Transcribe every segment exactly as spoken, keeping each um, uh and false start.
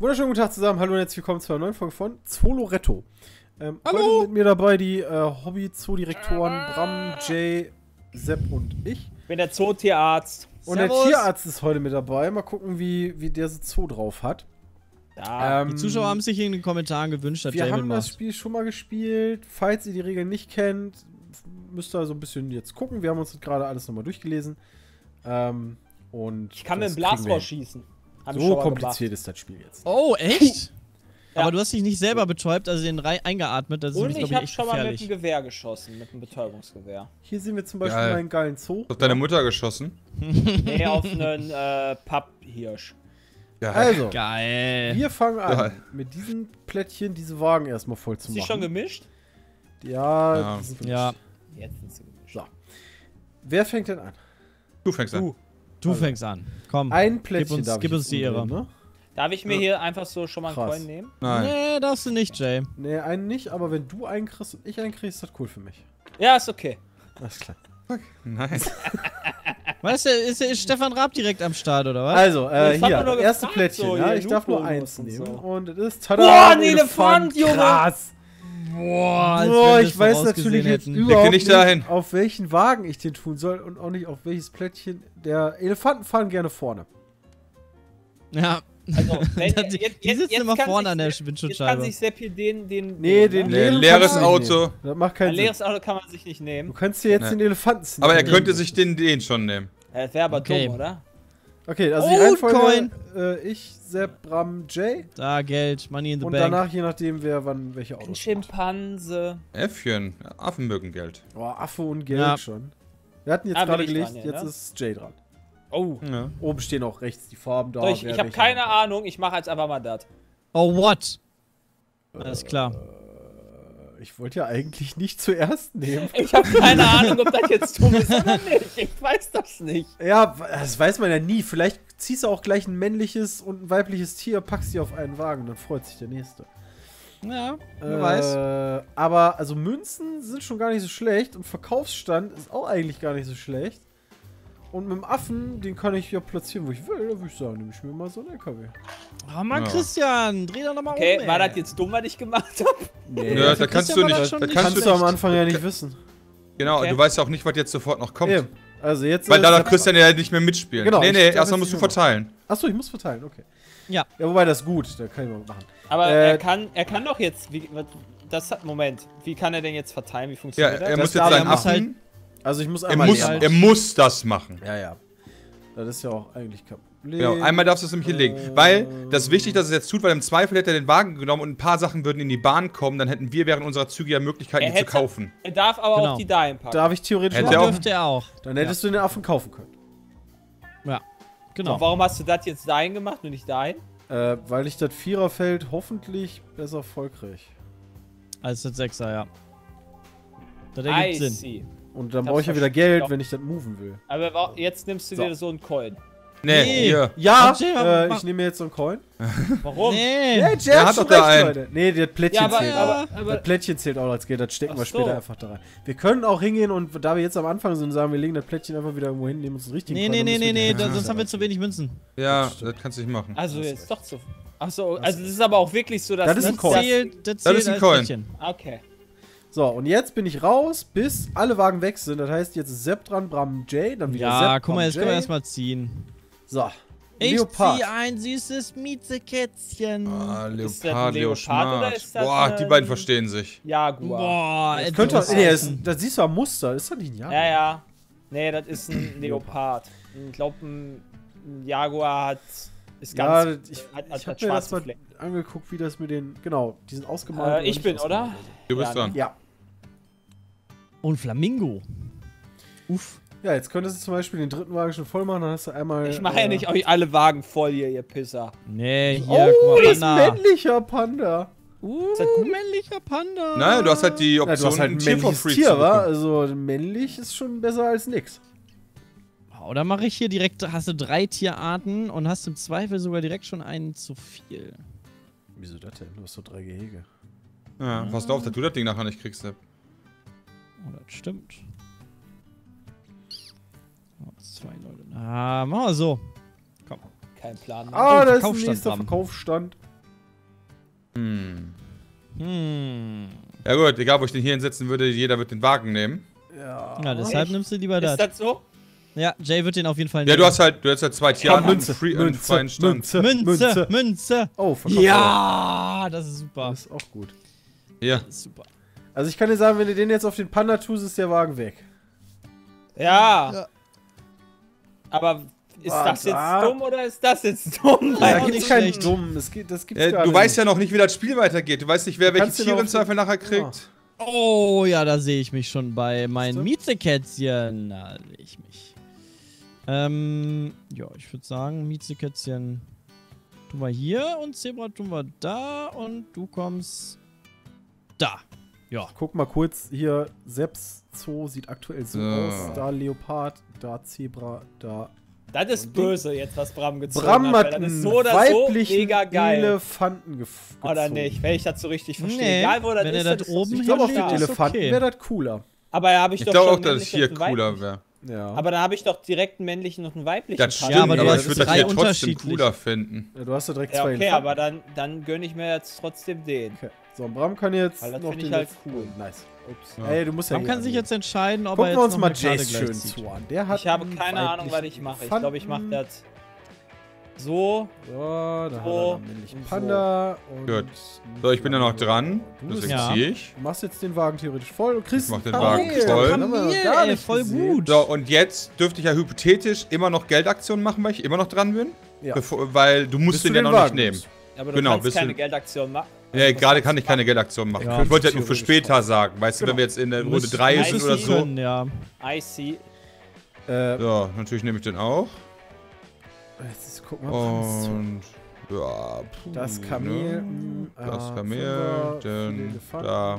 Wunderschönen guten Tag zusammen, hallo und herzlich willkommen zu einer neuen Folge von Zoloretto. Ähm, Hallo! Heute mit mir dabei die äh, Hobby-Zoodirektoren Bram, Jay, Sepp und ich. Ich bin der Zootierarzt. Und Servus. der Tierarzt ist heute mit dabei. Mal gucken, wie, wie der so Zoo drauf hat. Ja, Ähm, Die Zuschauer haben sich in den Kommentaren gewünscht, dass Wir Jay haben das mitmacht. Spiel schon mal gespielt. Falls ihr die Regeln nicht kennt, müsst ihr so ein bisschen jetzt gucken. Wir haben uns das gerade alles nochmal durchgelesen. Ähm, und ich kann mit das dem kriegen wir Blasrohr hin. schießen. Hab ich So schon mal kompliziert ist das Spiel jetzt. Oh, echt? Ja. Aber du hast dich nicht selber betäubt, also den Rei eingeatmet, das ist Und nämlich, ich glaube habe ich, echt schon mal mit gefährlich. dem Gewehr geschossen, mit einem Betäubungsgewehr. Hier sehen wir zum Beispiel Geil. einen geilen Zoo. Auf deine Mutter geschossen? Nee, auf einen äh, Papphirsch. Ja. Also, Geil. wir fangen an, Geil. mit diesen Plättchen diese Wagen erstmal voll zu Ist die machen. schon gemischt? Ja, Ja. die sind gemischt. Ja, Jetzt sind sie gemischt. So. Wer fängt denn an? Du fängst an. Du. du Also. fängst an. Komm. Ein Plättchen uns- darf gib ich uns jetzt die umdrehen, Ehre. ne? Darf ich mir Ja. hier einfach so schon mal einen Krass. Coin nehmen? Nein. Nee, darfst du nicht, Jay. Nee, einen nicht, aber wenn du einen kriegst und ich einen krieg, ist das cool für mich. Ja, ist okay. Alles klar. Nein. Weißt du, ist, ist Stefan Raab direkt am Start, oder was? Also, äh, Ich hab hier, doch nur erste gefragt, Plättchen, so, ja, hier, ich darf nur Lupo eins und nehmen. so. Und es ist, tada, Boah, ein Elefant, Junge! Krass! Boah, als Boah, wenn wir ich es weiß vorausgesehen natürlich jetzt hätten. überhaupt nicht nicht, dahin. auf welchen Wagen ich den tun soll und auch nicht auf welches Plättchen. Der Elefanten fahren gerne vorne. Ja. Also, wenn, Die- jetzt, die jetzt, sitzen jetzt immer kann vorne sich an der Sepp- Windschutzscheibe. Jetzt kann sich Sepp hier den, den, Nee, den, den Nee, leeren leeres kannst du nicht Auto. nehmen. Das macht Ein keinen Sinn. leeres Auto kann man sich nicht Du nehmen. kannst dir jetzt Nee. den Elefanten Aber er nehmen. könnte sich den, den schon nehmen. Ja, das wäre aber Okay. dumm, oder? Okay, also Oh, die Reihenfolge, Coin. äh, ich, Sepp, Bram, Jay. Da, Geld, Money in the Und Bank. danach, je nachdem, wer wann welche Ein Autos hat. Schimpanse. Äffchen. Affen mögen Geld. Boah, Affe und Geld Ja. schon. Wir hatten jetzt Ah, bin gerade ich gelegt, dran, ja, jetzt ne? ist Jay dran. Oh. Ja. Oben stehen auch rechts die Farben da. So, ich wer ich habe welche keine hat. Ahnung, ich mache jetzt einfach mal das. Oh, what? Alles klar. Ich wollte ja eigentlich nicht zuerst nehmen. Ich habe keine Ahnung, ob das jetzt dumm ist oder nicht. Ich weiß das nicht. Ja, das weiß man ja nie. Vielleicht ziehst du auch gleich ein männliches und ein weibliches Tier, packst die auf einen Wagen, dann freut sich der Nächste. Ja, wer Äh, weiß. Aber, also Münzen sind schon gar nicht so schlecht und Verkaufsstand ist auch eigentlich gar nicht so schlecht. Und mit dem Affen, den kann ich ja platzieren, wo ich will. Da würde ich sagen, nehme ich mir mal so einen L K W. Oh Mann, Ja. Christian, dreh doch nochmal Okay, um, war ey. das jetzt dumm, was ich gemacht habe? Nee, Ja, für da kannst Christian du war das nicht. schon Da nicht kannst kannst du du am nicht. Anfang ja nicht wissen. Genau, Okay. du weißt ja auch nicht, was jetzt sofort noch kommt. Eben. Also jetzt Weil ist- da darf Christian ja nicht mehr mitspielen. Genau, Nee, ich- nee, das erstmal ist musst du genau. verteilen. Achso, ich muss verteilen, okay. Ja. Ja, wobei das ist gut, da kann ich mal machen. Aber Äh, er kann, er kann doch jetzt, wie, was- das hat, Moment, wie kann er denn jetzt verteilen, wie Ja, funktioniert er das? muss Das jetzt darf- seinen er muss Affen. Also ich muss Er einmal muss, leer halt- er machen. muss das machen. Ja, ja. Das ist ja auch eigentlich kein Problem. Genau, einmal darfst du es nämlich hier legen. Weil, das ist wichtig, dass es jetzt tut, weil im Zweifel hätte er den Wagen genommen und ein paar Sachen würden in die Bahn kommen, dann hätten wir während unserer Züge ja Möglichkeiten, Er die zu hätte- kaufen. Er darf aber Genau. auch die dahin packen. Darf ich theoretisch Hätte machen. er auch- Dürfte er auch. Dann hättest du den Affen kaufen können. Ja, genau. Und warum hast du das jetzt dahin gemacht und nicht dahin? Äh, weil ich das Viererfeld hoffentlich besser voll krieg. Als das Sechser, ja. Das I ergibt Sinn. see. Und dann Ich brauche ich ja hab's wieder Geld, verstanden. wenn ich das moven will. Aber wa- jetzt nimmst du So. dir so einen Coin. Nee, Nee. hier. Ja, Und Jay, äh, mach- ich nehme mir jetzt so einen Coin. Warum? Nee. Ja, Jay Der hat schon doch da recht, einen. Leute. Nee, das Plättchen Ja, aber, zählt auch. aber, aber Das Plättchen zählt auch als Geld, das stecken Ach wir so. später einfach da rein. Wir können auch hingehen und da wir jetzt am Anfang sind, sagen wir, legen das Plättchen einfach wieder irgendwo hin, nehmen uns einen richtigen Nee, Coin, nee, dann nee, müssen nee, wir nee, die- da- sonst haben wir zu wenig Münzen. Ja, Das stimmt. das kannst du nicht machen. also Hast jetzt recht. doch zu. Achso, also das ist aber auch wirklich so, dass Das ist ein das- Coin. Zählt, das Das zählt ist ein als Coin. Plättchen. Okay. So, und jetzt bin ich raus, bis alle Wagen weg sind. Das heißt, jetzt ist Sepp dran, Bram, Jay, dann wieder Ja, Sepp, guck mal, Bram, jetzt können wir Jay. erstmal ziehen. So, Ich Leopard. zieh ein süßes Miezekätzchen. Ah, Ist das Leopard, ein Leo Leopard Smart. oder ist das Boah, ein- die beiden verstehen sich. Jaguar. Boah, Das ey, könnte du auch, nee, das, bist- das siehst du am Muster. Ist das nicht ein Jaguar? Ja, ja. Nee, das ist ein Leopard. Ich glaube, ein, ein Jaguar hat. Ist Ja, ganz. ich, hat, ich hat, habe hat mir das schwarze mal Flecken. angeguckt, wie das mit den, genau, die sind ausgemalt. Äh, oder ich nicht bin, oder? ausgemalt. Du bist Ja, dran. Ja. Und Flamingo. Uff. Ja, jetzt könntest du zum Beispiel den dritten Wagen schon voll machen, dann hast du einmal... Ich mache ja äh, nicht euch alle Wagen voll hier, ihr Pisser. Nee, hier, Oh, guck das ist mal, ein Panda. männlicher Panda. Uh, Ist das gut? männlicher Panda. Nein, du hast halt die Ja, Option, du hast halt ein Tier for männliches free Tier, zu wa? bekommen. Also männlich ist schon besser als nix. Oder mache ich hier direkt, hast du drei Tierarten und hast im Zweifel sogar direkt schon einen zu viel. Wieso das denn? Du hast so drei Gehege. Ja, pass auf, dass du das Ding nachher nicht kriegst. Sepp. Oh, das stimmt. Oh, zwei Leute. Ah, machen wir so. Komm. Kein Plan. Ah, Oh, da ist ein Verkaufsstand nächster dran. Verkaufsstand. Hm. Hm. Ja gut, egal wo ich den hier hinsetzen würde, jeder wird den Wagen nehmen. Ja. Ja, deshalb Echt? nimmst du lieber Ist das. das so? Ja, Jay wird den auf jeden Fall Ja, nehmen. du hast halt, du hast halt zwei Tiere Komm, Münze, free und Münze, freien Stand. Münze, Münze, Münze. Oh, verkauft. Ja, das ist super. Das ist auch gut. Ja. Das ist super. Also ich kann dir sagen, wenn du den jetzt auf den Panda tust, ist der Wagen weg. Ja. Ja. Aber ist Warte, das jetzt ah. dumm oder ist das jetzt dumm? Ja, Da auch gibt's nicht keinen schlecht. Dummen. Das, gibt, das gibt's Äh, gar du nicht. weißt ja noch nicht, wie das Spiel weitergeht. Du weißt nicht, wer Du welche kannst den Tiere auf im Zweifel nachher kriegt. Ja. Oh, ja, da sehe ich mich schon bei meinen du? Miezekätzchen. Da sehe ich mich. Ähm, ja, ich würde sagen, Miezekätzchen tun wir hier und Zebra tun wir da und du kommst da. Ja. Guck mal kurz hier. Seps Zoo sieht aktuell so So. aus. Da Leopard, da Zebra, da. Das ist böse jetzt, was Bram gezogen Bram hat. hat weil Das ist einen so oder so weiblichen mega geil. Elefanten gef Oder gezogen. nicht, wenn ich das so richtig verstehe. Nee, Egal wo das wenn ist, er das das ist doch oben Ich glaube, auf hinlegt, den ist Elefanten okay. wäre das cooler. Aber da habe ich, Ich doch glaube schon auch, dass es männlichen hier und einen cooler weiblichen. wäre. Ja. Aber da habe ich doch direkt einen männlichen und einen weiblichen. Das Part. stimmt, aber du aber hast ich würde das drei hier trotzdem unterschiedlich. cooler finden. Ja, du hast ja direkt Ja, zwei okay, Elefanten. aber dann, dann gönne ich mir jetzt trotzdem den. Okay. So, und Bram kann jetzt Weil das noch find den ich halt letzten- cool. Nice. Ups. Ja. Ey, du musst ja Man hier kann sich angehen. jetzt entscheiden, ob Gucken er wir jetzt uns noch mal eine Karte Jace gleich schön zieht. zu an. Der hat Ich habe einen keine Ahnung, was ich weiblichen mache. Ich glaube, ich mache Elefanten. das so. So, da hat er So einen männlichen und Panda. Und Gut. So, ich bin ja noch dran. Du Deswegen bist- Ja. ziehe ich. Du machst jetzt den Wagen theoretisch voll und kriegst Ich mach den einen Wagen Kamel. voll. Das haben wir noch Kamel, gar ey, nicht voll gesehen. gut. So, und jetzt dürfte ich ja hypothetisch immer noch Geldaktionen machen, weil ich immer noch dran bin. Ja. Bevor, weil du musst Bis den du ja den noch Wagen nicht nehmen. nimmst. Aber du Genau, kannst bist keine du- Geldaktion machen. Ja, Also, was gerade kannst kann du ich keine machen? Geldaktionen machen. Ja. Ich wollte halt nur für Theoretisch später schon. sagen. Weißt du, Genau. wenn wir jetzt in der Runde Müsst- drei müsstest sind du oder müsstest so. können, ja. I see. Äh, Ja, natürlich nehme ich den auch. jetzt guck mal. was ist so- Und ja, puh, Das Kamel. Ne? mm, Das äh, Kamel, Fünfer, den viele Elefanten. da.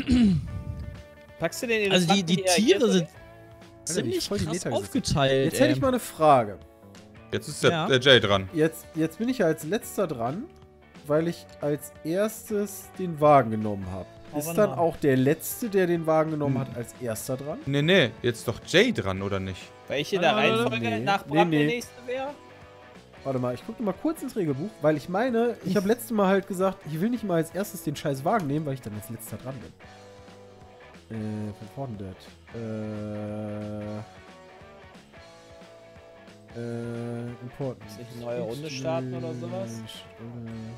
Packst du den Also die, Elefanten die hier Tiere hier so sind hin? ziemlich voll die krass Meter gesetzt. aufgeteilt. Jetzt hätte ich ey. mal eine Frage. Jetzt ist der, Ja. der Jay dran. Jetzt, jetzt bin ich ja als letzter dran, weil ich als erstes den Wagen genommen habe. Oh, Ist warte dann mal. auch der Letzte, der den Wagen genommen Hm. hat, als erster dran? Nee, nee, jetzt doch Jay dran, oder nicht? Welche der Ah, Reihenfolge nee. nach Nee, Bram nee. der nächste wäre? Warte mal, ich gucke mal kurz ins Regelbuch, weil ich meine, ich habe letztes Mal halt gesagt, ich will nicht mal als erstes den scheiß Wagen nehmen, weil ich dann als letzter dran bin. Äh, von vorne das. Äh. Äh, important. Muss ich eine neue Runde starten oder sowas? Äh,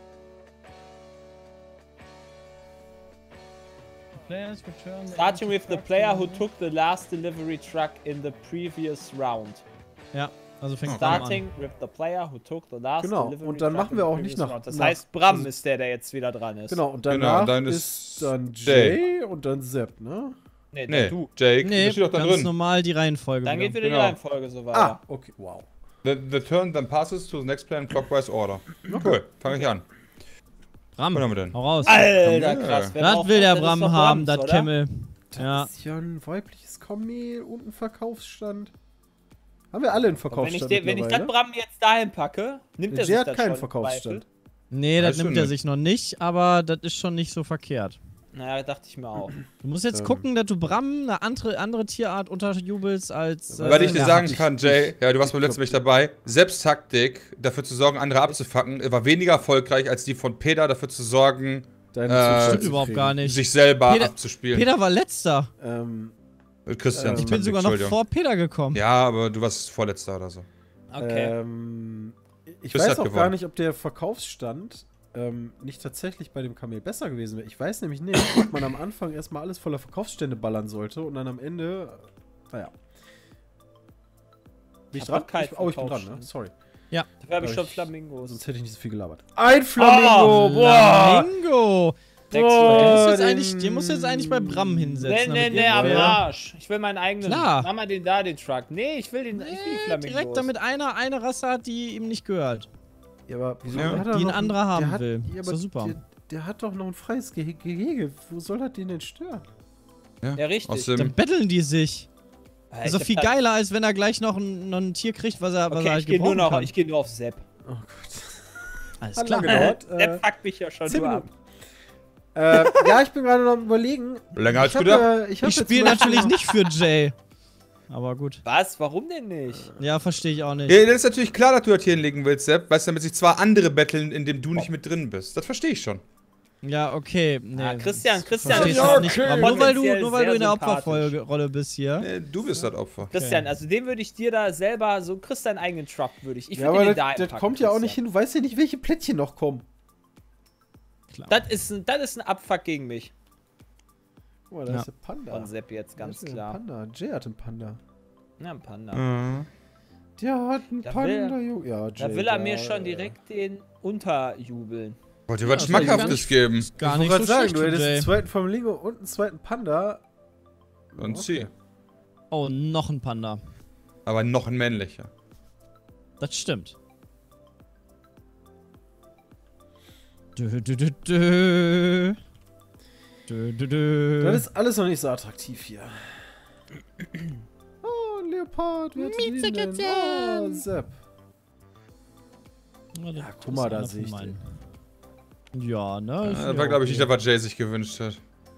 Players return the Starting with the empty player who truck. took the last delivery truck in the previous round. Ja, also fängt Bram Starting with the player who took the last Genau, delivery und dann truck machen in wir the auch previous nicht nach- round. Das nach- heißt, Bram also- ist der, der jetzt wieder dran ist. Genau, und Genau, danach dann ist, ist dann Jay. Jay und dann Sepp, ne? Nee, Nee, du. Jake, Nee, das steht doch da ganz drin. normal die Reihenfolge. Dann geht wieder. wieder die Genau. Reihenfolge so weiter. Ah, okay, wow. The, the turn then passes to the next player in clockwise order. Cool, fange ich an. Bram, Was haben wir denn? hau raus. Alter, Ja. krass. Wer Das braucht will der das? Das ist Bram doch haben, Brams, das oder? Kemmel. Das Ja. ist ja ein weibliches Kamel und ein Verkaufsstand. Haben wir alle einen Und wenn ich, Verkaufsstand den, wenn ich das mittlerweile? Bram jetzt dahin packe, nimmt er Der sich Jay hat das keinen schon im Verkaufsstand. Nee, das Weißt du nimmt er nicht. sich noch nicht, aber das ist schon nicht so verkehrt. Zweifel? Naja, dachte ich mir auch. Du musst jetzt Ähm. gucken, dass du Bram eine andere, andere Tierart unterjubelst als. Ja, Weil ich dir ja, sagen ich- kann, Jay, ja, du warst beim ich letzten Mal nicht dabei, Selbsttaktik, dafür zu sorgen, andere abzufacken, war weniger erfolgreich als die von Peter, dafür zu sorgen, Deine Äh, Zustand Stimmt zu überhaupt kriegen. gar nicht. sich selber Peter- abzuspielen. Peter war letzter. Ähm, Mit Christians Ich Ich bin Taktik, sogar noch Entschuldigung. vor Peter gekommen. Ja, aber du warst vorletzter oder so. Okay. ähm, ich Bist weiß halt auch gar gewonnen. nicht, ob der Verkaufsstand ähm, nicht tatsächlich bei dem Kamel besser gewesen wäre. Ich weiß nämlich nicht, ob man am Anfang erstmal alles voller Verkaufsstände ballern sollte und dann am Ende, äh, naja. Bin ich Hab dran? doch keinen Ich, oh, ich bin dran, ne? Verkaufsstand. Sorry. Dafür habe ich glaub schon ich- Flamingos. Sonst hätte ich nicht so viel gelabert. Ein Flamingo! Oh, boah! Flamingo! Sechs Den Leute. musst du jetzt den- eigentlich, den musst du jetzt eigentlich bei Bram Nee, hinsetzen. nee, damit nee, ihr- am Ja. Arsch. Ich will meinen eigenen. Klar. Mach mal den da, den Truck. Nee, ich will den. ich will die Nee, Flamingos. direkt damit einer eine Rasse hat, die ihm nicht gehört. Ja, aber wieso Ja. hat er Die ein noch anderer haben der hat, will. Ja, Ist aber doch super. Der, der hat doch noch ein freies Ge Gehege. Wo soll das den denn stören? Ja, richtig. Aus Dann dem, betteln die sich. Ja, Das ist ich doch hab viel da- geiler, als wenn er gleich noch ein, noch ein Tier kriegt, was er, was er Okay, halt ich gehe nur gebrauchen noch, kann. ich gehe nur auf Sepp. Oh Gott. Alles Hat klar. lange gedauert. Sepp äh, fuckt mich ja schon zehn nur ab. Minuten. äh, ja, ich bin gerade noch am überlegen. länger als Ich hab gedacht. ja- ich hab Ich jetzt spiele zum Beispiel natürlich noch- nicht für Jay. aber gut. Was? Warum denn nicht? Ja, verstehe ich auch nicht. Ja, das ist natürlich klar, dass du das hier hinlegen willst, Sepp, weißt du, damit sich zwei andere betteln, in dem du nicht mit drin bist. Das verstehe ich schon. Ja, okay. Nee, Ah, Christian, das Christian, verstehe ich ja, halt nicht. okay. Nur weil du, Potenziell nur weil du sehr in der sympathisch. Opferrolle bist hier. Nee, du bist das Opfer. Christian, also den würde ich dir da selber, so kriegst deinen eigenen Truck, würde ich. Ich Ja, würde aber den das, da das einpacken, kommt ja auch nicht Christian. hin. Du weißt ja nicht, welche Plättchen noch kommen. Klar. Das ist, ein, das ist ein Abfuck gegen mich. Guck mal, da Ja. ist der Panda. Von Sepp jetzt, ganz Da ist klar. Ein Panda. Jay hat einen Panda. Ja, ein Panda. Mhm. Der hat einen Da Panda, will- Junge. Ja, Jay, Da will er mir da, schon äh, direkt den unterjubeln. Wollt ihr Ja, was das war Schmackhaftes ganz- geben? Gar ich nicht wollte so gerade sagen, schlecht, du hättest Jay. einen zweiten Flamingo und einen zweiten Panda. Und zieh. Oh, noch ein Panda. Aber noch ein männlicher. Das stimmt. Dö, dö, dö, dö. Dö, dö, dö. Das ist alles noch nicht so attraktiv hier. Oh, ein Leopard. Wie hat die den denn? Oh, Sepp. Ja, Ja, guck mal, da einer sehe ich von meinen. Ja, ne? ist Das ja war, glaube ich, okay. nicht das, was Jay sich gewünscht hat.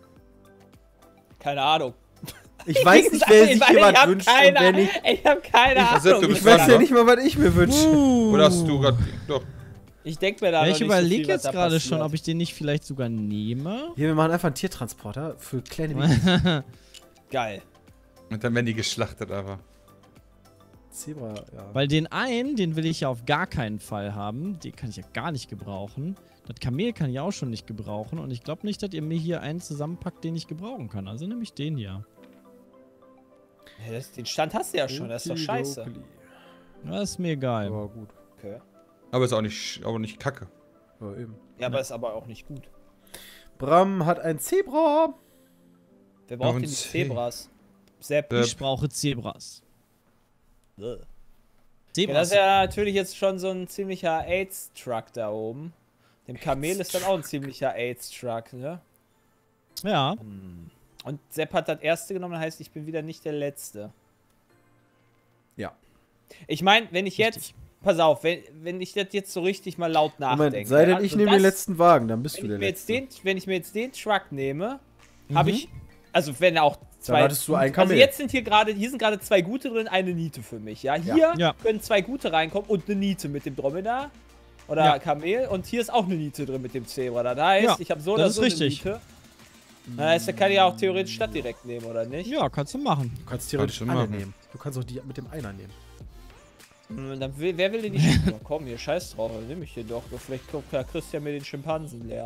Keine Ahnung. Ich weiß nicht, wer sich hier was hab wünscht und keine, wer nicht. Ich habe keine Ich- Ahnung. Sepp, du Ich bist weiß dran, ja wa? nicht mal, was ich mir wünsche. Uh. Oder hast du gerade. Doch. Ich denke mir da Ja, noch ich nicht so überlege viel, was jetzt da gerade passiert. schon, ob ich den nicht vielleicht sogar nehme. Hier, wir machen einfach einen Tiertransporter für kleine Babys. Geil. Und dann werden die geschlachtet, aber. Zebra, ja. Weil den einen, den will ich ja auf gar keinen Fall haben. Den kann ich ja gar nicht gebrauchen. Das Kamel kann ich auch schon nicht gebrauchen. Und ich glaube nicht, dass ihr mir hier einen zusammenpackt, den ich gebrauchen kann. Also nehme ich den hier. Ja, das, den Stand hast du ja schon, das ist doch scheiße. Okidokili. Das ist mir egal. Aber gut. Okay. Aber ist auch nicht, auch nicht kacke. Ja, eben. Ja, aber ist aber auch nicht gut. Bram hat ein Zebra. Wer braucht Noch denn ein die Zeh- Zebras? Sepp. Äh, Ich brauche Zebras. Ja, das Zebras. ist ja natürlich jetzt schon so ein ziemlicher AIDS-Truck da oben. Dem Kamel ist dann auch ein ziemlicher AIDS-Truck, ne? Ja. Und Sepp hat das erste genommen, das heißt, ich bin wieder nicht der Letzte. Ja. Ich meine, wenn ich jetzt, Richtig. pass auf, wenn, wenn ich das jetzt so richtig mal laut nachdenke. Moment, sei denn, ja, ich also nehme das- den letzten Wagen, dann bist Wenn du ich, der mir jetzt Letzte. den, wenn ich mir jetzt den Truck nehme, Mhm. habe ich, also wenn auch zwei, hattest du einen also Kamel. jetzt sind hier gerade, hier sind gerade zwei gute drin, eine Niete für mich, ja. Hier Ja. können zwei gute reinkommen und eine Niete mit dem Dromedar oder Ja. Kamel und hier ist auch eine Niete drin mit dem Zebra. Das heißt, Ja, ich habe so das oder ist so richtig. eine Niete. Das heißt, da kann ich ja auch theoretisch Stadt direkt nehmen, oder nicht? Ja, kannst du machen. Du kannst theoretisch Kannst du alle machen. nehmen. Du kannst auch die mit dem Einer nehmen. Hm, Dann will, wer will denn die Schimpansen? Komm, hier, scheiß drauf, dann nehme ich den doch. Vielleicht guckt ja Christian mir den Schimpansen leer.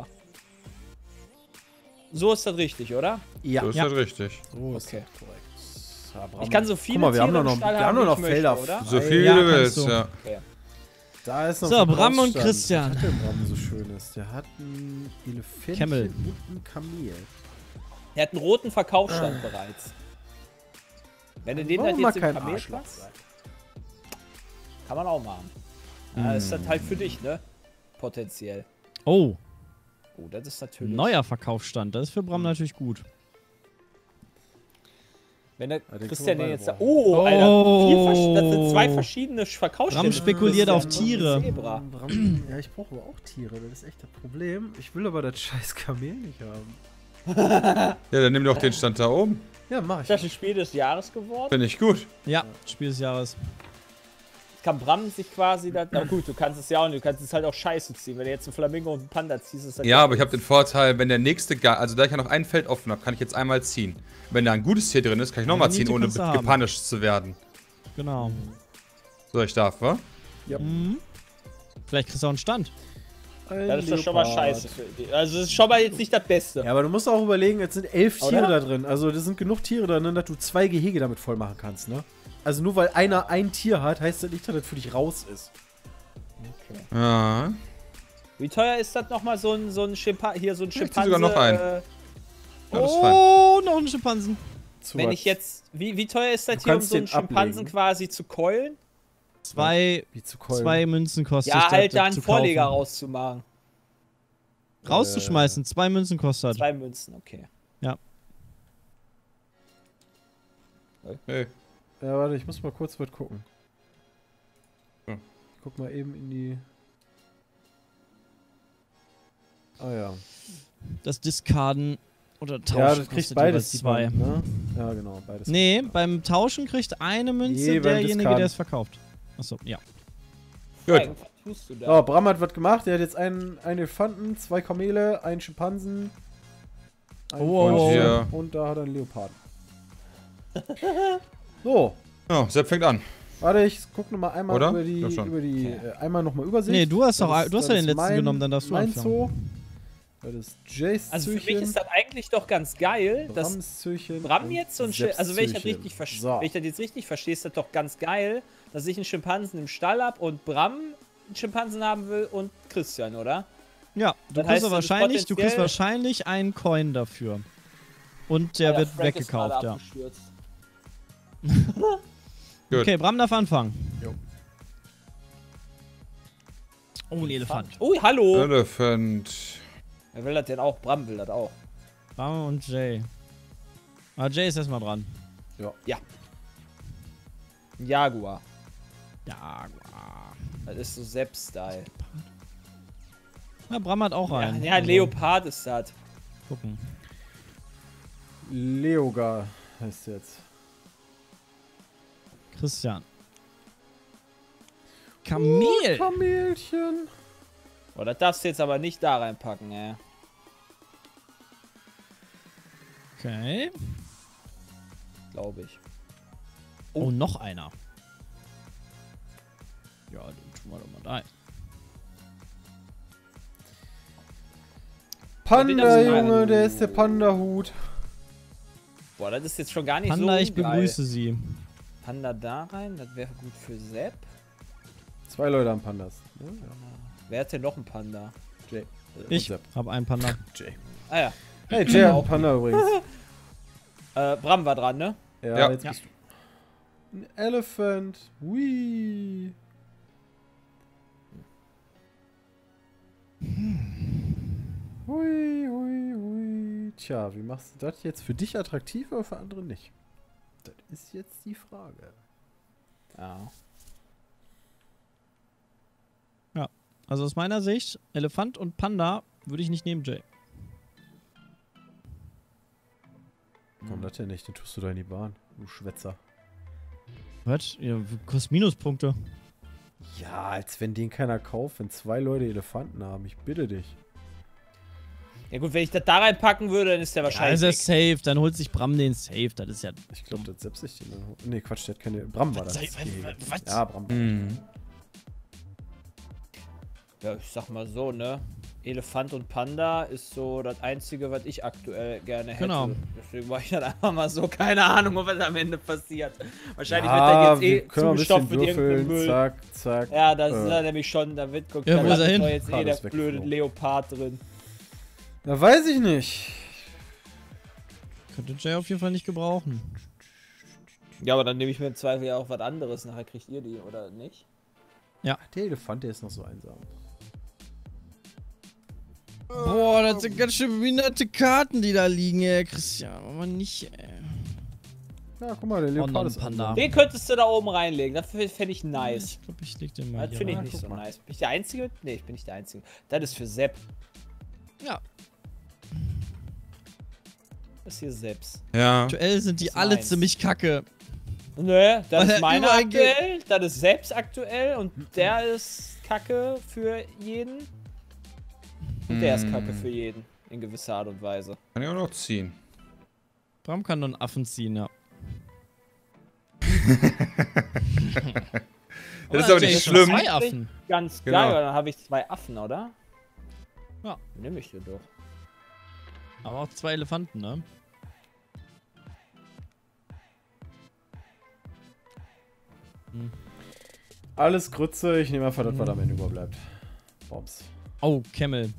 So ist das richtig, oder? Ja. So ist Ja. das richtig. So ist Okay. korrekt. Ja, Bram. Ich kann so viele Guck mal, wir haben Tiere doch im noch, Stall wir haben haben, doch wie noch ich Felder. möchte, oder? So frei. viel Ja, du kannst willst, du. ja. Okay. Da ist noch So, ein Bram und Verkaufsstand. Christian. Was hat denn Bram so Schönes? Der hat ein Elefantchen Camel. und ein Kamel. Er hat einen roten Verkaufsstand bereits. Wenn du den Warum halt mal jetzt im kein Kamel Arschloch packst, sein? kann man auch machen. Ja, das ist dann halt für dich, ne? Potenziell. Oh, Oh, das ist natürlich. neuer Verkaufsstand. Das ist für Bram natürlich gut. Wenn der Ja, den Christian können wir den beide jetzt. Oh, Alter. Vier Versch das sind zwei Oh. verschiedene Verkaufsstände. Bram spekuliert auf Tiere. Zebra. Bram, ja, ich brauche aber auch Tiere. Das ist echt das Problem. Ich will aber das scheiß Kamel nicht haben. Ja, dann nimm doch den Stand da oben. Ja, mach ich. Ist das ein Spiel des Jahres geworden? Finde ich gut. Ja, Spiel des Jahres. Kann Bram sich quasi da. Na gut, du kannst es ja auch nicht. Du kannst es halt auch scheiße ziehen. Wenn du jetzt einen Flamingo und einen Panda ziehst, ist das Ja, aber ich habe den Vorteil, wenn der nächste, Ga also da ich ja noch ein Feld offen habe, kann ich jetzt einmal ziehen. Wenn da ein gutes Tier drin ist, kann ich nochmal Ja, ziehen, Niete ohne kannst du haben. gepunished zu werden. Genau. So, ich darf, wa? Ja. Mhm. Vielleicht kriegst du auch einen Stand. Ein Das ist doch schon mal Leopard. scheiße für die. Also, das ist schon mal jetzt nicht das Beste. Ja, aber du musst auch überlegen, jetzt sind elf Oder? Tiere da drin. Also, das sind genug Tiere da drin, dass du zwei Gehege damit voll machen kannst, ne? Also, nur weil einer ein Tier hat, heißt das nicht, dass das für dich raus ist. Okay. Ja. Wie teuer ist das nochmal so ein, so ein Schimpanse? Hier so ein Ich zieh Schimpanse. sogar noch einen. Äh, Ja, das ist fein. Oh, noch einen Schimpansen. Zu wenn was? ich jetzt. Wie, wie teuer ist das Du hier, um kannst so einen den Schimpansen ablegen. quasi zu keulen? Zwei, Wie zu keulen. zwei Münzen kostet Ja, das, halt da das einen zu Vorleger kaufen. rauszumachen. Rauszuschmeißen, zwei Münzen kostet. Zwei Münzen, okay. Hey. Ja, warte, ich muss mal kurz was gucken. Ja. Ich guck mal eben in die. Ah ja. Das Diskarden. Oder Tauschen Ja, du kriegst kostet beides jeweils zwei. zwei. Ne? Ja, genau, beides. Nee, beim Tauschen kriegt eine Münze Nee, weil das derjenige, kann. der es verkauft. Achso, ja. Gut. Frank, was tust du da? Oh, Bram hat was gemacht. Er hat jetzt einen, einen Elefanten, zwei Kamele, einen Schimpansen. Einen Oh, Frosch ja. und da hat er einen Leoparden. So, Ja, Sepp fängt an. warte, ich guck noch mal einmal Oder? über die, Ja, schon. über die äh, einmal noch mal Übersicht. Nee, du hast Das doch, ist- du hast das ja den ist letzten mein- genommen, dann darfst du mein anfangen. Zoo. Das ist Jays Also für mich Zöchen, ist das eigentlich doch ganz geil, dass Brams Zöchen Bram und jetzt so ein Sepps Schi also wenn ich das Zöchen. richtig verstehe, So. wenn ich das jetzt richtig verstehe, ist das doch ganz geil, dass ich einen Schimpansen im Stall habe und Bram einen Schimpansen haben will und Christian, oder? Ja, du Das heißt, kriegst das ist wahrscheinlich, du kriegst potenziell- wahrscheinlich einen Coin dafür. Und der Alter, wird Frank ist gerade weggekauft, ja. abgestürzt. Gut. Okay, Bram darf anfangen. Jo. Oh, ein Elefant. Ui, hallo! Elephant. Wer will das denn auch? Bram will das auch. Bram und Jay. Ah, Jay ist erstmal dran. Ein Jaguar. Ja, Das ist so Sepp-Style. ja, Bram hat auch Ja, einen. ja, ein Also, Leopard ist das. Gucken. Leogar heißt jetzt. Christian. Kamel. Oh, Kamelchen. Oh, das darfst du jetzt aber nicht da reinpacken, ey. Okay. Glaube ich. Oh, noch einer. Ja, den tun wir doch mal da. Panda, Oh. Junge, der ist der Panda-Hut. Boah, das ist jetzt schon gar nicht Panda, so ich geil. begrüße Sie. Panda da rein, das wäre gut für Sepp. Zwei Leute haben Pandas. Ne? Ja. Wer hat denn noch einen Panda? Jay. Ich Sepp. habe einen Panda. Jay. Ah ja. Hey, Jay hat einen Panda übrigens. Äh, Bram war dran, ne? Ja, Ja. jetzt Ja. bist du. Ein Elephant. Whee. Hui, hui, hui. Tja, wie machst du das jetzt für dich attraktiv oder für andere nicht? Das ist jetzt die Frage. Ja. Also aus meiner Sicht, Elefant und Panda würde ich nicht nehmen, Jay. Warum das denn nicht? Den tust du da in die Bahn, du Schwätzer. Was? Ja, kostet Minuspunkte. Ja, als wenn den keiner kauft, wenn zwei Leute Elefanten haben. Ich bitte dich. Ja gut, wenn ich das da reinpacken würde, dann ist der Ja, wahrscheinlich ist ja weg. safe. Dann holt sich Bram den safe. Das ist ja... Ich glaube, das selbst ich den. Nee, Quatsch, der hat keine. Bram war das. Was? Gehege. Was? Ja, Bram. Mhm. Ja, ich sag mal so, ne? Elefant und Panda ist so das Einzige, was ich aktuell gerne hätte. Genau. Deswegen war ich dann einfach mal so, keine Ahnung, was am Ende passiert. Wahrscheinlich Ja, wird wir der jetzt eh können wir ein zugestopft bisschen mit irgendeinem würfeln. Müll. Zack, zack. Ja, das ist Äh. ja nämlich schon, da wird, guck, Ja, da wo ist er landet hin? doch jetzt Ah, eh das der ist blöde weggeflogen. Leopard drin. Na, weiß ich nicht. Könnte Jay auf jeden Fall nicht gebrauchen. Ja, aber dann nehme ich mir im Zweifel ja auch was anderes. Nachher kriegt ihr die, oder nicht? Der Elefant, der ist noch so einsam. Boah, das sind ganz schön behinderte Karten, die da liegen, ey, Christian. Aber nicht, ey. Ja, guck mal, der noch Leopard ein ist Panda. einsam. Den könntest du da oben reinlegen. Das fände ich nice. Ich glaube, ich leg den mal Das hier finde ich rein. nicht guck so mal. nice. Bin ich der Einzige? Nee, ich bin nicht der Einzige. Das ist für Sepp. Ja. Das ist hier Sepps. Ja. Aktuell sind die Das ist alle meins. ziemlich kacke. Nö, das Weil ist er meiner überall geht. aktuell, das ist Sepps aktuell und der ist Kacke für jeden. Und der ist Kacke für jeden. In gewisser Art und Weise. Kann ich auch noch ziehen. Bram kann nur einen Affen ziehen, ja. Das ist aber Jay, nicht schon schlimm. Zwei Affen. Ganz Genau. geil, weil dann habe ich zwei Affen, oder? Ja. Nehme ich dir doch. Aber auch zwei Elefanten, ne? Alles Grütze, ich nehme einfach das, was am Ende überbleibt. Bombs. Oh, Camel.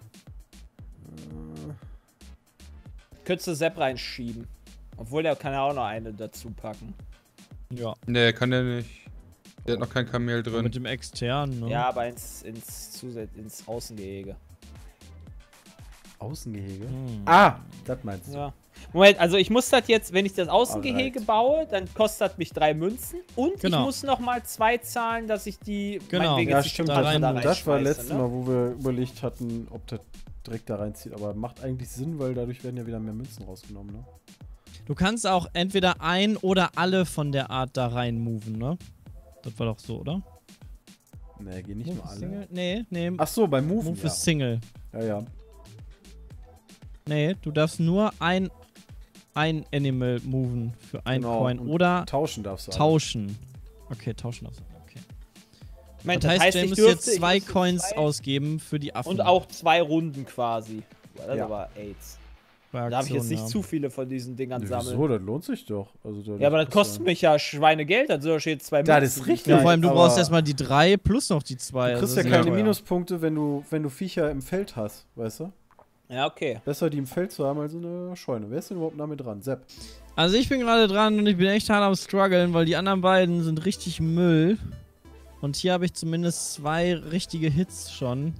Könntest du Sepp reinschieben. Obwohl, der kann ja auch noch eine dazu packen. Ja. Nee, kann der nicht. Der hat noch kein Kamel drin. Mit dem externen, ne? Ja, aber ins, ins, Zusatz, ins Außengehege. Außengehege? Hm. Ah, das meinst du. Ja. Moment, also ich muss das jetzt, wenn ich das Außengehege Alright. baue, dann kostet das mich drei Münzen und Genau. ich muss nochmal zwei zahlen, dass ich die Genau. meinetwegen Ja, jetzt die stimmt. da Das, rein- da das war reinschmeiße, letztes ne? Mal, wo wir überlegt hatten, ob das direkt da reinzieht. Aber macht eigentlich Sinn, weil dadurch werden ja wieder mehr Münzen rausgenommen, ne? Du kannst auch entweder ein oder alle von der Art da rein moven, ne? Das war doch so, oder? Nee, gehen nicht Move nur alle. Single? Nee, nee. Ach so, beim Move, Move ja. ist Single. Ja, ja. Nee, du darfst nur ein, ein Animal moven für ein Genau, Coin. und Oder Tauschen darfst du alle. tauschen. Okay, tauschen darfst du. Okay. Moment, Das heißt, heißt, Jay ich muss dürfte- jetzt ich zwei müsste Coins zwei- ausgeben für die Affen. Und auch zwei Runden quasi. Das ist Ja. aber AIDS. Bei Da habe ich jetzt Aktion, nicht zu viele von diesen Dingern Ja, sammeln. wieso? Das lohnt sich doch. Also, da Ja, aber das kostet kostet mich ja Schweinegeld, dann soll ich jetzt zwei Das Münzen. ist richtig. Ja, vor allem, du aber brauchst erstmal die drei plus noch die zwei. Du kriegst also ja das ist keine teuer. Minuspunkte, wenn du, wenn du Viecher im Feld hast, weißt du? Ja, okay. Besser die im Feld zu haben als in der Scheune. Wer ist denn überhaupt damit dran? Sepp. Also ich bin gerade dran und ich bin echt hart am struggeln, weil die anderen beiden sind richtig Müll. Und hier habe ich zumindest zwei richtige Hits schon.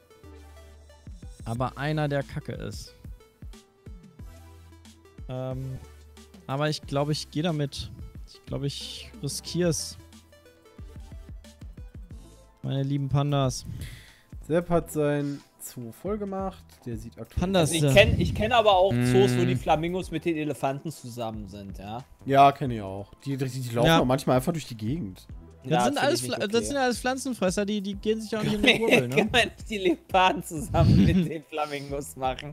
Aber einer, der kacke ist. Ähm, aber ich glaube, ich gehe damit. Ich glaube, ich riskiere es. Meine lieben Pandas. Sepp hat sein Zoo voll gemacht. Der sieht aktuell. Pandas. Also ich kenne ich kenn aber auch Zoos, wo Mm. die Flamingos mit den Elefanten zusammen sind, ja. Ja, kenne ich auch. Die, die, die laufen Ja. auch manchmal einfach durch die Gegend. Das, Ja, sind find alles ich nicht Pfla- okay. das sind alles Pflanzenfresser, die, die gehen sich auch nicht in die Gurgel, ne? Kann man die Leoparden zusammen mit den Flamingos machen?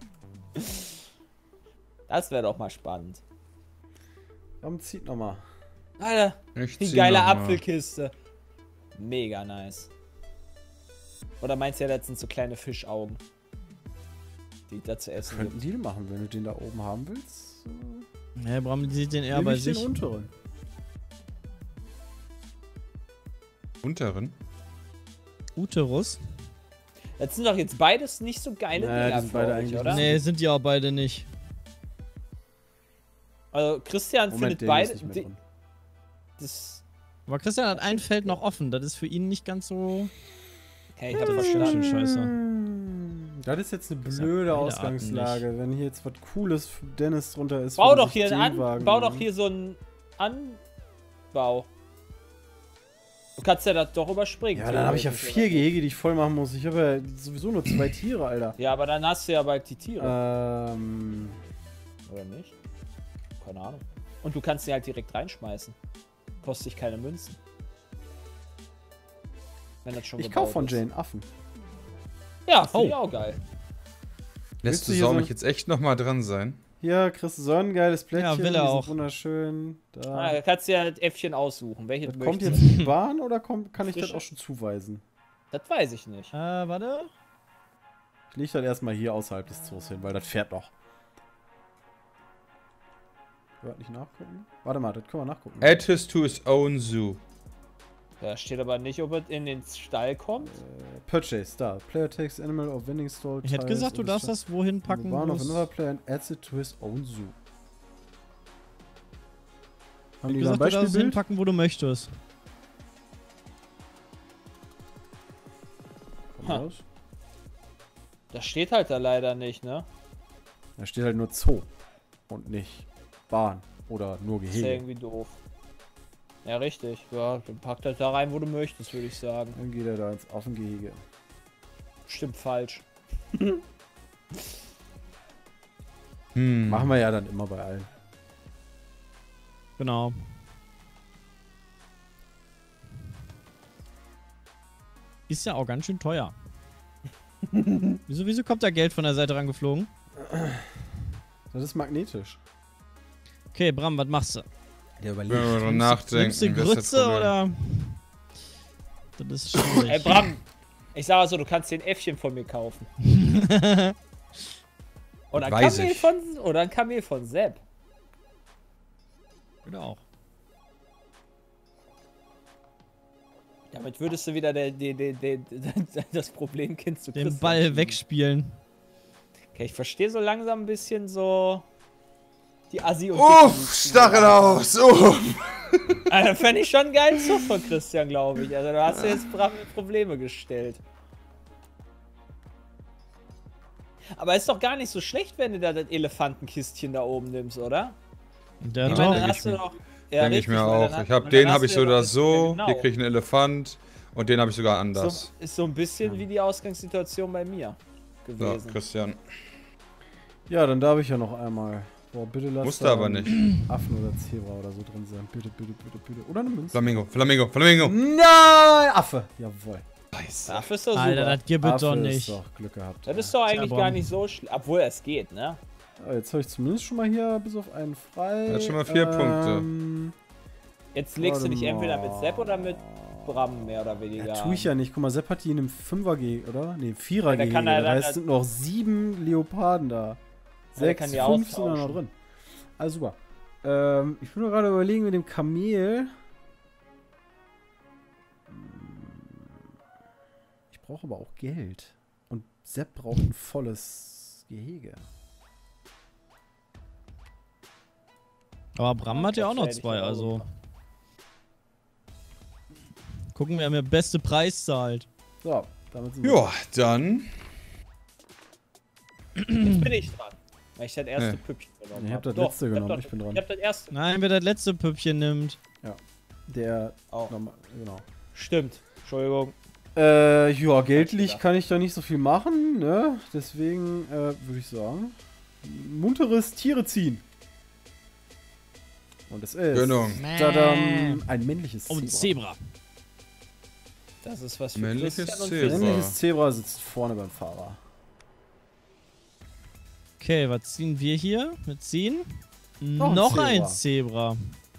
Das wäre doch mal spannend. Komm, zieht nochmal. Alter, Ich die zieh geile noch mal. Apfelkiste. Mega nice. Oder meinst du ja, das sind so kleine Fischaugen, die da zu Wir essen könnten gibt? einen Deal machen, wenn du den da oben haben willst. Äh, Ja, Bram sieht den eher nehm bei ich sich. den unteren. Unteren? Uterus? Das sind doch jetzt beides nicht so geile Naja, die Dinger sind für beide euch, eigentlich oder? Nee, sind die auch beide nicht. Also Christian Moment, findet der beide... ist nicht mehr die- drin. Das... Aber Christian hat ein Feld noch offen. Das ist für ihn nicht ganz so. Okay, ich hab Das ist verstanden. schon scheiße. Hm, Das ist jetzt eine Das sind blöde beide Arten Ausgangslage. Wenn hier jetzt was Cooles für Dennis drunter ist. Bau wo doch sich hier, einen An Seewagen- bau doch hier so einen Anbau. Du kannst ja das doch überspringen. Ja, dann habe ich ja theoretisch, vier oder? Gehege, die ich voll machen muss. Ich habe ja sowieso nur zwei Tiere, Alter. Ja, aber dann hast du ja bald die Tiere. Ähm. Oder nicht? Keine Ahnung. Und du kannst sie halt direkt reinschmeißen. Kostet dich keine Münzen. Wenn das schon Ich gebaut kauf von ist. Jane Affen. Ja, finde Oh. ich auch geil. Willst Lässt du du hier Sau so- mich jetzt echt nochmal dran sein? Hier kriegst du so ein geiles Plättchen. Ja, will er die sind auch. Wunderschön. Ah, Da. da kannst du ja das Äffchen aussuchen. Welches Das kommt möchtest jetzt du? in die Bahn oder kommt, kann ich das Frische? auch schon zuweisen? Das weiß ich nicht. Äh, warte. Ich leg das erstmal hier außerhalb des Zoos hin, weil das fährt noch. Können wir das nicht nachgucken? Warte mal, das können wir nachgucken. Add his to his own zoo. Da steht aber nicht, ob es in den Stall kommt. Äh, Purchase, da. Player takes animal or vending stall. Ich hätte gesagt, du darfst das wohin packen. Barn wo of es- another player and adds it to his own zoo. Ich Haben hätte die da ein gesagt, du darfst es Beispielbild? hinpacken, wo du möchtest. Kommt Ha. raus. Das steht halt da leider nicht, ne? Da steht halt nur Zoo und nicht Bahn oder nur Ist ja Gehege. irgendwie doof. Ja, richtig. Ja, dann pack das da rein, wo du möchtest, würde ich sagen. Dann geht er da ins Affengehege. Stimmt falsch. Hm. Machen wir ja dann immer bei allen. Genau. Ist ja auch ganz schön teuer. wieso, wieso kommt da Geld von der Seite rangeflogen? Das ist magnetisch. Okay, Bram, was machst du? Der Wenn wir überlegt. drüber nachdenken. Nimmst du das ist das Grütze Problem. oder? Das ist schwierig. Ey, Bram, ich sag mal so, du kannst den Äffchen von mir kaufen. Oder ein Weiß Kamel ich. von, oder ein Kamel von Sepp. Oder auch. Damit würdest du wieder der, der, der, der, das Problemkind zu Den Christian Ball schieben. wegspielen. Okay, ich verstehe so langsam ein bisschen so die Assi und Uff, Stachel aus! Uff! Also, das fände ich schon einen geilen Zug von Christian, glaube ich. Also da hast du jetzt Bram Probleme gestellt. Aber ist doch gar nicht so schlecht, wenn du da das Elefantenkistchen da oben nimmst, oder? Der Ich hat meine, auch. dann denk hast ich du mir. doch... Ja, Denke ich richtig, mir weil auch. dann hat- Ich hab, weil den dann habe hast ich du so ja oder doch- so. ja, genau. Hier krieg ich einen Elefant. Und den habe ich sogar So, anders. ist so ein bisschen wie die Ausgangssituation bei mir. So, gewesen. Christian. Ja, dann darf ich ja noch einmal. Boah, bitte lass Musste da aber einen nicht. Affen oder Zebra oder so drin sein. Bitte, bitte, bitte, bitte. Oder eine Münze. Flamingo, Flamingo, Flamingo. Nein! Affe! Jawohl. Dafür ist doch super. Alter, das gibt es Affe doch ist nicht. doch Glück gehabt. das ist doch eigentlich Tja, gar Bram. nicht so schlimm. Obwohl es geht, ne? Ja, jetzt habe ich zumindest schon mal hier bis auf einen frei. Er hat schon mal vier ähm, Jetzt legst du warte dich entweder mit mal. Sepp oder mit Bram mehr oder weniger. Ja, tue ich ja nicht. Guck mal, Sepp hat die in einem Fünfer Gehege, oder? Ne, Vierer Ja, der Gehege. kann er Das dann- heißt, es sind noch sieben Leoparden da. der Sechs, kann die fünf sind da noch austauschen. drin. Also super. Ähm, ich bin nur gerade überlegen mit dem Kamel. Ich brauche aber auch Geld. Und Sepp braucht ein volles Gehege. Aber Bram hat ja auch noch Das hätte ich zwei, auch also. gemacht. Gucken, wer mir beste Preis zahlt. So, damit sind wir. Ja, dann. Jetzt bin ich dran. Weil ich das erste Nee. Püppchen genommen Ich hab das Doch, letzte ich hab genommen, das- ich bin dran. Ich hab das erste. Nein, wer das letzte Püppchen nimmt. Der. Oh, Normal, genau. stimmt. Entschuldigung. Äh, ja, geldlich gedacht. kann ich da nicht so viel machen, ne? Deswegen äh, würde ich sagen, munteres Tiere ziehen. Und es ist Gönnung. tadam, ein männliches Und Zebra. Zebra. Das ist was für Männliches Christian und Zebra. Finn. Männliches Zebra sitzt vorne beim Fahrer. Okay, was ziehen wir hier? Wir ziehen Noch ein noch Zebra. ein Zebra.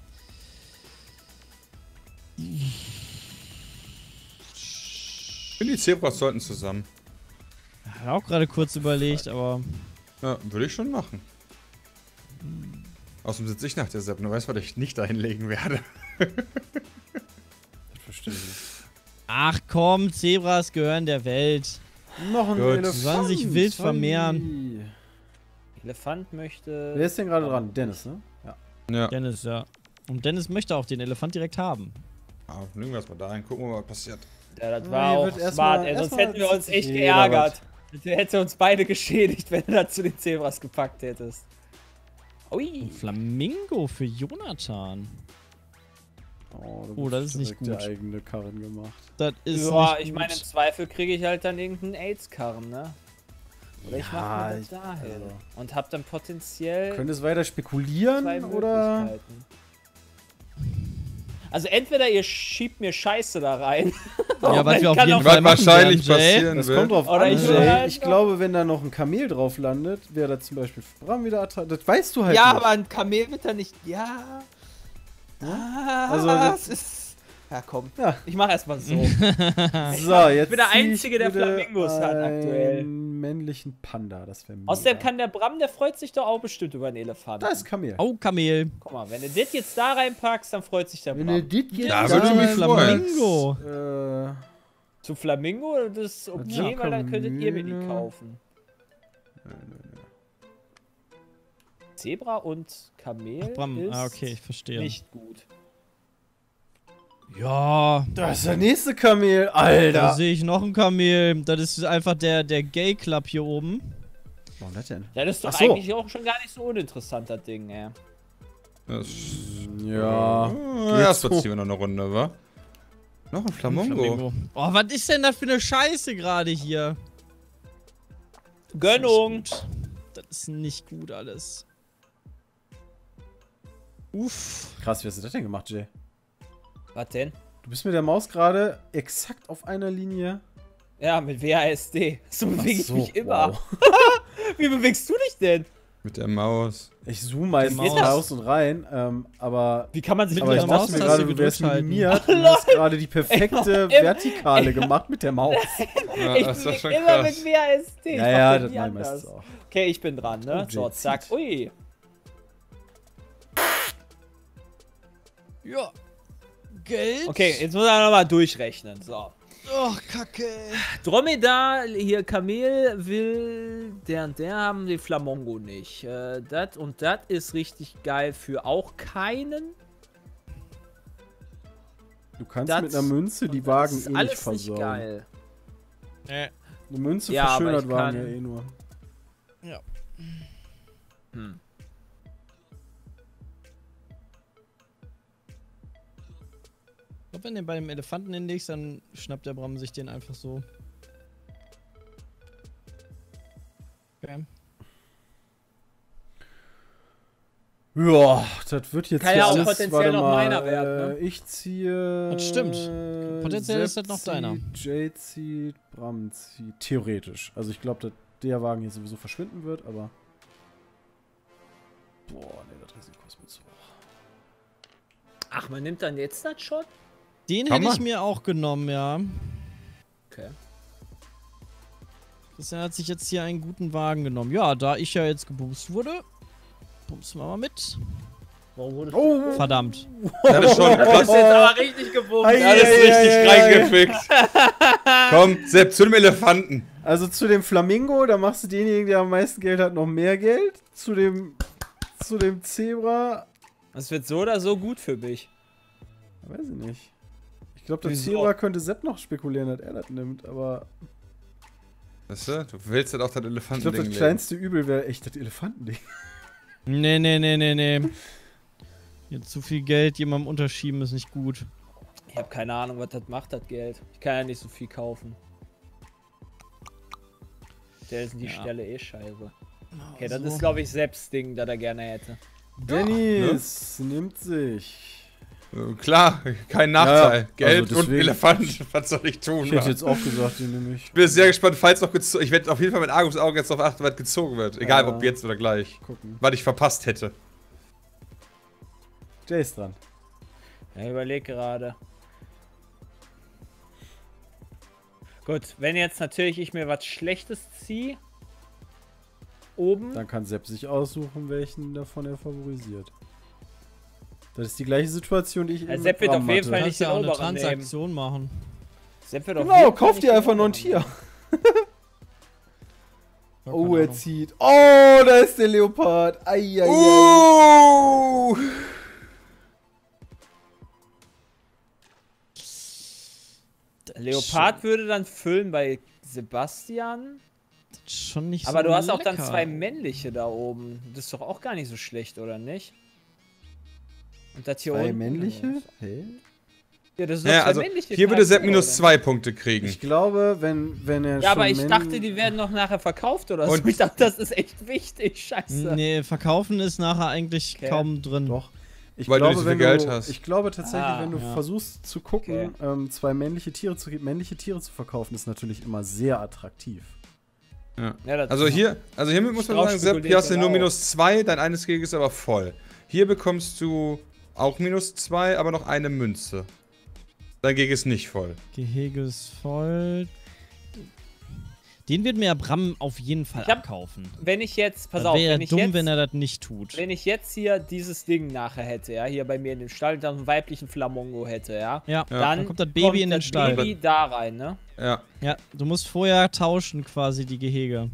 Ich finde, die Zebras sollten zusammen. Hab auch gerade kurz überlegt, aber. Ja, würde ich schon machen. Außerdem sitze ich nach der Sepp. Du weißt, was ich nicht einlegen werde. Das verstehe ich nicht. Ach komm, Zebras gehören der Welt. Noch ein Gut. Elefant. Die sollen sich wild Hui. vermehren. Elefant möchte. Wer ist denn gerade dran? Dennis, ne? Ja. Ja. Dennis, ja. Und Dennis möchte auch den Elefant direkt haben. Ah, legen wir erstmal da rein. Gucken wir mal, was passiert. Ja, das Ja, war hier auch wird erst smart, mal- ey. Sonst erst mal hätten wir uns zieht echt sich jeder geärgert. Du hättest uns beide geschädigt, wenn du das zu den Zebras gepackt hättest. Ui. Ein Flamingo für Jonathan. Oh, du Oh, bist das ist nicht direkt gut. der eigene Karren gemacht. Das ist Ja, nicht ich gut. meine, im Zweifel kriege ich halt dann irgendeinen AIDS-Karren, ne? Oder ich Ja, mache mir das ich- dahin. also- Und hab dann potenziell Könnt ihr es weiter zwei spekulieren oder? Möglichkeiten. Also entweder ihr schiebt mir Scheiße da rein. Ja, was Ich wir auf kann jeden auch- Fall Was machen wahrscheinlich werden, Jay. passieren Das wird. kommt drauf Oder an, ich Jay. höre Ich noch- glaube, wenn da noch ein Kamel drauf landet, wäre da zum Beispiel Bram wieder attraktiv. Das weißt du halt Ja, nicht. aber ein Kamel wird da nicht. Ja. Ah, Also, das das- ist. Ja, komm. Ja. Ich mach erstmal so. So, jetzt bin der zieh ich Einzige, der bitte Flamingos hat aktuell. einen männlichen Panda, das wäre Außerdem kann der Bram, der freut sich doch auch bestimmt über einen Elefanten. Da ist Kamel. Oh, Kamel. Guck mal, wenn du das jetzt da reinpackst, dann freut sich der Wenn du Bram. dit jetzt Da Das würde ist ich ein mich freuen. Flamingo. Äh, Zu Flamingo, das ist okay, Ja, weil dann könntet ihr mir die Kamele. kaufen. Zebra und Kamel Ach, Bram. ist Ah, okay, ich verstehe. nicht gut. Ja, da ist der nächste Kamel, da Alter. sehe ich noch ein Kamel. Das ist einfach der, der Gay Club hier oben. Warum das denn? Ja, das ist doch Ach so. eigentlich auch schon gar nicht so uninteressant, das Ding, ey. Das, Ja. äh, erstmal ziehen wir noch eine Runde, wa? Noch ein Flamingo. Oh, was ist denn das für eine Scheiße gerade hier? Gönnung! Das ist nicht gut. Das ist nicht gut alles. Uff. Krass, wie hast du das denn gemacht, Jay? Was denn? Du bist mit der Maus gerade exakt auf einer Linie. Ja, mit W A S D. So bewege ich so, mich immer. wow. Wie bewegst du dich denn? Mit der Maus. Ich zoome meistens Geht das? raus und rein, ähm, aber, Wie kann man sich Mit aber mit ich der der dachte mir Maustaste gerade, du wärst gedrückt halten. minimiert und hast gerade die perfekte Vertikale gemacht mit der Maus. Ja, Ich das war bewege schon immer krass. mit W A S D. Ich Ja, mach ja, das das nie mache ich anders. meistens auch. Okay, ich bin dran, ne? Oh, So, Jay zack. zieht. Ui. Ja. Geld? Okay, jetzt muss er nochmal durchrechnen. So. Oh, Kacke. Dromedar, hier Kamel will der und der haben, die Flamongo nicht. Äh, das und das ist richtig geil für auch keinen. Du kannst Das mit einer Münze die und Wagen das ist eh nicht alles nicht versauen. geil. Äh, Eine Münze Ja, aber verschönert ich Wagen kann- ja eh nur. ja. Hm. Ich glaube, wenn du bei dem Elefanten hinlegst, dann schnappt der Bram sich den einfach so. Okay. Ja, das wird jetzt Kann hier ja auch alles, potenziell warte noch mal, meiner werden, ne? äh, Ich ziehe... Das stimmt. Potenziell ist das noch Sepp deiner. zieht, Jay zieht, Bram zieht. Theoretisch. Also ich glaube, dass der Wagen hier sowieso verschwinden wird, aber... Boah, ne, das Risiko ist mir zu hoch. Ach, man nimmt dann jetzt das schon? Den Kann hätte ich man. mir auch genommen, ja. Okay. Christian hat sich jetzt hier einen guten Wagen genommen. Ja, da ich ja jetzt geboost wurde, bumsen wir mal mit. Warum wurde Oh! Verdammt. Das ist schon Das ist krass. jetzt aber richtig gewummt. Ei, Alles ei, richtig ei, ei, reingefickt. Komm, Sepp, zu dem Elefanten. Also zu dem Flamingo, da machst du denjenigen, der am meisten Geld hat, noch mehr Geld. Zu dem... Zu dem Zebra... Das wird so oder so gut für mich. Weiß ich nicht. Ich glaube, der Wieso? Zebra könnte Sepp noch spekulieren, dass er das nimmt, aber... Weißt du, du willst halt auch das Ich glaube, Elefantending das legen. kleinste Übel wäre echt das Elefantending. Nee, nee, nee, nee, nee. Jetzt zu viel Geld jemandem unterschieben ist nicht gut. Ich habe keine Ahnung, was das macht, das Geld. Ich kann ja nicht so viel kaufen. Der ist die Ja. Stelle eh scheiße. Okay, das So. ist, glaube ich, selbst Ding, das er gerne hätte. Dennis nimmt sich... Äh, Klar, kein Nachteil. Ja, Geld also und deswegen- Elefant, was soll ich tun? Ich hätte wa? jetzt auch gesagt, den nehme ich. Ich bin sehr gespannt, falls noch gezogen. Ich werde auf jeden Fall mit Argus Auge jetzt darauf achten, was gezogen wird. Egal, Ja. ob jetzt oder gleich. Gucken. Was ich verpasst hätte. Jay ist dran. Ja, überleg gerade. Gut, wenn jetzt natürlich ich mir was Schlechtes ziehe. Oben. Dann kann Sepp sich aussuchen, welchen davon er favorisiert. Das ist die gleiche Situation, die ich Ja, eben Sepp mit wird Bram auf jeden hatte. Fall Du nicht kannst ja auch den eine oberen nehmen. Transaktion machen. Sepp wird auf Genau, jeden Fall kauf nicht dir den einfach noch ein oberen Tier. nehmen. Ja, Oh, keine er Ahnung. zieht. Oh, da ist der Leopard. Eieiei. Uh! Leopard würde dann füllen bei Sebastian. Schon nicht Aber so du hast auch dann lecker. zwei männliche da oben. Das ist doch auch gar nicht so schlecht, oder nicht? Und das hier Zwei unten. männliche? Hä? Ja, das sind Ja, doch zwei also männliche hier würde Sepp Charaktere, minus oder? zwei Punkte kriegen. Ich glaube, wenn, wenn er Ja, aber schon ich Männ- dachte, die werden noch nachher verkauft oder so. Und- Ich dachte, das ist echt wichtig. Scheiße. Nee, verkaufen ist nachher eigentlich Okay. kaum drin. Doch. Ich Weil du glaube, nicht so wenn viel Geld du, hast. Ich glaube tatsächlich, Ah, wenn du ja. versuchst zu gucken, Okay. ähm, zwei männliche Tiere zu männliche Tiere zu verkaufen, ist natürlich immer sehr attraktiv. Ja. Ja, das Also ist- hier, also hiermit muss man Drauf sagen, Sepp, hier spekuliert hast du dann nur auch. minus zwei, dein eines Gehege ist aber voll. Hier bekommst du auch minus zwei, aber noch eine Münze. Dein Gehege ist nicht voll. Gehege ist voll. Den wird mir Bram auf jeden Fall Ich hab- abkaufen. Wenn ich jetzt, pass Das auf, wäre wenn ich dumm, jetzt, wenn er das nicht tut. wenn ich jetzt hier dieses Ding nachher hätte, ja, hier bei mir in dem Stall, dann einen weiblichen Flamongo hätte, ja, Ja, dann, dann kommt das Baby in den das Stall. Baby da rein, ne? Ja. Ja, du musst vorher tauschen quasi die Gehege.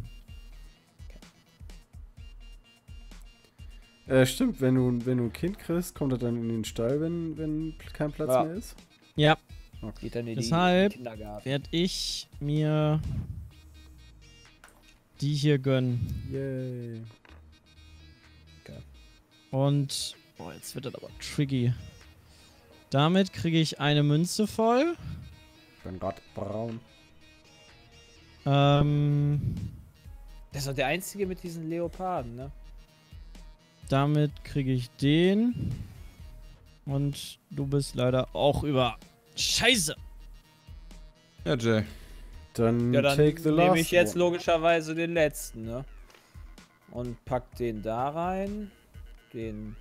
Äh, stimmt, wenn du, wenn du ein Kind kriegst, kommt er dann in den Stall, wenn, wenn kein Platz Ja. mehr ist? Ja, Geht dann in Deshalb- die Kindergarten. werde ich mir die hier gönnen. Yay. Und, boah, jetzt wird das aber tricky. Damit kriege ich eine Münze voll. Ich bin grad braun. Ähm, Das ist doch der einzige mit diesen Leoparden, ne? damit kriege ich den. Und du bist leider auch über. Scheiße! Ja, Jay. Dann, Ja, dann take the last nehme ich jetzt one. logischerweise den letzten, ne? Und pack den da rein. Den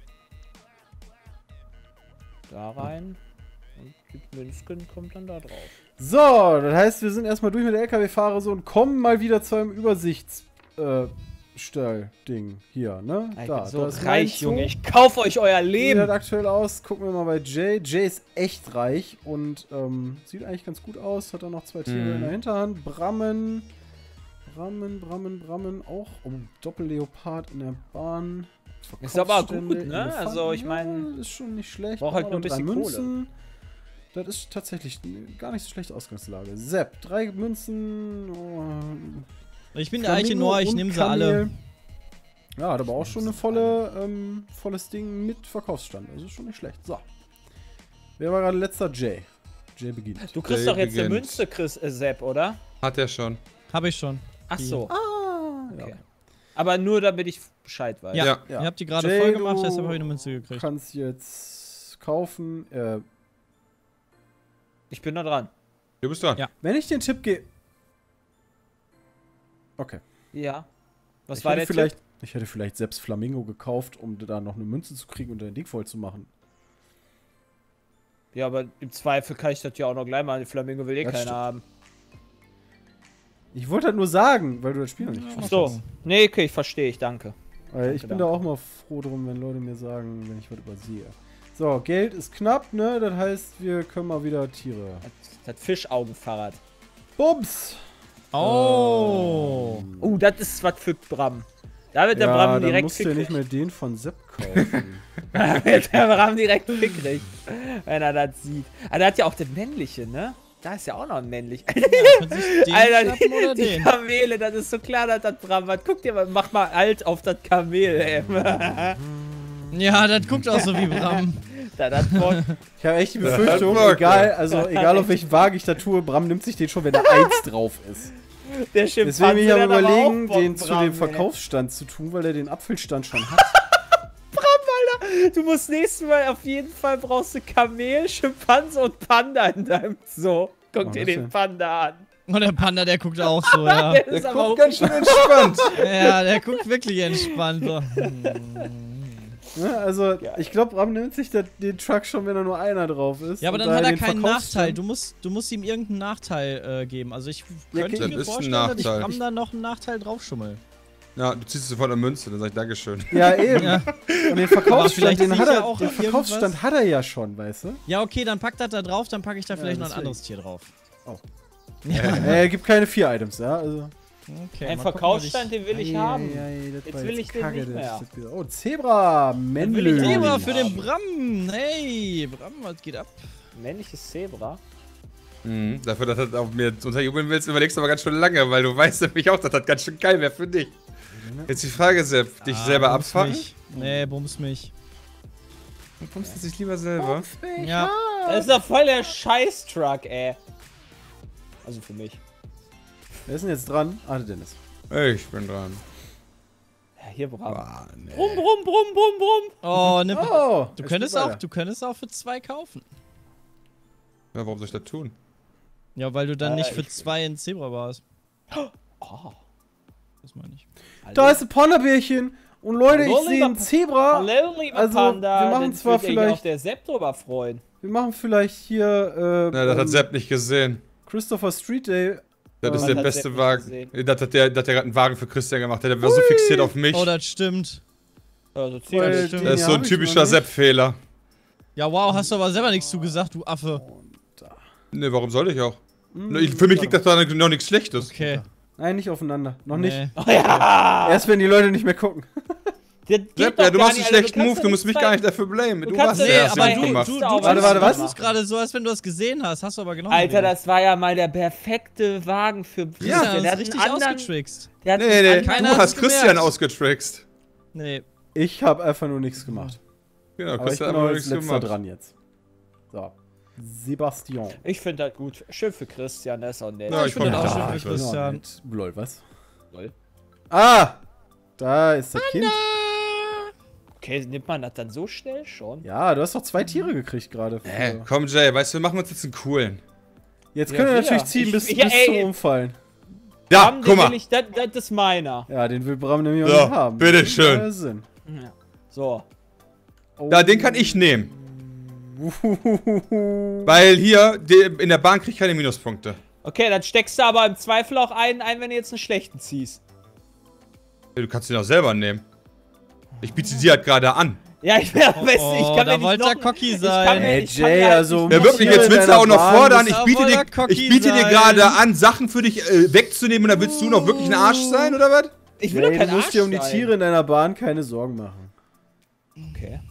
da rein. Und die Münzken kommt dann da drauf. So, das heißt, wir sind erstmal durch mit der L K W-Fahrer so und kommen mal wieder zu einem Übersichtsstall-Ding hier, ne? Ich da, bin so da ist mein reich, Zoo. Junge. Ich kauf euch euer Wie sieht Leben. das aktuell aus? Gucken wir mal bei Jay. Jay ist echt reich und ähm, sieht eigentlich ganz gut aus. Hat er noch zwei Tiere Mhm. in der Hinterhand. Brammen. Brammen, Brammen, Brammen. Auch um Doppelleopard in der Bahn. Ist aber gut, Verkaufsstände, ne? Elefanten. Also, ich mein- Ja, ist schon nicht schlecht. Braucht halt Aber nur ein drei bisschen Münzen. Das ist tatsächlich gar nicht so schlechte Ausgangslage. Sepp, drei Münzen. Oh, Ich bin der Flamingo Eiche Noah, ich und nehme sie Kamel. alle. Ja, hat aber auch schon eine volle, ähm, volles Ding mit Verkaufsstand. Also ist schon nicht schlecht. So. Wer war gerade letzter? Jay. Jay beginnt. Du kriegst Jay doch jetzt eine beginnt. Münze, Chris, äh, Sepp, oder? Hat er schon. Habe ich schon. Ach so. Ah, ja. Okay. Aber nur, damit ich Bescheid weiß. Ja, Ja. Ja. ihr habt die gerade Jay, voll gemacht, du deshalb habe ich eine Münze gekriegt. kannst jetzt kaufen. Äh, Ich bin da dran. Du bist dran. Ja. wenn ich den Tipp gehe. Okay. Ja. Was ich war hätte der vielleicht, Tipp? Ich hätte vielleicht selbst Flamingo gekauft, um da noch eine Münze zu kriegen und dein Ding voll zu machen. Ja, aber im Zweifel kann ich das ja auch noch gleich mal. Flamingo will eh Das keiner stimmt. haben. Ich wollte halt nur sagen, weil du das Spiel noch nicht Ja, gespielt So. hast. Nee, okay, ich verstehe, ich danke. Weil ich bin da auch mal froh drum, wenn Leute mir sagen, wenn ich was übersehe. So, Geld ist knapp, ne? Das heißt, wir können mal wieder Tiere. Das, das Fischaugenfahrrad. Bums! Oh! Ähm, Oh, das ist was für Bram. Da wird der ja, Bram dann direkt musst du ja fickrig. nicht mehr den von Sepp kaufen. Da wird der Bram direkt fickrig, wenn er das sieht. Aber der hat ja auch den männliche, ne? Da ist ja auch noch ein männlich. Ja, kann sich den Alter, schnappen oder die, die den? Kamele, das ist so klar, dass das Bram hat. Guck dir mal, mach mal alt auf das Kamel, ey. Ja, das guckt auch so wie Bram. da, das Bock. Ich habe echt die Befürchtung, Bock, egal, also egal auf welchen Waage ich da tue, Bram nimmt sich den schon, wenn da eins drauf ist. Der Deswegen Schimpanse, bin ich am der hat aber überlegen, auch Bock, den zu Bram, dem ey. Verkaufsstand zu tun, weil er den Apfelstand schon hat. Du musst nächstes Mal auf jeden Fall brauchst du Kamel, Schimpanse und Panda in deinem Zoo. Guck Oh, dir das den ja. Panda an. Und der Panda, der guckt auch so, ja. Der ist aber auch Ganz schön entspannt. Ja, der guckt wirklich entspannt. So. Ne, also, ich glaube, Bram nimmt sich da, den Truck schon, wenn da nur einer drauf ist. Ja, aber und dann da hat er den keinen Verkaufsstand- Nachteil. Du musst, du musst ihm irgendeinen Nachteil äh, geben. Also ich Ja, könnte okay. mir Das ist ein vorstellen, dass ich Nachteil. Bram da noch einen Nachteil draufschummel. Ja, du ziehst es sofort eine Münze, dann sag ich Dankeschön. Ja, eben. Ja. Und den Verkaufsstand, vielleicht den, sehe hat ich ja er, auch den Verkaufsstand irgendwas. hat er ja schon, weißt du? Ja, okay, dann pack das da drauf, dann packe ich da Ja, vielleicht noch ein deswegen. anderes Tier drauf. Oh. Ja. Äh, Er gibt keine vier Items, ja? Also. Okay, Ein mal Verkaufsstand, gucken, den will ich Ei, haben. ei, ei, das Jetzt war will ich den Kacke, nicht das mehr. ist wieder- Oh, Zebra, was ich- Männle. Will ich Thema haben. für den Bram. Hey, Bram, was geht ab? Männliches Zebra. Mhm. Dafür, dass du das auf mir unterjubeln willst, überlegst du aber ganz schön lange, weil du weißt nämlich auch, dass das ganz schön geil wäre für dich. Jetzt die Frage, Sepp, dich Ah, selber bums abfacken? mich. Nee, bums mich. Du pumpst es dich lieber selber. Ja. Das ist doch voll der Scheiß-Truck, ey. Also für mich. Wer ist denn jetzt dran? Ah, der Dennis. Ich bin dran. Ja, hier, Bram. Ah, nee. Brumm, brumm, brumm, brumm, brumm. Oh, ne, Oh, du es könntest geht auch, weiter. du könntest auch für zwei kaufen. Ja, warum soll ich das tun? Ja, weil du dann Äh, nicht für ich- zwei in Zebra warst. Oh. Das meine ich. Da ist ein Panda-Bärchen. Und Leute, ich Hallo, sehe lieber ein Pa- Zebra. Hallo, lieber also, Panda. wir machen Dann zwar wird sich vielleicht- auch der Sepp drüber freuen. Wir machen vielleicht hier äh, Na, das hat ähm, Sepp nicht gesehen. Christopher Street Day. Das ist Was der hat beste Sepp nicht Wagen. gesehen? Das hat der, das hat der gerade einen Wagen für Christian gemacht. Der war so fixiert auf mich. Oh, das stimmt. Also Weil ziemlich. stimmt. den Das ist hier so hab ein ich noch typischer nicht. Sepp-Fehler. Ja, wow, hast du aber selber nichts zugesagt, du Affe. Ne, warum soll ich auch? Hm, Ich, für mich liegt das da noch nichts Schlechtes. Okay. Nein, nicht aufeinander. Noch Nee. nicht. Oh ja! Erst wenn die Leute nicht mehr gucken. Das geht Sepp, doch ja, du gar machst einen nicht, Alter. schlechten Move, du musst mich gar nicht dafür blamen. Du Du kannst warst ja- der Nee, Erste, aber der du, gemacht. du, du, Warte, warte, tust- was? du tust gerade so, als wenn du das gesehen hast. Hast du aber genau Alter, das war ja mal der perfekte Wagen für Ja, Christian. das der ist hat richtig einen anderen, ausgetrickst. der hat Nee, einen nee, anderen- Keiner du hat's hast Christian gemerkt. ausgetrickst. Nee. Ich habe einfach nur nichts gemacht. Genau, Aber ich Christian bin hat auch noch als nichts letzter gemacht. dran jetzt. So. Sebastian. Ich finde das gut. Schön für Christian, der ist auch nett. Ja, ich ich finde freu das mich auch da. schön für Christian. Mit Lol, was? Lol. Ah! Da ist das Kind. Okay, nimmt man das dann so schnell schon? Ja, du hast doch zwei Tiere gekriegt gerade. für- Hä, komm Jay, weißt du, wir machen uns jetzt einen coolen. Jetzt Ja, können wir wir. natürlich ziehen Ich- bis, ja, bis ey. zum Umfallen. Ja, Bram, guck den will mal. ich, das, das ist meiner. Ja, den will Bram nämlich auch So, nicht haben. bitteschön. Ja, Sinn. So. Oh. Ja, den kann ich nehmen. Weil hier, die, in der Bahn krieg ich keine Minuspunkte. Okay, dann steckst du aber im Zweifel auch einen ein, wenn du jetzt einen schlechten ziehst. Du kannst den auch selber nehmen. Ich biete sie halt gerade an. Ja, ich bin am besten. Ich oh, kann da mir nicht wollte noch, er cocky ich sein. kann mir, Ey, ich kann Jay, mir halt also- nicht Ja, wirklich, Tiere jetzt in willst du deiner auch noch Bahn, fordern. das Ich ist biete aber dir, cocky ich biete dir sein. gerade an, Sachen für dich äh, wegzunehmen und dann willst du noch wirklich ein Arsch sein, oder was? Ich will doch Jay, kein du musst Arsch dir um die sein. Tiere in deiner Bahn keine Sorgen machen. Okay.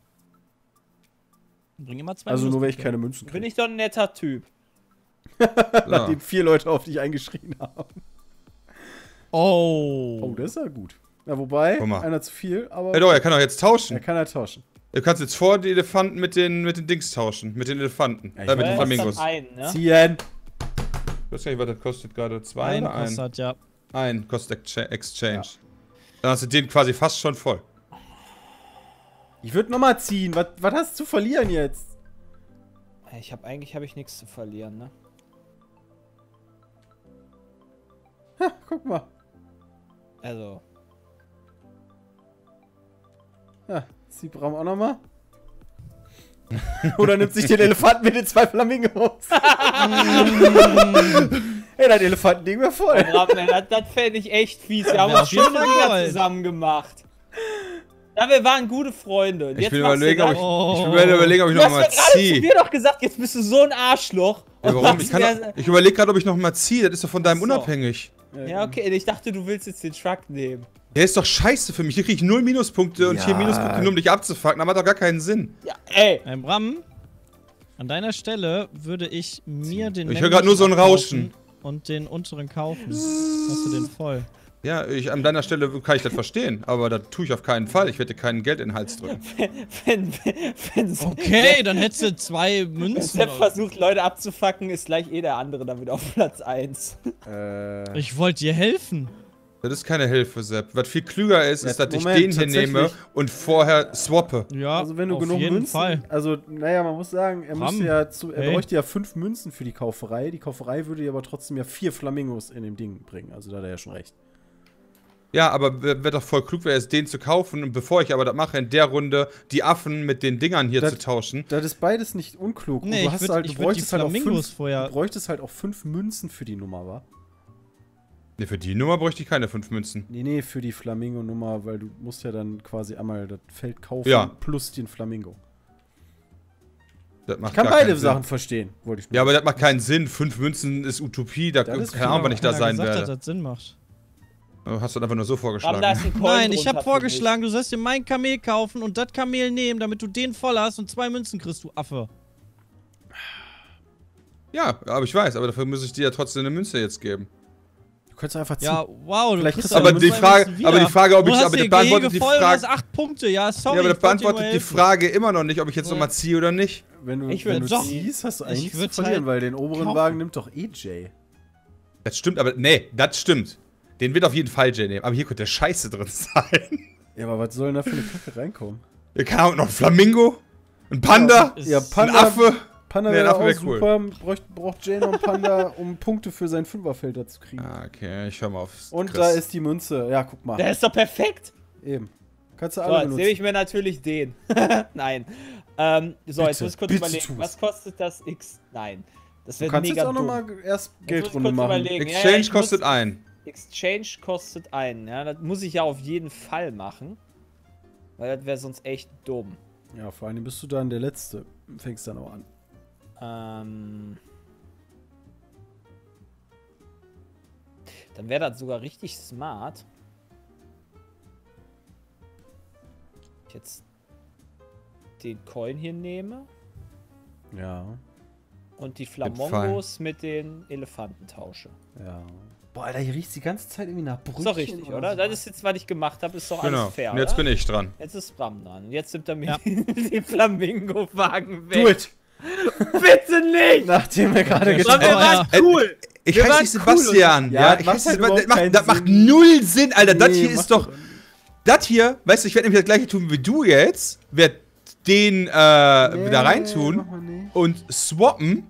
Bring immer zwei Also nur, wenn ich Minuspunkte. keine Münzen Bin kriege. ich doch ein netter Typ. Nachdem vier Leute auf dich eingeschrien haben. Oh. Oh, das ist ja gut. Ja, wobei, Guck mal. einer zu viel, aber Ja doch, er kann auch jetzt er tauschen. kann halt tauschen. Du kannst jetzt vor die Elefanten mit den, mit den Dings tauschen. Mit den Elefanten. Ja, ich äh, mit weiß. den Flamingos. Ein, ne? Ziehen! Ich weiß gar nicht, was das kostet gerade. Zwei Ein oder ein? kostet, ja. Ein kostet Excha- Exchange. Dann hast du den quasi fast schon voll. Ich würde nochmal ziehen. Was, was hast du zu verlieren jetzt? Ich habe eigentlich habe ich nichts zu verlieren, ne? Ha, guck mal. Also. Ja, zieht Bram auch nochmal. Oder nimmt sich den Elefanten mit den zwei Flamingos. Ey, das Elefantending wäre voll. Bram, das, das fände ich echt fies. Wir haben Ja, uns auf jeden schöne Fall Dinger geil. zusammen gemacht. Ja, wir waren gute Freunde. Und Ich jetzt will machst du überlegen, ob das. ich, Oh. ich will überlegen, ob ich Du noch hast mal mir gerade zu ziehe. mir doch gesagt, jetzt bist du so ein Arschloch. Ja, Und warum? machst Ich, kann mir- doch- ich überlege gerade, ob ich noch mal ziehe. Das ist doch von deinem Ach so. unabhängig. Ja, okay, ich dachte, du willst jetzt den Truck nehmen. Der ist doch scheiße für mich. Hier kriege ich null Minuspunkte und Ja. hier Minuspunkte, nur um dich abzufucken. Das macht doch gar keinen Sinn. Ja, ey. Ein Bram, an deiner Stelle würde ich mir den Ich höre gerade nur so ein Rauschen. und den unteren kaufen. Hast du den voll? Ja, ich, an deiner Stelle kann ich das verstehen, aber das tue ich auf keinen Fall. Ich werde dir kein Geld in den Hals drücken. Wenn, wenn, Okay, dann hättest du zwei wenn Münzen. Sepp versucht, Leute abzufacken, ist gleich eh der andere damit auf Platz eins. Äh, Ich wollte dir helfen. Das ist keine Hilfe, Sepp. Was viel klüger ist, ist, Ja, dass ich Moment, den hier nehme tatsächlich. und vorher swappe. Ja, also wenn du auf genug jeden Münzen... Fall. Also, naja, man muss sagen, er, Bram, müsste ja zu, er hey. bräuchte ja fünf Münzen für die Kauferei. Die Kauferei würde ja aber trotzdem ja vier Flamingos in dem Ding bringen. Also da hat er ja schon recht. Ja, aber wäre doch voll klug, wäre es den zu kaufen und bevor ich aber das mache, in der Runde die Affen mit den Dingern hier Das- zu tauschen. Das ist beides nicht unklug. Nee, Und du ich hast würd- halt, ich du würd die bräuchtest halt auch Flamingos fünf, vorher- du bräuchtest halt auch fünf Münzen für die Nummer, wa? Ne, für die Nummer bräuchte ich keine fünf Münzen. Nee, nee, für die Flamingo-Nummer, weil du musst ja dann quasi einmal das Feld kaufen Ja. plus den Flamingo. Das macht Ich kann gar beide keinen Sinn. Sachen verstehen, wollte ich nur. Ja, aber das macht keinen Sinn. Fünf Münzen ist Utopie, da Das ist keine Ahnung, wann ich da Keiner sein gesagt, werde. dass das Sinn macht. Du hast das einfach nur so Bram, da vorgeschlagen. ist ein Coin Nein, ich drunter habe für vorgeschlagen, du sollst dir mein Kamel kaufen und das Kamel nehmen, damit du den voll hast und zwei Münzen kriegst, du Affe. Ja, aber ich weiß, aber dafür muss ich dir ja trotzdem eine Münze jetzt geben. Du könntest einfach ziehen. Ja, wow, du Vielleicht kriegst kriegst du aber Aber die zwei Frage, Münzen aber die wieder. Frage, ob Du ich, hast aber dir das beantwortet die voll, du hast Frage. acht Punkte, ja, sorry. Ja, aber das ich wollte dir beantwortet nur die helfen. Frage immer noch nicht, ob ich jetzt Ja. nochmal ziehe oder nicht. Wenn du, Ich wenn würd du doch- ziehst, hast du ich eigentlich nichts zu würd verlieren, halt weil den oberen kaufen. Wagen nimmt doch eh Jay. Das stimmt, aber nee, das stimmt. Den wird auf jeden Fall Jay nehmen. Aber hier könnte Scheiße drin sein. Ja, aber was soll denn da für eine Kacke reinkommen? Hier kann auch noch ein Flamingo, ein Panda, Ist- Ja, ein Panda, Affe. Panda Nee, wäre dafür auch wär cool. super. Braucht, braucht Jay noch einen Panda, um Punkte für sein Fünferfelder zu kriegen. Ah, okay, ich hör mal auf. Und Chris. da ist die Münze. Ja, guck mal. Der ist doch perfekt. Eben. Kannst du So, alle jetzt nehme ich benutzen. mir natürlich den. Nein. Ähm, so, jetzt Bitte, muss ich kurz bitte überlegen. tu's. Was kostet das X? Nein. Das Du wird kannst mega jetzt auch dumm. nochmal erst Jetzt muss ich Geldrunde kurz machen. überlegen. Ja, ja, Exchange ich muss- kostet ein. Exchange kostet einen, ja. Das muss ich ja auf jeden Fall machen. Weil das wäre sonst echt dumm. Ja, vor allem bist du dann der Letzte. Fängst dann auch an. Ähm. Dann wäre das sogar richtig smart. Ich jetzt den Coin hier nehme Ja, und die Flamongos mit den Elefanten tausche. ja. Boah, Alter, hier riecht die ganze Zeit irgendwie nach Brötchen. Ist doch richtig, oder? so. Das ist jetzt, was ich gemacht habe, ist doch Genau. alles fair, Und jetzt oder? bin ich dran. Jetzt ist Bram dran. Jetzt nimmt er mir Ja. den Flamingo-Wagen weg. Do it! Bitte nicht! Nachdem er gerade Okay, Bram, getan wir Oh, waren ja. cool! Ich Wir heiße waren nicht Sebastian. und- Ja, Ja, ich macht heiße halt Sebastian. überhaupt Das macht, das keinen macht Sinn. null Sinn, Alter. Das Nee, hier macht ist doch. doch- Das hier, weißt du, ich werde nämlich das gleiche tun wie du jetzt. Werd den äh, Nee, wieder mach reintun mal nicht. und swappen.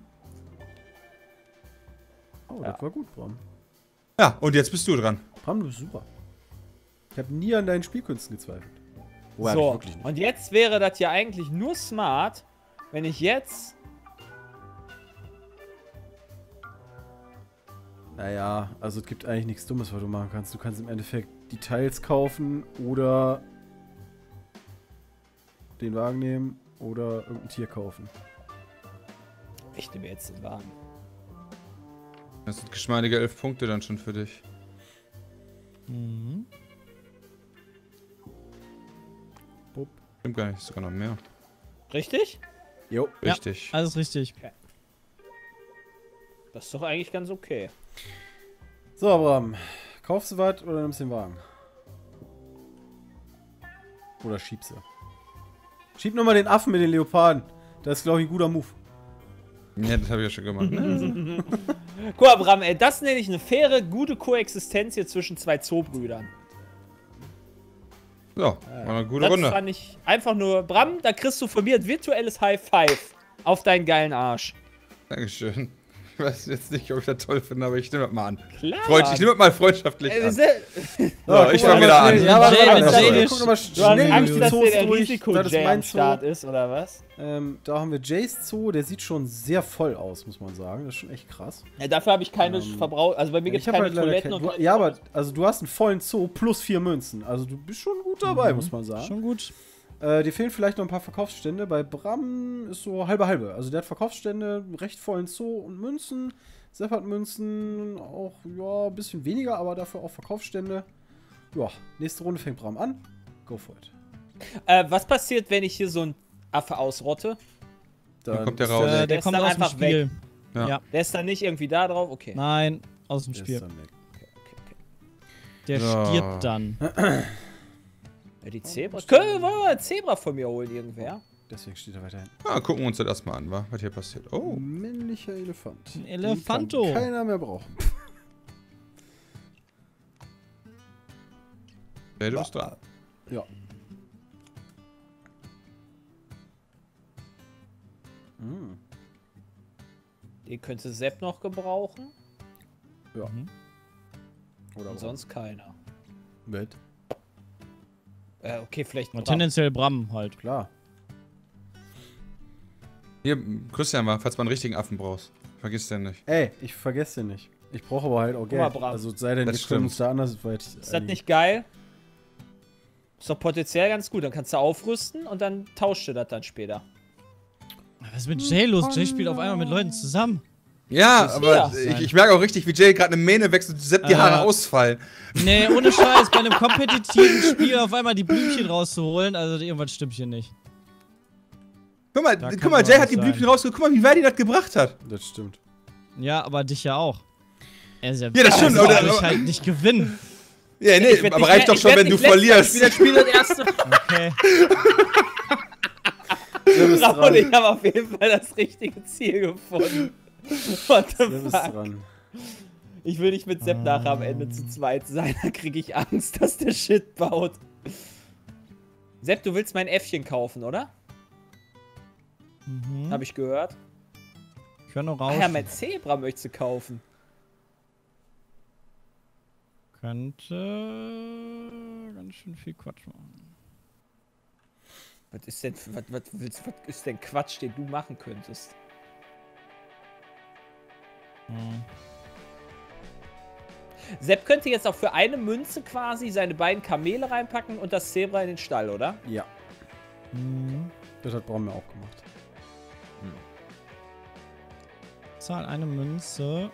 Oh, das war gut, Bram. Ja, und jetzt bist du dran. Bram, du bist super. Ich habe nie an deinen Spielkünsten gezweifelt. Oh, hab ich So, wirklich nicht. und jetzt wäre das ja eigentlich nur smart, wenn ich jetzt... Naja, also es gibt eigentlich nichts Dummes, was du machen kannst. Du kannst im Endeffekt die Teils kaufen oder den Wagen nehmen oder irgendein Tier kaufen. Ich nehme jetzt den Wagen. Das sind geschmeidige elf Punkte dann schon für dich. Mhm. Bup. Stimmt gar nicht, sogar noch mehr. Richtig? Jo. Richtig. Alles richtig. Das ist doch eigentlich ganz okay. So, Abraham. Kaufst du was oder nimmst den Wagen? Oder schiebst du? Schieb nochmal den Affen mit den Leoparden. Das ist, glaube ich, ein guter Move. Ja, das habe ich ja schon gemacht. Ne? Guck mal, Bram, ey, das nenne ich eine faire, gute Koexistenz hier zwischen zwei Zoobrüdern. So, war eine gute Das Runde. fand ich einfach nur. Bram, da kriegst du von mir ein virtuelles High Five auf deinen geilen Arsch. Dankeschön. Ich weiß jetzt nicht, ob ich das toll finde, aber ich nehme das mal an. Klar. Freundlich, ich nehme das mal freundschaftlich Ey, wir an. sind- So, ich fange wieder an. Ja, warte, Jay- warte, warte, Jay- wir gucken mal Du hast schnell Angst, durch dass die dir Zoos der durch. Risiko Das ist Jay mein am Zoo. Start ist, oder was? Ähm, da haben wir Jays Zoo, der sieht schon sehr voll aus, muss man sagen. Das ist schon echt krass. Ja, dafür habe ich keine Ähm, Verbrauch. Also bei mir Ja, gibt es hab keine halt leider Toiletten kein- und. du, Ja, aber also du hast einen vollen Zoo plus vier Münzen. Also du bist schon gut dabei, muss man sagen. Schon gut. Äh, dir fehlen vielleicht noch ein paar Verkaufsstände. Bei Bram ist so halbe halbe. Also der hat Verkaufsstände, recht vollen Zoo und Münzen. Sepp hat Münzen auch, ja, ein bisschen weniger, aber dafür auch Verkaufsstände. Ja, nächste Runde fängt Bram an. Go for it. Äh, was passiert, wenn ich hier so einen Affe ausrotte? Dann kommt der raus. Äh, der der ist kommt dann aus dem einfach Spiel. Ja. Ja. Der ist dann nicht irgendwie da drauf? Okay. Nein, aus dem Der Spiel. ist dann weg. okay, okay, okay. Der So. stirbt dann. Ja, die Zebra. Können wir mal ein Zebra von mir holen, irgendwer? Deswegen steht er weiterhin. Ah, gucken wir uns das erstmal an, wa? Was hier passiert. Oh. Männlicher Elefant. Ein Die Elefanto. kann keiner mehr brauchen. Hey, du bist dran. Ja. Hm. Den könnte Sepp noch gebrauchen. Ja. Mhm. Oder Und sonst keiner. Mit. Äh, okay, vielleicht. Und Bram. tendenziell Bram halt. Klar. Hier, Christian mal, falls man einen richtigen Affen brauchst. Vergiss den nicht. Ey, ich vergesse den nicht. Ich brauche aber halt auch mal, Geld. Bram. Also sei denn, Das wir können uns stimmt. da anders weit. Ist das nicht geil? Ist doch potenziell ganz gut. Dann kannst du aufrüsten und dann tauscht du das dann später. Was ist mit Jay los? Jay spielt auf einmal mit Leuten zusammen. Ja, ist aber hier. ich, ich merke auch richtig, wie Jay gerade eine Mähne wechselt und Sepp die Äh. Haare ausfallen. Nee, ohne Scheiß, bei einem kompetitiven Spiel auf einmal die Blümchen rauszuholen, also irgendwas stimmt hier nicht. Guck mal, Da guck kann mal, doch Jay was hat die sein. Blümchen rausgeholt. Guck mal, wie weit die das gebracht hat. Das stimmt. Ja, aber dich ja auch. Er ist ja, Ja, das stimmt, also oder- soll ich aber- halt nicht gewinnen. Ja, nee, Ich werd aber nicht reicht mehr- doch schon, ich werd wenn du nicht letzter, verlierst. Ich spiele das Spiel das erste. Okay. Du bist Raul, dran. ich habe auf jeden Fall das richtige Ziel gefunden. What the Du bist fuck? dran. Ich will nicht mit Sepp nachher am Ende zu zweit sein, da kriege ich Angst, dass der Shit baut. Sepp, du willst mein Äffchen kaufen, oder? Mhm. Habe ich gehört. Ich höre noch Ah raus. ja, mein Zebra möchtest du kaufen. Könnte ganz schön viel Quatsch machen. Was ist denn, was, was, willst, was ist denn Quatsch, den du machen könntest? Hm. Sepp könnte jetzt auch für eine Münze quasi seine beiden Kamele reinpacken und das Zebra in den Stall, oder? Ja, Mhm. das hat Braun mir auch gemacht. Zahl eine Münze.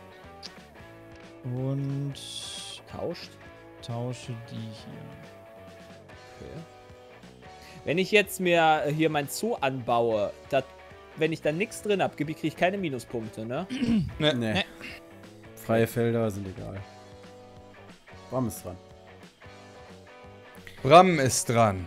Und Tauscht. tausche die hier. Okay. Wenn ich jetzt mir hier mein Zoo anbaue, dat, wenn ich dann nichts drin habe, kriege ich keine Minuspunkte, ne? Nee. Nee. Nee. Freie Felder sind egal. Bram ist dran. Bram ist dran.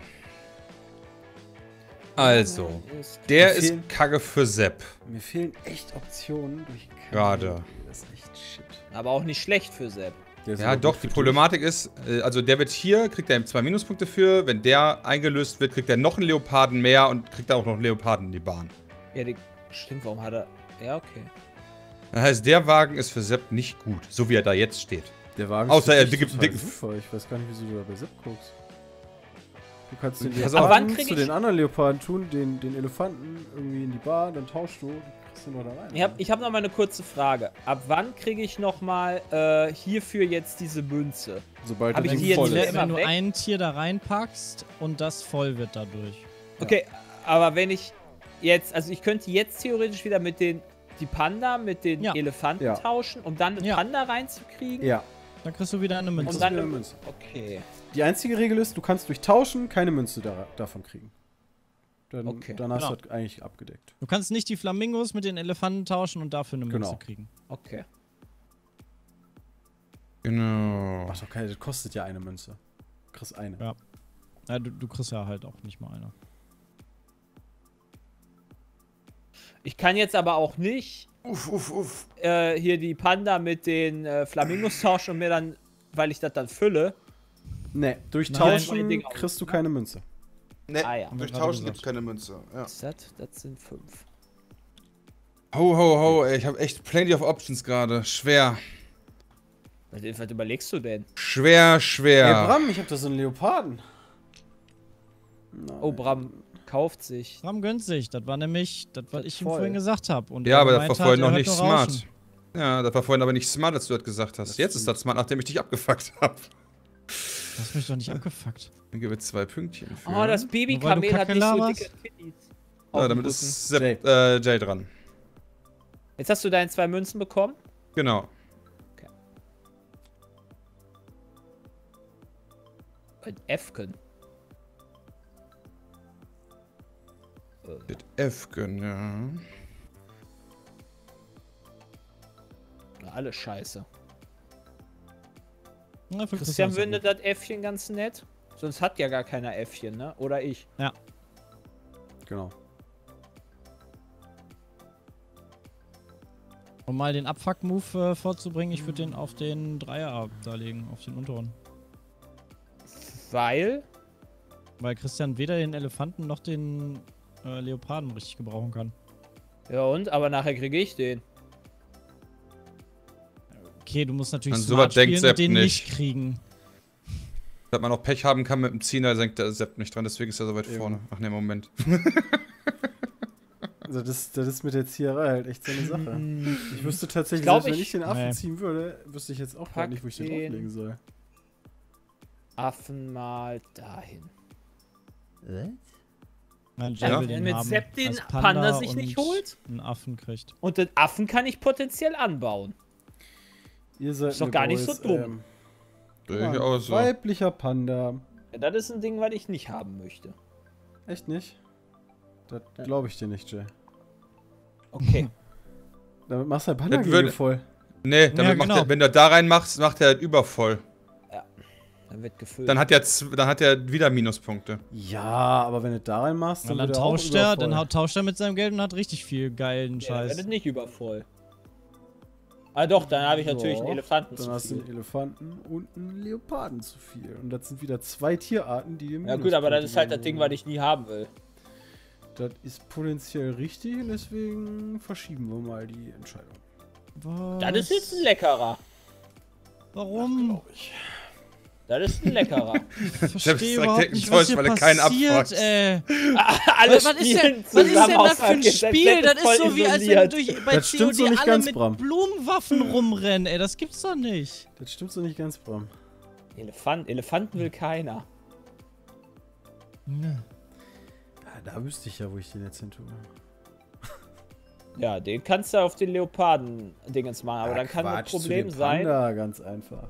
Also, der Mir ist fehlen- Kacke für Sepp. Mir fehlen echt Optionen durch keine Gerade. Idee. Das ist echt shit. Aber auch nicht schlecht für Sepp. Der ist Ja, aber doch, gut die für Problematik ist, äh, also der wird hier, kriegt er zwei Minuspunkte für. Wenn der eingelöst wird, kriegt er noch einen Leoparden mehr und kriegt er auch noch einen Leoparden in die Bahn. Ja, die, stimmt, warum hat er... Ja, okay. Das heißt, der Wagen ist für Sepp nicht gut, so wie er da jetzt steht. dich. Der Wagen Außer er ist dicke- total dicke- super. Ich weiß gar nicht, wieso du da bei Sepp guckst. Du kannst den Pass auf. Ab wann Leoparden krieg zu ich- den anderen Leoparden tun, den, den Elefanten irgendwie in die Bar, dann tauschst du, kriegst du noch da rein. Ich habe ich hab noch mal eine kurze Frage. Ab wann kriege ich noch mal äh, hierfür jetzt diese Münze? Sobald hab das ich Ding die jetzt voll wieder ist. immer Wenn du weg? ein Tier da reinpackst und das voll wird dadurch. Okay, aber wenn ich jetzt... Also ich könnte jetzt theoretisch wieder mit den... Die Panda mit den Ja. Elefanten Ja. tauschen, um dann den Ja. Panda reinzukriegen? Ja. Dann kriegst du wieder eine Münze. Und dann wieder eine eine Münze. Okay. Die einzige Regel ist, du kannst durch Tauschen keine Münze da, davon kriegen. Dann, Okay. dann hast Genau. du das eigentlich abgedeckt. Du kannst nicht die Flamingos mit den Elefanten tauschen und dafür eine Münze Genau. kriegen. Okay. Genau. Ach, okay, das kostet ja eine Münze. Du kriegst eine. Ja. Ja, du, du kriegst ja halt auch nicht mal eine. Ich kann jetzt aber auch nicht Uff, uff, uff. äh, hier die Panda mit den äh, Flamingos tauschen und mir dann, weil ich das dann fülle, Nee, durch Nein. Tauschen Nein. Ding kriegst du aus, keine Münze. Ne, Ah ja. Haben wir durch gerade Tauschen gibt es gesagt. keine Münze. Ja. Das, das sind fünf. Ho, ho, ho, ey, ich habe echt plenty of options gerade. Schwer. Was, was überlegst du denn? Schwer, schwer. Hey Bram, ich hab da so einen Leoparden. Nein. Oh, Bram kauft sich. Bram gönnt sich. Das war nämlich, das, was Das ich ihm voll. vorhin gesagt habe. Ja, aber das war gemeint vorhin hat, noch er nicht hört nur smart. Rauschen. Ja, das war vorhin aber nicht smart, als du das gesagt hast. Das Jetzt ist stimmt. das smart, nachdem ich dich abgefuckt habe. Du hast mich doch nicht abgefuckt. Dann gebe ich zwei Pünktchen für. Oh, das Nur weil Babykamel du hat Kacke nicht so laberst? dicke Titties. Ja, Auf dem damit Rücken. ist Sepp, äh, Jay dran. Jetzt hast du deine zwei Münzen bekommen. Genau. Ein Äffchen. Mit F-Gun, ja. Na, alles scheiße. Na, für Christian ist ja findet das Äffchen ganz nett. Sonst hat ja gar keiner Äffchen, ne? Oder ich. Genau. Um mal den Abfuck-Move äh, vorzubringen, ich würde den auf den Dreier da legen, auf den unteren. Weil. Weil Christian weder den Elefanten noch den äh, Leoparden richtig gebrauchen kann. Ja und? Aber nachher kriege ich den. Okay, du musst natürlich An smart sowas denkt spielen und Sepp den nicht. nicht kriegen. Dass man auch Pech haben kann mit dem Ziehen, da senkt der Sepp nicht dran, deswegen ist er so weit Eben. vorne. Ach ne, Moment. Also das, das ist mit der Zieherei halt echt so eine Sache. Ich wüsste tatsächlich, Ich glaub, selbst wenn ich- ich den Affen Nee. ziehen würde, wüsste ich jetzt auch gar Pack nicht, wo ich den den- drauflegen soll. Affen mal dahin. Nein, Ja, Jay will wenn den mit haben, Sepp den als Panda sich nicht und holt? einen Affen kriegt. Und den Affen kann ich potenziell anbauen. Ihr seid Ist doch mir gar nicht Boys, so dumm. Ähm, Sehe ich ja, auch so. weiblicher Panda. Ja, das ist ein Ding, was ich nicht haben möchte. Echt nicht? Das Ja. glaube ich dir nicht, Jay. Okay. Damit machst du dein Panda Das würde- voll. Nee, damit Ja, macht genau. er, wenn du da reinmachst, macht er halt übervoll. Dann wird gefüllt. Dann hat er, zw- dann hat er wieder Minuspunkte. Ja, aber wenn du da reinmachst, Und dann, dann wird er auch tauscht er, übervoll. dann haut- tauscht er mit seinem Geld und hat richtig viel geilen ja, dann Scheiß. wird nicht übervoll. Ah doch, dann habe ich natürlich Doch, einen Elefanten Dann zu hast du viel. einen Elefanten und einen Leoparden zu viel. Und das sind wieder zwei Tierarten, die dir Ja gut, aber das Minuspunkte ist halt das geben Ding, was ich nie haben will. Das ist potenziell richtig und deswegen verschieben wir mal die Entscheidung. Was? Das ist jetzt ein leckerer. Warum? Das ist ein leckerer. Ich Selbst verstehe direkt überhaupt denken nicht, soll, was hier weil er keinen passiert, abfuckt. ey. Alle Was, was, ist denn, was ist denn das für ein Spiel? Das ist so wie, als wenn durch, bei Das C O stimmt so D nicht alle ganz, mit Bram. Blumenwaffen rumrennen, ey. Das gibt's doch nicht. Das stimmt so nicht ganz, Bram. Elefant, Elefanten will keiner. Ja. Ja, da wüsste ich ja, wo ich den jetzt hin tue. Ja, den kannst du auf den Leoparden-Dingens machen, aber Ja, dann kann das Quatsch, zu Problem dem sein. Panda, ganz einfach.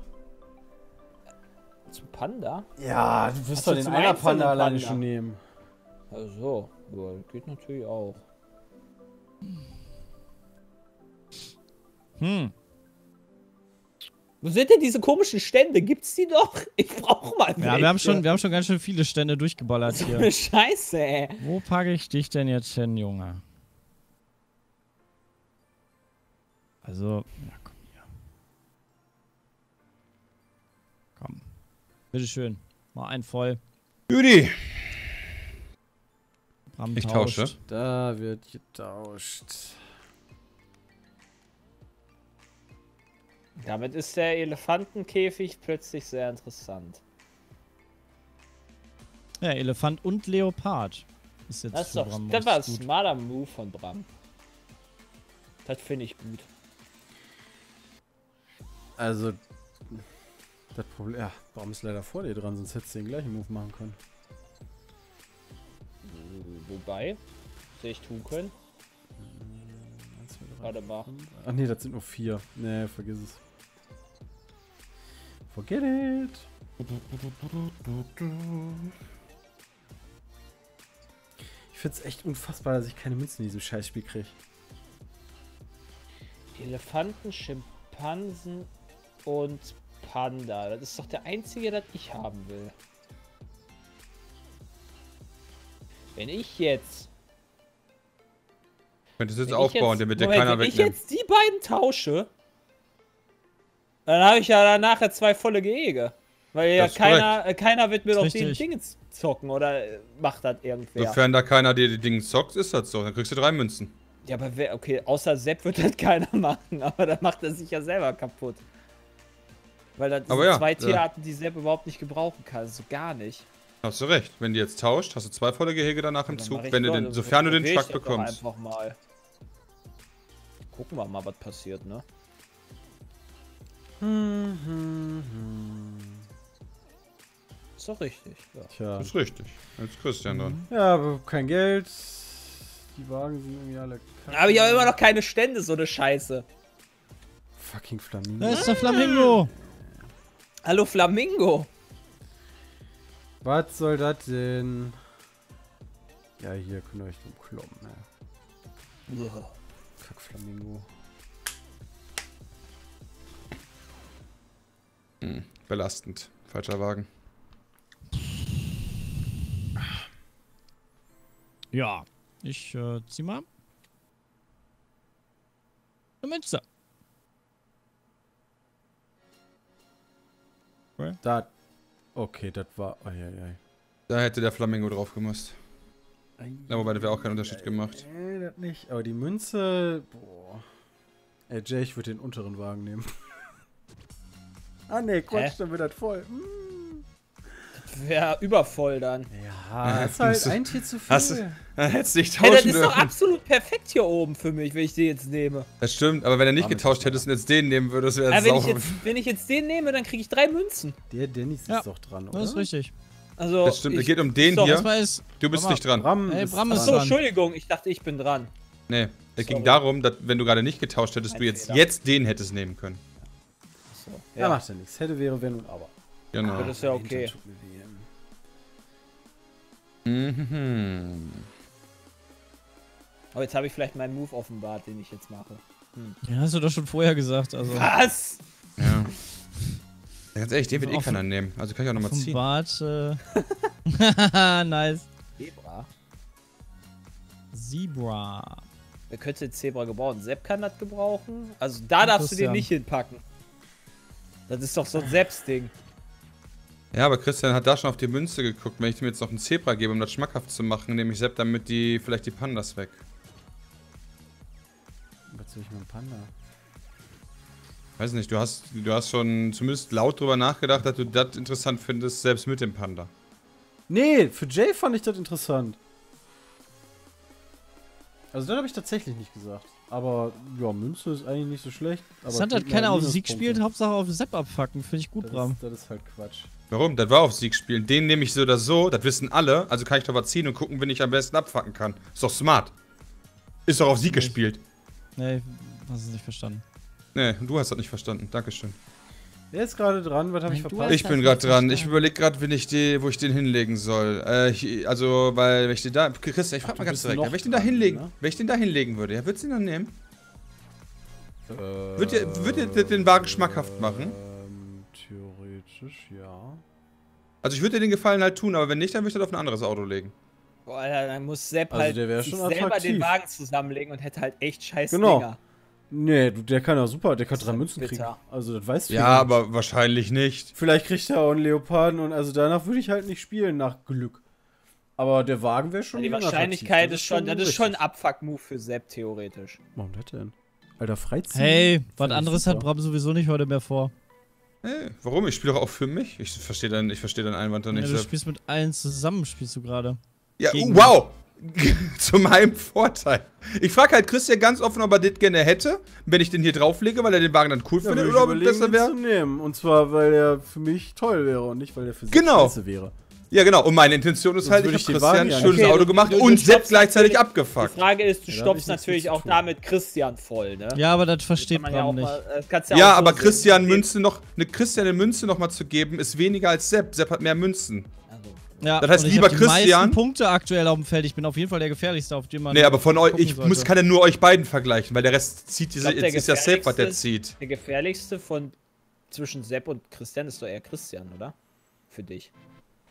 Zum Panda? Ja, du wirst Hast doch du den zum einer einzelnen Panda alleine Panda? schon nehmen. Also, ja, geht natürlich auch. Hm. Wo sind denn diese komischen Stände? Gibt's die doch? Ich brauche mal Ja, wir haben, schon, wir haben schon ganz schön viele Stände durchgeballert So hier. eine Scheiße, ey. Wo packe ich dich denn jetzt hin, Junge? Also, ja, komm hier. Komm. Bitteschön. Mal ein voll. Judy! Bram Ich tauscht. tausche. Da wird getauscht. Damit ist der Elefantenkäfig plötzlich sehr interessant. Ja, Elefant und Leopard. Ist jetzt Das, ist für doch, Bram das war ein richtig gut. smarter Move von Bram. Das finde ich gut. Also, das Problem. Ja, Bram ist leider vor dir dran, sonst hättest du den gleichen Move machen können. Wobei, hätte ich tun können. eins, zwei, drei, Warte mal. fünf. Ach nee, das sind nur vier. Nee, vergiss es. Forget it. Ich find's echt unfassbar, dass ich keine Münzen in diesem Scheißspiel kriege. Elefanten, Schimpansen und Panda. Das ist doch der einzige, das ich haben will. Wenn ich jetzt... Könntest du jetzt wenn ich aufbauen, jetzt, den wird dir Moment, keiner wenn ich wegnehmen. jetzt die beiden tausche, dann habe ich ja dann nachher zwei volle Gehege. Weil ja Das ist keiner, äh, keiner wird mir Das doch ist den richtig. Dingens zocken oder äh, macht das irgendwer. Sofern da keiner dir die Dinge zockt, ist das so. Dann kriegst du drei Münzen. Ja, aber wer, okay, außer Sepp wird das keiner machen, aber dann macht er sich ja selber kaputt. Weil das Aber sind ja, zwei äh, Tierarten, die Sepp überhaupt nicht gebrauchen kann, so gar nicht. Hast du recht. Wenn die jetzt tauscht, hast du zwei volle Gehege danach im Dann Zug, mach ich wenn du doch- den, dann sofern du den probier ich Truck das doch bekommst. Einfach mal. Gucken wir mal, was passiert, ne? Hm, hm, hm. Ist doch richtig, ja. Tja. Das ist richtig. Jetzt Christian dran. Ja, aber kein Geld. Die Wagen sind irgendwie alle kacke. Aber ich habe immer noch keine Stände, so eine Scheiße. Fucking Flamingo. Da ist der Flamingo. Hallo Flamingo. Was soll das denn? Ja, hier könnt ihr euch drum kloppen, ne? Fuck Flamingo. Hm, belastend. Falscher Wagen. Ja. Ich äh, zieh mal. Eine Münze. Da. Okay, das war. Oh, ja, ja. Da hätte der Flamingo drauf gemusst. Ja, wobei, das wäre auch keinen Unterschied gemacht. Nee, das nicht. Aber die Münze. Boah. Ey, Jay, ich würde den unteren Wagen nehmen. ah, ne, Quatsch, Hä? dann wird das voll. Hm. Wäre übervoll dann. Ja, Ja, ist halt musst du- ein Tier zu viel. Hast du- Dann hättest du nicht Hey, das tauschen ist doch dürfen. absolut perfekt hier oben für mich, wenn ich den jetzt nehme. Das stimmt, aber wenn er nicht Damit getauscht ist hättest und jetzt den nehmen würdest, wäre Ja, es wenn, ich sauer. jetzt, wenn ich jetzt den nehme, dann kriege ich drei Münzen. Der Dennis Ja, ist doch dran, oder? Das ist richtig. Also, Das stimmt, es ich, geht um den Doch, hier. Das war es. Du bist Bram. nicht dran. Bram Ey, ist Bram dran. ist Achso, dran. Entschuldigung, ich dachte, ich bin dran. Nee, es ging Sorry. darum, dass, wenn du gerade nicht getauscht hättest, Ein du jetzt, Fehler. jetzt den hättest nehmen können. Achso, Ja, ja. macht ja nichts. Hätte, wäre, wenn und aber. Genau. Aber das ist ja Mein okay. Hintern tut mir weh. Mhm. Aber jetzt habe ich vielleicht meinen Move offenbart, den ich jetzt mache. Den hast du doch schon vorher gesagt. Also Was? Ja. Ja, ganz ehrlich, den wird eh Offen- keiner nehmen. Also kann ich auch nochmal vom ziehen. Bart. Äh nice. Zebra? Zebra. Wer könnte den Zebra gebrauchen? Sepp kann das gebrauchen? Also da darfst du den Christian. nicht hinpacken. Das ist doch so ein Sepps-Ding. Ja, aber Christian hat da schon auf die Münze geguckt. Wenn ich ihm jetzt noch einen Zebra gebe, um das schmackhaft zu machen, nehme ich Sepp damit die, vielleicht die Pandas weg. Was soll ich mit dem Panda? Weiß nicht, du hast, du hast schon zumindest laut drüber nachgedacht, dass du das interessant findest, selbst mit dem Panda. Nee, für Jay fand ich das interessant. Also das habe ich tatsächlich nicht gesagt. Aber ja, Münze ist eigentlich nicht so schlecht. Aber Es hat halt kriegt keiner mal auf Sieg Minuspunkte. gespielt, Hauptsache auf Sepp abfacken. Finde ich gut, Das Bram. ist, das ist halt Quatsch. Warum? Das war auf Sieg spielen. Den nehme ich so oder so, das wissen alle. Also kann ich doch was ziehen und gucken, wen ich am besten abfacken kann. Ist doch smart. Ist doch auf Sieg Nicht. gespielt. Nee, hast es nicht verstanden. Nee, du hast das nicht verstanden. Dankeschön. Wer ist gerade dran? Was habe ich Nein, du verpasst? Ich hast bin das gerade nicht dran. Ich verstanden. überlege gerade, wenn ich die, wo ich den hinlegen soll. Äh, ich, also, weil, wenn ich den da. Christian, ich frag Ach, mal du ganz bist direkt. noch Ja, wenn ich den da dran, hinlegen, ne? wenn ich den da hinlegen würde, ja, würdest du ihn dann nehmen? Äh, Würd ihr- würd ihr den Wagen schmackhaft machen? Ähm, theoretisch, ja. Also, ich würde dir den Gefallen halt tun, aber wenn nicht, dann würde ich das auf ein anderes Auto legen. Boah, Alter, dann muss Sepp Also halt der wär sich schon selber attraktiv. den Wagen zusammenlegen und hätte halt echt scheiß Genau. Dinger. Nee, du, der kann ja super, der kann Das ist drei ja Münzen bitter. kriegen. Also das weißt du Ja, aber wahrscheinlich nicht. Vielleicht kriegt er auch einen Leoparden und also danach würde ich halt nicht spielen, nach Glück. Aber der Wagen wäre schon Die unattraktiv. Wahrscheinlichkeit Das ist schon, das ist richtig. schon ein Abfuck-Move für Sepp, theoretisch. Warum das denn? Alter, Freizeit. Hey, was Fand ich anderes hat super. Bram sowieso nicht heute mehr vor. Hey, warum? Ich spiele doch auch für mich. Ich verstehe deinen ich versteh deinen Einwand doch Ja, nicht. du Sepp. spielst mit allen zusammen, spielst du gerade. Ja, gegen- wow! Zu meinem Vorteil. Ich frage halt Christian ganz offen, ob er das gerne hätte, wenn ich den hier drauflege, weil er den Wagen dann cool Ja, findet, würde ich oder ob es überlegen, besser den wäre. zu nehmen. Und zwar, weil er für mich toll wäre und nicht, weil er für sich Genau. scheiße wäre. Ja, genau. Und meine Intention ist Sonst halt, würde ich ich habe den Christian Wagen ein ja schönes nicht- Okay, Auto du- gemacht du- du und Sepp stoppst gleichzeitig natürlich- Die abgefuckt. Frage ist, du Ja, da hab stopfst ich nichts natürlich mit zu auch tun. damit Christian voll, ne? Ja, aber das Kann versteht man ja auch Bram nicht. mal, das kannst du Ja, auch so aber sehen. Christian Münze noch, eine Christian eine Münze noch mal zu geben, ist weniger als Sepp. Sepp hat mehr Münzen. Also, Ja, Das heißt, und ich lieber hab die Christian- meisten Punkte aktuell auf dem Feld. Ich bin auf jeden Fall der gefährlichste, auf den man. Nee, aber von euch, gucken ich sollte. muss, kann ja nur euch beiden vergleichen, weil der Rest zieht diese, glaub, der jetzt ist ja safe, was der gefährlichste- zieht. der gefährlichste von zwischen Sepp und Christian ist doch eher Christian, oder? Für dich.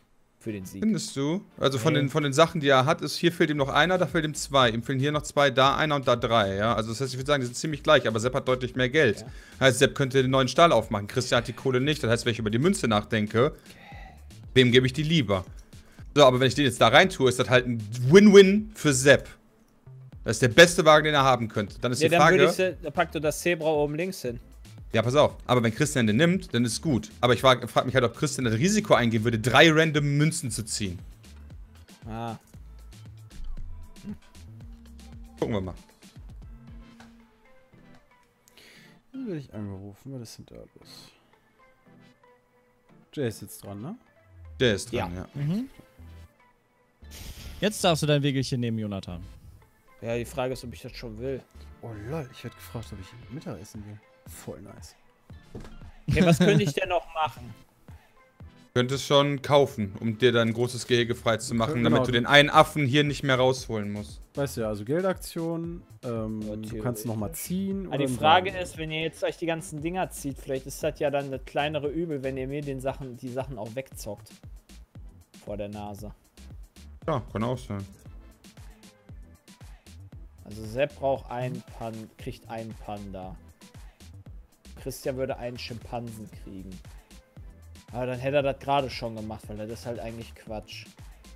für den Sieg. Findest du? Also von Nee. den, von den Sachen, die er hat, ist hier fehlt ihm noch einer, da fehlt ihm zwei. Ihm fehlen hier noch zwei, da einer und da drei, ja. Also das heißt, ich würde sagen, die sind ziemlich gleich, aber Sepp hat deutlich mehr Geld. Ja. Heißt, Sepp könnte den neuen Stall aufmachen. Christian hat die Kohle nicht. Das heißt, wenn ich über die Münze nachdenke, wem gebe ich die lieber? So, aber wenn ich den jetzt da rein tue, ist das halt ein Win-Win für Sepp. Das ist der beste Wagen, den er haben könnte. Dann ist Ja, die dann würde Frage. ich, da packt du das Zebra oben links hin. Ja, pass auf. Aber wenn Christian den nimmt, dann ist gut. Aber ich frage frag mich halt, ob Christian das Risiko eingehen würde, drei random Münzen zu ziehen. Ah. Gucken wir mal. Dann werde ich angerufen, was ist denn da los? Jay ist jetzt dran, ne? Der ist dran, ja. Mhm. Jetzt darfst du dein Wägelchen nehmen, Jonathan. Ja, die Frage ist, ob ich das schon will. Oh lol, ich werde gefragt, ob ich Mittagessen will. Voll nice. Okay, was könnte ich denn noch machen? Du könntest schon kaufen, um dir dann ein großes Gehege frei zu machen, Genau. damit du den einen Affen hier nicht mehr rausholen musst. Weißt du ja, also Geldaktion, ähm, Ja, du kannst nochmal ziehen. Aber die oder einen Frage Wagen. ist, wenn ihr jetzt euch die ganzen Dinger zieht, vielleicht ist das ja dann das kleinere Übel, wenn ihr mir den Sachen, die Sachen auch wegzockt. Vor der Nase. Ja, kann auch sein. Also Sepp braucht einen Pan, kriegt einen Panda. Christian würde einen Schimpansen kriegen. Aber dann hätte er das gerade schon gemacht, weil das ist halt eigentlich Quatsch.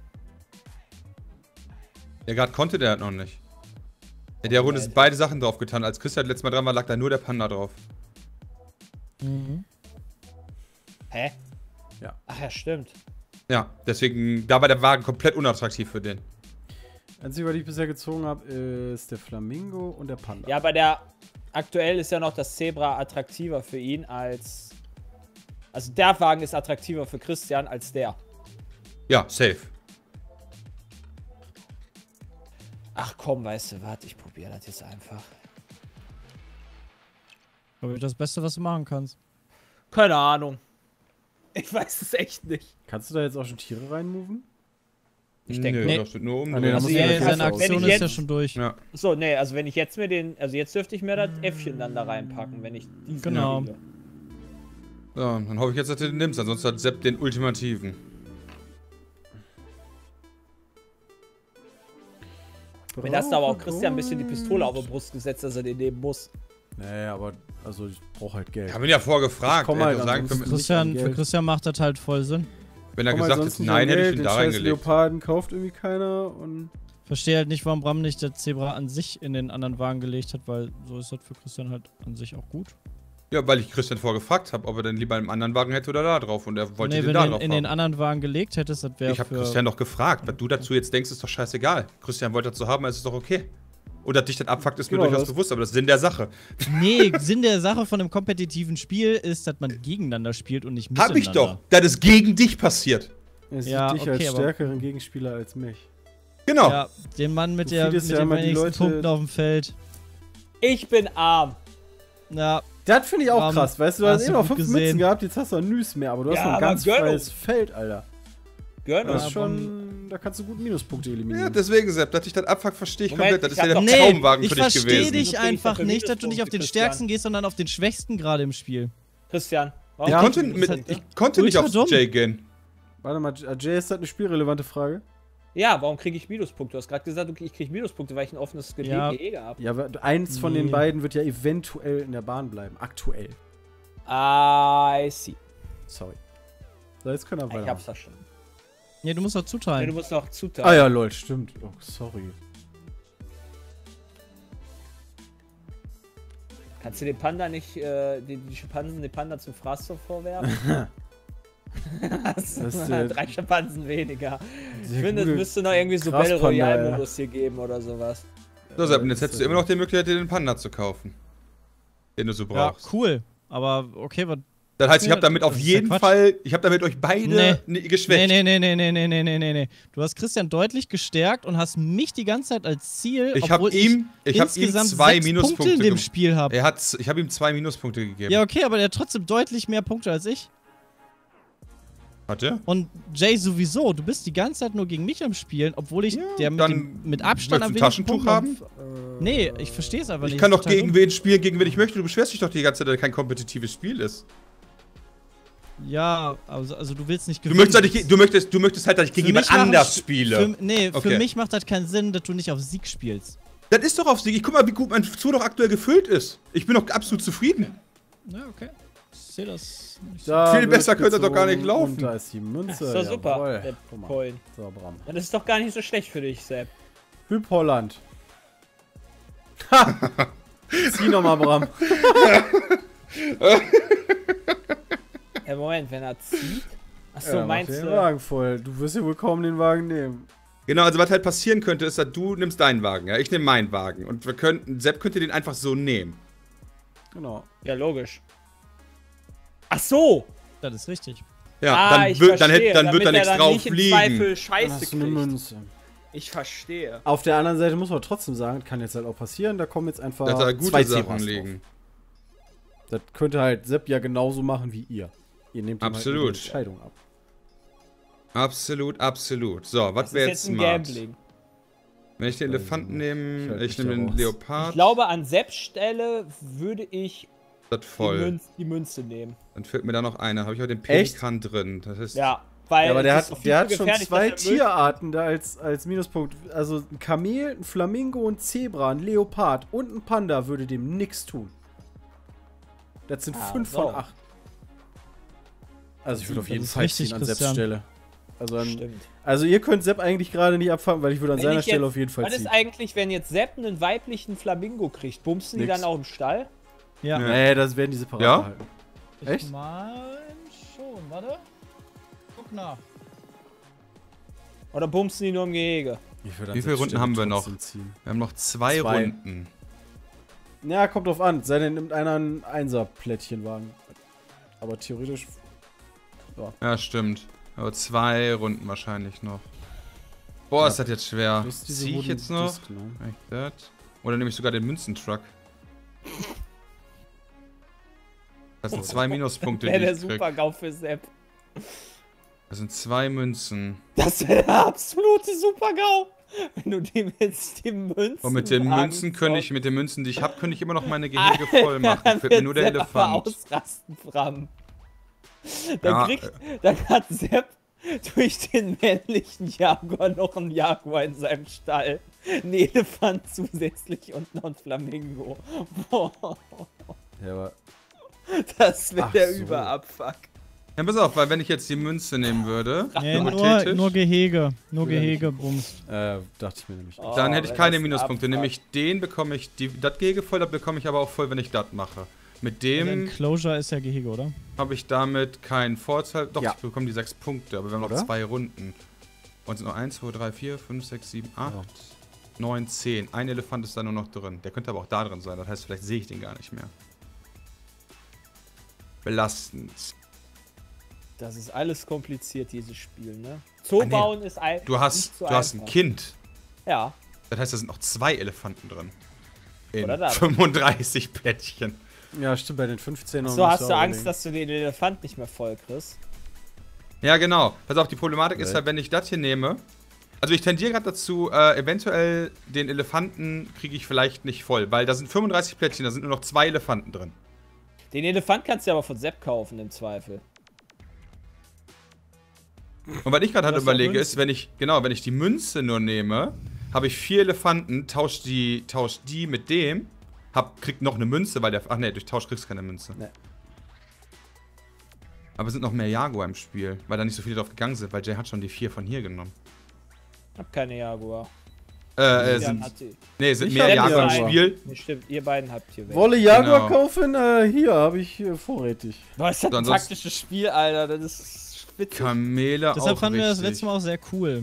Ja, gerade konnte der halt noch nicht. In der Runde sind beide Sachen drauf getan. Als Christian letztes Mal dran war, lag da nur der Panda drauf. Mhm. Hä? Ja. Ach ja, stimmt. Ja, deswegen, da war der Wagen komplett unattraktiv für den. Einzige, was ich bisher gezogen habe, ist der Flamingo und der Panda. Ja, aber der aktuell ist ja noch das Zebra attraktiver für ihn als. Also der Wagen ist attraktiver für Christian als der. Ja, safe. Ach komm, weißt du, warte, ich probiere das jetzt einfach. Glaube ich, das Beste, was du machen kannst. Keine Ahnung. Ich weiß es echt nicht. Kannst du da jetzt auch schon Tiere reinmoven? Ich denke, Nö, nee. das wird nur um. Ah, nee, da Also muss ja, ich ja, ja seine Kasse Aktion Aktion ich ist jetzt- ja schon durch. Ja. So, nee, also wenn ich jetzt mir den, also jetzt dürfte ich mir das Äffchen dann da reinpacken, wenn ich diesen Genau. kriege. So, dann hoffe ich jetzt, dass du den nimmst, ansonsten hat Sepp den ultimativen. Mir hast du aber auch Christian ein bisschen die Pistole auf die Brust gesetzt, dass er den nehmen muss. Naja, aber also ich brauche halt Geld. Ich habe ihn ja vorher gefragt. Ich komm Er halt hätte sagen ansonsten können, nicht Christian, an für Geld. Christian macht das halt voll Sinn. wenn er Komm gesagt halt sonst hätte, nicht an nein, hätte ich Geld, ihn den da scheiß reingelegt. Leoparden kauft irgendwie keiner und Verstehe halt nicht, warum Bram nicht der Zebra an sich in den anderen Wagen gelegt hat, weil so ist das für Christian halt an sich auch gut. Ja, weil ich Christian vorher gefragt habe, ob er denn lieber einen anderen Wagen hätte oder da drauf. Und er wollte Nee, den wenn da du drauf in den haben. anderen Wagen gelegt hättest, das wäre Ich habe für... Christian doch gefragt. Was du dazu jetzt denkst, ist doch scheißegal. Christian wollte das so haben, also ist es doch okay. Oder dich das abfuckt, ist mir Genau, durchaus das- bewusst, aber das ist Sinn der Sache. Nee, Sinn der Sache von einem kompetitiven Spiel ist, dass man gegeneinander spielt und nicht miteinander. Hab ich doch. Das ist gegen dich passiert. er sieht Ja, dich okay, als aber- stärkeren Gegenspieler als mich. Genau. Ja, den Mann mit, Du der, mit feedest ja den immer die wenigsten Leute- Punkten auf dem Feld. Ich bin arm. Ja, Das finde ich auch Warum krass, weißt du, du hast hast du eben noch gut fünf gesehen? Mützen gehabt, jetzt hast du ein Nüs mehr, aber du hast Ja, noch ein aber ganz gönn freies uns. Feld, Alter. Gönn Das uns. ist schon, da kannst du gut Minuspunkte Ja, eliminieren. deswegen, Sepp, dass dich das abfuckt, verstehe ich Moment, komplett. Das ich ist ja hab der doch- nee, Traumwagen ich für dich verstehe gewesen. dich Okay, ich einfach dafür nicht, dass du nicht auf den Minuspunkte, Stärksten gehst, sondern auf den Schwächsten gerade im Spiel. Christian, warum Ich Ja, konnte, kriegst du mit, Minuspunkte? ich konnte nicht Ultra auf dumm. Jay gehen. Warte mal, Jay, ist das eine spielrelevante Frage? Ja, warum kriege ich Minuspunkte? Du hast gerade gesagt, okay, ich kriege Minuspunkte, weil ich ein offenes Ge Ja. Gehege habe. Ja, aber eins von den Nee. beiden wird ja eventuell in der Bahn bleiben. Aktuell. I see. Sorry. So, jetzt können wir Ich weitermachen. hab's verstanden. Nee, du musst doch Nee, zuteilen. du musst noch zuteilen. Ah ja, lol, stimmt. Oh, sorry. Kannst du den Panda nicht, äh, die, die Schimpansen den Panda zum Fraß vorwerfen? das Das ist ist der- drei Schimpansen weniger. Ich Der finde, es gute müsste noch irgendwie so Graspanda, Battle Royale-Modus hier geben oder sowas. So, Sepp, und jetzt das hättest ist du immer ja- noch die Möglichkeit, dir den Panda zu kaufen. Den du so Ja, brauchst. cool. Aber okay, was... Das heißt, ich Ja, habe damit auf das ist ja jeden Quatsch. Fall, ich habe damit euch beide Nee. nee. Nee, geschwächt. nee, nee, nee, nee, nee, nee, nee, nee, nee. Du hast Christian deutlich gestärkt und hast mich die ganze Zeit als Ziel, Ich habe obwohl ihm, ich habe ihm insgesamt zwei sechs Minuspunkte Punkte in dem gegeben. Spiel habe. Er hat, ich habe ihm zwei Minuspunkte gegeben. Ja, okay, aber der hat trotzdem deutlich mehr Punkte als ich. Hat er? Und Jay sowieso, du bist die ganze Zeit nur gegen mich am Spielen, obwohl ich Ja, der mit, dann dem, mit Abstand am möchtest du ein wenigsten Taschentuch Punkte haben? hab. Nee, ich verstehe es einfach Ich nicht. kann ist doch total gegen dumm. wen spielen, gegen wen ich möchte. Du beschwerst dich doch die ganze Zeit, dass kein kompetitives Spiel ist. Ja, also, also du willst nicht Du gewinnen. möchtest, halt nicht, du, möchtest, du möchtest halt, dass ich gegen Für jemand mich machen anders Sch- spiele. Für, nee, Okay. für mich macht das keinen Sinn, dass du nicht auf Sieg spielst. Das ist doch auf Sieg. Ich guck mal, wie gut mein Zoo doch aktuell gefüllt ist. Ich bin doch absolut zufrieden. Ja, okay. Ich sehe das nicht so. Da Viel wird besser könnte doch gar nicht gezogen laufen. Und da ist die Münze. Das ist doch super, Jawohl. der Guck mal. Coin. So, Bram. Ja, das ist doch gar nicht so schlecht für dich, Sepp. Hüb Holland. Ha! Zieh nochmal, Bram. Ja, Moment, wenn er zieht. Achso, Ja, mach meinst den du? Wagen voll. Du wirst ja wohl kaum den Wagen nehmen. Genau, also was halt passieren könnte, ist, dass du nimmst deinen Wagen, ja, ich nehme meinen Wagen. Und wir könnten, Sepp könnte den einfach so nehmen. Genau. Ja, logisch. Ach so! Das ist richtig. Ja, ah, dann, ich wird, dann, verstehe, hätt, dann wird da damit nichts er dann drauf nicht im liegen. Zweifel Dann Scheiße hast du eine kriegt. Münze. Ich verstehe. Auf der anderen Seite muss man trotzdem sagen, kann jetzt halt auch passieren, da kommen jetzt einfach Dass da gute zwei Sachen Zebras liegen. drauf. Das könnte halt Sepp ja genauso machen wie ihr. Ihr nehmt ihm halt Absolut. nur die Entscheidung ab. Absolut, absolut. So, was Das ist wäre jetzt jetzt ein smart? Gambling. Wenn ich den Weiß Elefanten ich nicht. nehme, Ich halt ich mich nehme da den raus. Leopard, Ich glaube, an Sepps Stelle würde ich das die, voll. Münz, die Münze nehmen. Dann fehlt mir da noch einer. Habe ich auch den Echt? Pelikan drin. Das ist Ja, weil. Ja, aber der es ist hat, doch der viel hat schon gefährlich, zwei dass er Müll- Tierarten da als, als Minuspunkt. Also ein Kamel, ein Flamingo, ein Zebra, ein Leopard und ein Panda würde dem nichts tun. Das sind Ah, fünf so. von acht. Also ich würde auf Das jeden ist Fall richtig, ziehen an Sepps Christian. Stelle. Also, an, Stimmt. also ihr könnt Sepp eigentlich gerade nicht abfangen, weil ich würde an Wenn seiner ich Stelle jetzt- auf jeden Fall Was ist ziehen. eigentlich, wenn jetzt Sepp einen weiblichen Flamingo kriegt? Bumsen die Nix. dann auch im Stall? Ja. Ja. Nee, das werden die separat Ja? behalten. Ich Echt? mein schon, warte. Guck nach. Oder bumsen die nur im Gehege? Ich würde an Wie viele Sepps Runden Stelle haben wir noch? trotzdem ziehen. Wir haben noch zwei, Zwei. Runden. Ja, kommt drauf an. Sei denn, nimmt einer ein Einser-Plättchenwagen. Aber theoretisch. Ja, stimmt. Aber zwei Runden wahrscheinlich noch. Boah, Ja. ist das jetzt schwer. Das ist diese Zieh ich Wooden jetzt noch? Disc, ne? Echt das? Oder nehme ich sogar den Münzentruck? Das sind zwei Minuspunkte, die Wäre der ich krieg. Super-GAU für Sepp. Das sind zwei Münzen. Das wäre der absolute Super-GAU. Wenn du dem jetzt die Münzen. Und mit den wagen Münzen könnte ich, sollst. mit den Münzen, die ich habe, könnte ich immer noch meine Gehege voll machen. Dann Fehlt mir wird nur der Sepp aber Elefant. ausrasten, Bram. Dann Ja, kriegt, dann hat Sepp durch den männlichen Jaguar noch einen Jaguar in seinem Stall. Ein Elefant zusätzlich und noch ein Flamingo. Boah, Ja, aber das wäre Ach der so. Überabfuck. Ja, pass auf, weil wenn ich jetzt die Münze nehmen würde, Nee, nur, hypothetisch, nur Gehege. Nur Will er Gehege bumst. äh, dachte ich mir nämlich. Oh, dann hätte ich wenn keine das Minuspunkte. abfuckt. Nämlich den bekomme ich, die, das Gehege voll, das bekomme ich aber auch voll, wenn ich das mache. Mit Also dem Enclosure ist ja Gehege, oder? habe ich damit keinen Vorteil. Doch, Ja. ich bekomme die sechs Punkte, aber wir haben noch Oder? zwei Runden. Und es sind noch eins, zwei, drei, vier, fünf, sechs, sieben, acht, neun, zehn. Ein Elefant ist da nur noch drin. Der könnte aber auch da drin sein. Das heißt, vielleicht sehe ich den gar nicht mehr. Belastend. Das ist alles kompliziert, dieses Spiel, ne? Zoo Ah, nee. bauen ist ein. Du hast, nicht so du hast ein einfach. Kind. Ja. Das heißt, da sind noch zwei Elefanten drin. In Oder da. fünfunddreißig Plättchen. Ja, stimmt, bei den fünfzehn So hast du Angst, dass du den Elefant nicht mehr voll kriegst. Ja, genau. Pass auf, die Problematik ist Nee. halt, wenn ich das hier nehme. Also ich tendiere gerade dazu, äh, eventuell den Elefanten kriege ich vielleicht nicht voll, weil da sind fünfunddreißig Plättchen, da sind nur noch zwei Elefanten drin. Den Elefant kannst du aber von Sepp kaufen, im Zweifel. Und was ich gerade halt Du hast ja überlege, ist, Münzen. wenn ich, genau, wenn ich die Münze nur nehme, habe ich vier Elefanten, tausch die, tausch die mit dem, hab, krieg noch eine Münze, weil der, ach ne, durch Tausch kriegst du keine Münze. Nee. Aber es sind noch mehr Jaguar im Spiel, weil da nicht so viele drauf gegangen sind, weil Jay hat schon die vier von hier genommen. Ich hab keine Jaguar. Äh, äh Jan sind, hat die. nee, sind Ich mehr hab Jaguar im Jaguar. Spiel. Nee, stimmt, ihr beiden habt hier welche. Wolle Jaguar Genau. kaufen? Äh, hier, habe ich hier vorrätig. Boah, ist das ein Ansonsten- taktisches Spiel, Alter. Das ist spitze. Kamele Deshalb auch fanden wir das wichtig. letzte Mal auch sehr cool.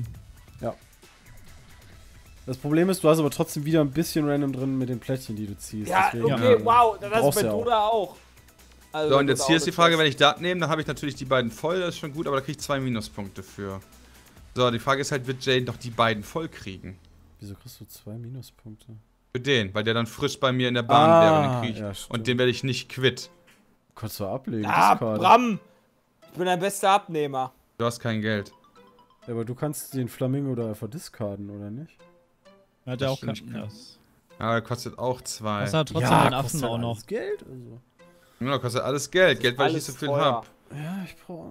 Das Problem ist, du hast aber trotzdem wieder ein bisschen random drin mit den Plättchen, die du ziehst. Ja, Deswegen, okay, ähm, wow. Das ist brauchst bei du ja auch. Duda auch. Also, So, und das jetzt ist hier auch ist die eine Frage, Quest. wenn ich das nehme, dann habe ich natürlich die beiden voll, das ist schon gut, aber da kriege ich zwei Minuspunkte für. So, die Frage ist halt, wird Jay noch die beiden voll kriegen? Wieso kriegst du zwei Minuspunkte? Für den, weil der dann frisch bei mir in der Bahn Ah, wäre und den krieg ich. ja, stimmt. und den werde ich nicht quitt. Kannst du ablegen, Ah, Discard. Bram! Ich bin dein bester Abnehmer. Du hast kein Geld. Ja, aber du kannst den Flamingo da einfach discarden, oder nicht? Hat er Das auch kein. stimmt, Ja, ich das Aber der kostet auch zwei. das hat trotzdem ja, den Affen kostet auch noch. alles Geld, also. Ja, kostet alles Geld. Geld, weil ich nicht Alles so viel teuer. hab. Ja, ich brauche.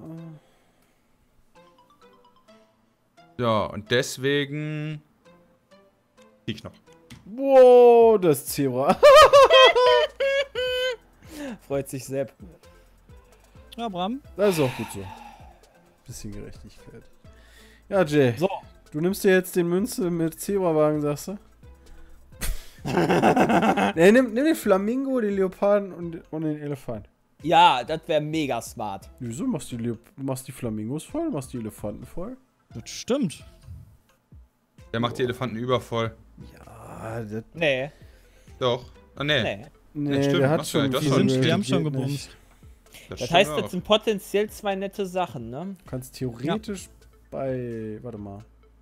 Ja, und deswegen. Krieg ich noch. Wow, das Zebra. Freut sich Sepp. Ja, Bram. Das ist auch gut so. Bisschen Gerechtigkeit. Ja, Jay. So. Du nimmst dir jetzt den Münze mit Zebrawagen, sagst du? Nee, nimm, nimm den Flamingo, den Leoparden und, und den Elefant. Ja, das wäre mega smart. Wieso? Machst du die, Leop machst die Flamingos voll? Machst die Elefanten voll? Das stimmt. Der macht die Elefanten übervoll. Ja, das. Nee, Doch. Ah, nee. nee. Nee, stimmt, der hat machst du schon. ja, das viel ist schon- Geld, Die haben das schon geht gebumst. nicht. Das stimmt heißt, auch. das sind potenziell zwei nette Sachen, ne? Du kannst theoretisch bei. Warte mal.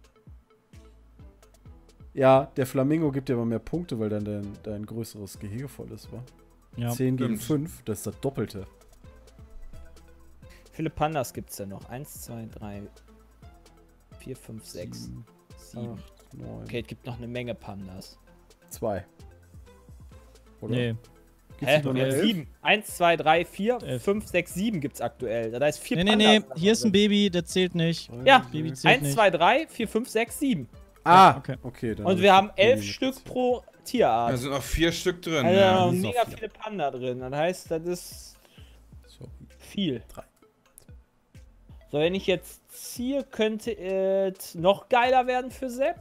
Ja, der Flamingo gibt dir aber mehr Punkte, weil dann dein, dein größeres Gehege voll ist, wa? Ja. zehn gegen stimmt. fünf, das ist das Doppelte. Wie viele Pandas gibt's denn noch? Eins, zwei, drei, vier, fünf, sechs, Sieben, sieben. acht, neun, Okay, es gibt noch eine Menge Pandas. zwei. Oder? Nee. Gibt's Hä? nicht noch Ja, elf? sieben. Eins, zwei, drei, vier, Elf. fünf, sechs, sieben gibt's aktuell. Da ist vier Nee, nee, Pandas. nee. Hier ist ein Baby, der zählt nicht. Ja, Baby zählt eins, nicht. zwei, drei, vier, fünf, sechs, sieben. Ah, okay. okay. dann Und hab wir ich haben die elf Baby Stück mitgezählt. pro Tierart. Da sind noch vier Stück drin. Also ja. sind mega noch vier. viele Panda drin. Das heißt, das ist Sorry. viel. Drei. So, wenn ich jetzt ziehe, könnte es noch geiler werden für Sepp.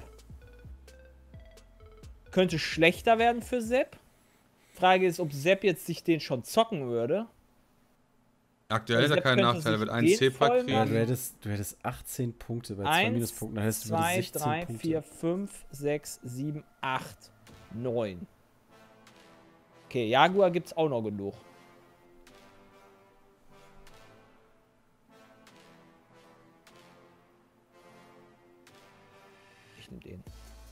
Könnte schlechter werden für Sepp. Frage ist, ob Sepp jetzt sich den schon zocken würde. Aktuell ist er Sepp kein könnte Nachteil. Er sich wird ein den Zebra voll Ja, kriegen. du hättest, du hättest achtzehn Punkte bei zwei Eins, Minuspunkten. Dann hättest du wieder zwei, sechzehn drei, Punkte. vier, fünf, sechs, sieben, acht, neun. Okay, Jaguar gibt's auch noch genug. Ich nehm den.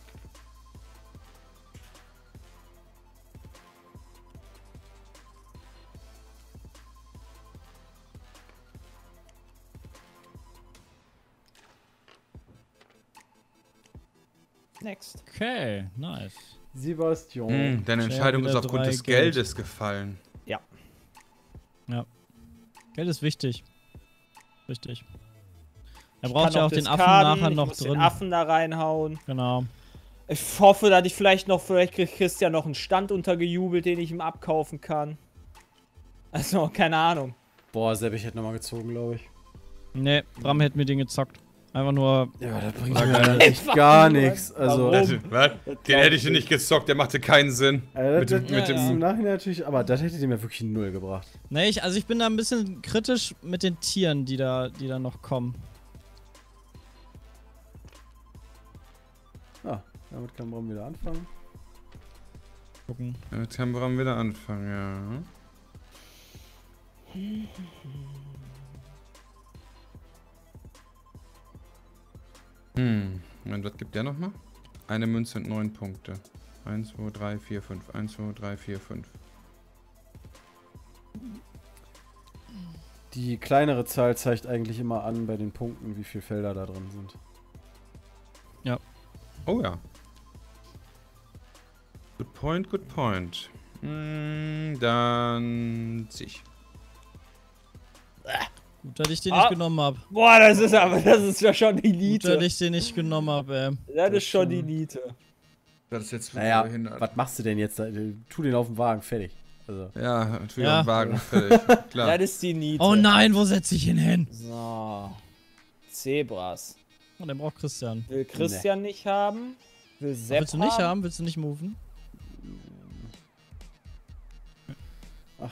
Next. Okay, nice. Sebastian. Hm, deine Jay Entscheidung wieder ist aufgrund drei des Geld. Geldes gefallen. Geld ist wichtig. Richtig. Er Ich braucht kann ja auch den Affen discarden, nachher ich noch muss drin. Den Affen da reinhauen. Genau. Ich hoffe, dass ich vielleicht noch, vielleicht kriegt Christian noch einen Stand untergejubelt, den ich ihm abkaufen kann. Also, keine Ahnung. Boah, Sepp, ich hätte nochmal gezogen, glaube ich. Nee, Bram hätte mir den gezockt. Einfach nur. Ja, das bringt Sag mir mal. halt echt gar Warum? nichts. Also, Warum? Was? Den hätte ich nicht gezockt, der machte keinen Sinn. Also, Mit das, dem- das, mit das dem- ist im Nachhinein natürlich, aber das hätte mir wirklich null gebracht. Nee, ich, also ich bin da ein bisschen kritisch mit den Tieren, die da, die da noch kommen. Ah, damit kann Bram wieder anfangen. Gucken. Mit Tempera wieder anfangen, ja. Hm, und was gibt der nochmal? Eine Münze und neun Punkte. eins, zwei, drei, vier, fünf. eins, zwei, drei, vier, fünf. Die kleinere Zahl zeigt eigentlich immer an bei den Punkten, wie viele Felder da drin sind. Oh ja. Good point, good point. Hm, dann zieh ich. Gut, dass ich den Ah. nicht genommen hab. Boah, das ist aber, das ist ja schon die Gut, Elite. dass ich den nicht genommen hab, ey. Das ist schon die Elite. Das ist jetzt Naja, behindert. was machst du denn jetzt? da? Tu den auf den Wagen, fertig. Also, Ja, natürlich Ja. ja. Wagen, fertig. Klar. Das ist die Elite. Oh nein, wo setze ich ihn hin? So. Zebras. Oh, den braucht Christian. Will Christian nicht haben. Will Sepp Willst du nicht haben? Willst du nicht moven? ach,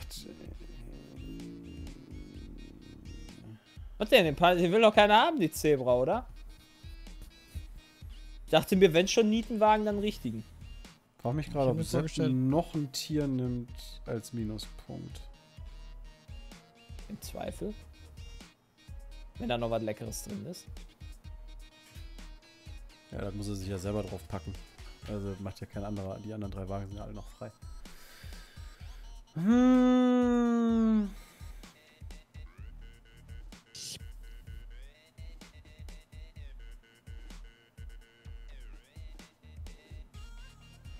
Was denn? Den Pa- Den will doch keiner haben, die Zebra, oder? Ich dachte mir, wenn schon Nietenwagen, dann richtigen. frag mich Ich gerade, hab ob mir Sepp vorgestellt- noch ein Tier nimmt als Minuspunkt. Im Zweifel. Wenn da noch was Leckeres drin ist. Ja, das muss er sich ja selber drauf packen. Also macht ja kein anderer. Die anderen drei Wagen sind ja alle noch frei. Hm.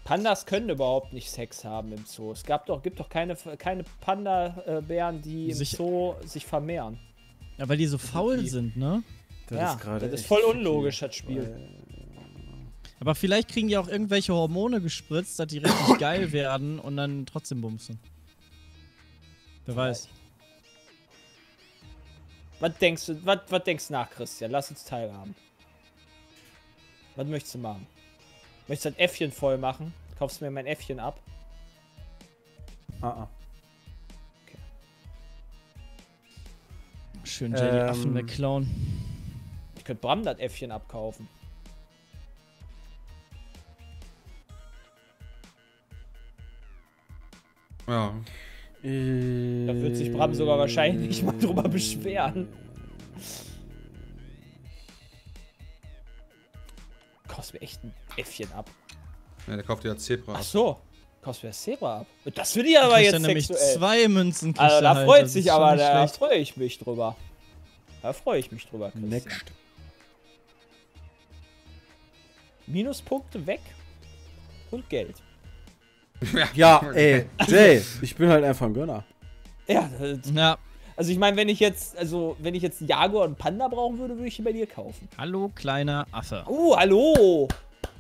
Pandas können überhaupt nicht Sex haben im Zoo. Es gab doch, gibt doch keine, keine Panda-Bären, die im Sich- Zoo sich vermehren. Ja, weil die so faul Die- sind, ne? Das ja, ist gerade das ist echt voll tricky, unlogisch, das Spiel. weil- Aber vielleicht kriegen die auch irgendwelche Hormone gespritzt, dass die richtig geil werden und dann trotzdem bumsen. Wer weiß. Was denkst du, was, was denkst du nach, Christian? Lass uns teilhaben. Was möchtest du machen? Möchtest du ein Äffchen voll machen? Kaufst du mir mein Äffchen ab? Ah, ah. Schön Jay die Ähm. Affen wegklauen. Ich könnte Bram das Äffchen abkaufen. Ja. Da wird sich Bram sogar wahrscheinlich nicht mal drüber beschweren. Kaufst mir echt ein Äffchen ab. Ja, der kauft ja Zebra. Ach ab. so. Kaufst mir das Zebra ab. Das würde ich aber Kriegt jetzt er nämlich sexuell. zwei Münzen. kriegt Also er da halt. freut Das sich ist schon aber, nicht da schlecht. freue ich mich drüber. Da freue ich mich drüber, Christian. Next. Minuspunkte weg und Geld. Ja, ey, Jay, ich bin halt einfach ein Gönner. Ja, das, Ja. also ich meine, wenn ich jetzt, also wenn ich jetzt einen Jaguar und einen Panda brauchen würde, würde ich ihn bei dir kaufen. Hallo, kleiner Affe. Oh, hallo!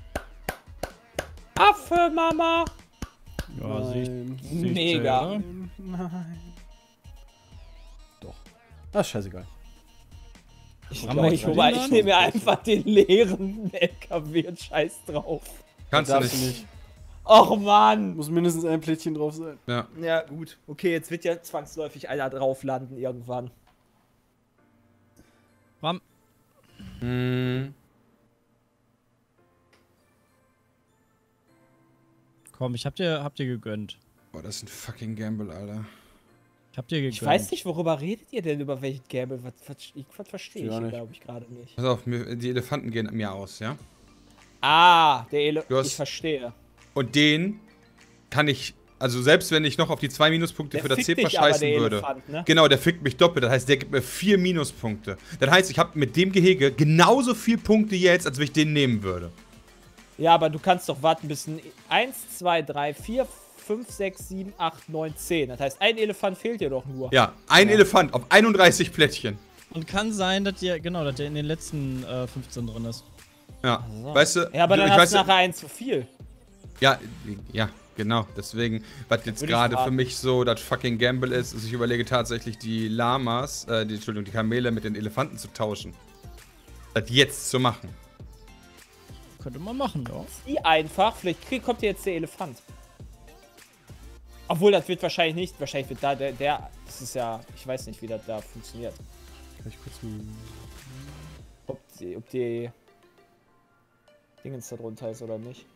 Affe, Mama! Ja, sieht Nein. sieht Mega. sehr- Nein. Doch. Ah, ist scheißegal. Ich Haben glaube, wir ich, schon hol- den ich Laden? nehme mir einfach den leeren L K W und scheiß drauf. Kannst du Darfst nicht. Och Mann! Muss mindestens ein Plättchen drauf sein. Ja. Ja, gut. Okay, jetzt wird ja zwangsläufig einer drauf landen irgendwann. Bram, Hm. komm, ich hab dir, hab dir gegönnt. Boah, das ist ein fucking Gamble, Alter. Ich hab dir gegönnt. Ich weiß nicht, worüber redet ihr denn, über welchen Gamble? Was, was, ich- was verstehe Ja, ich, nicht. glaube ich, gerade nicht. Pass auf, mir, die Elefanten gehen mir aus, ja? Ah, der Ele Du hast- ich verstehe. Und den kann ich, also selbst wenn ich noch auf die zwei Minuspunkte Der für das fickt Zebra dich aber, scheißen der würde. Elefant, ne? Genau, der fickt mich doppelt. Das heißt, der gibt mir vier Minuspunkte. Das heißt, ich habe mit dem Gehege genauso viel Punkte jetzt, als wenn ich den nehmen würde. Ja, aber du kannst doch warten bis ein eins, zwei, drei, vier, fünf, sechs, sieben, acht, neun, zehn. Das heißt, ein Elefant fehlt dir doch nur. Ja, ein Ja. Elefant auf einunddreißig Plättchen. Und kann sein, dass der, genau, dass der in den letzten äh, fünfzehn drin ist. Ja, So. weißt du? Ja, aber du- dann ich hast weiß, du nachher eins zu viel. Ja, ja, genau. Deswegen, was jetzt Würde ich gerade für raten. mich so das fucking Gamble ist, ist, ich überlege tatsächlich die Lamas, äh, die, Entschuldigung, die Kamele mit den Elefanten zu tauschen. Das jetzt zu machen. Könnte man machen, ja. Die einfach, vielleicht krieg, kommt dir jetzt der Elefant. Obwohl, das wird wahrscheinlich nicht. Wahrscheinlich wird da der, der. Das ist ja. Ich weiß nicht, wie das da funktioniert. Kann ich kurz ein Ob die, ob die Dingens da drunter ist oder nicht.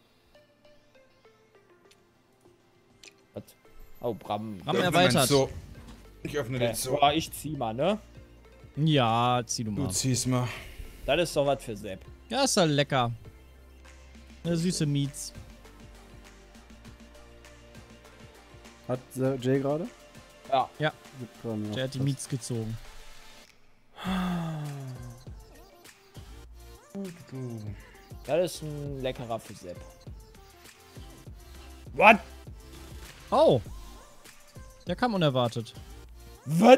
Was? Oh, Bram. Bram Ich öffne erweitert. meinen Zoo. Ich öffne Okay. den Zoo. Ja, ich zieh mal, ne? Ja, zieh du Du mal. ziehst mal. Das ist doch was für Sepp. Ja, ist halt lecker. Eine süße Miets. Hat äh, Jay gerade? Ja. Gibt gerade noch Der hat die was. Miets gezogen. Das ist ein leckerer für Sepp. What? Oh! Der kam unerwartet. Was?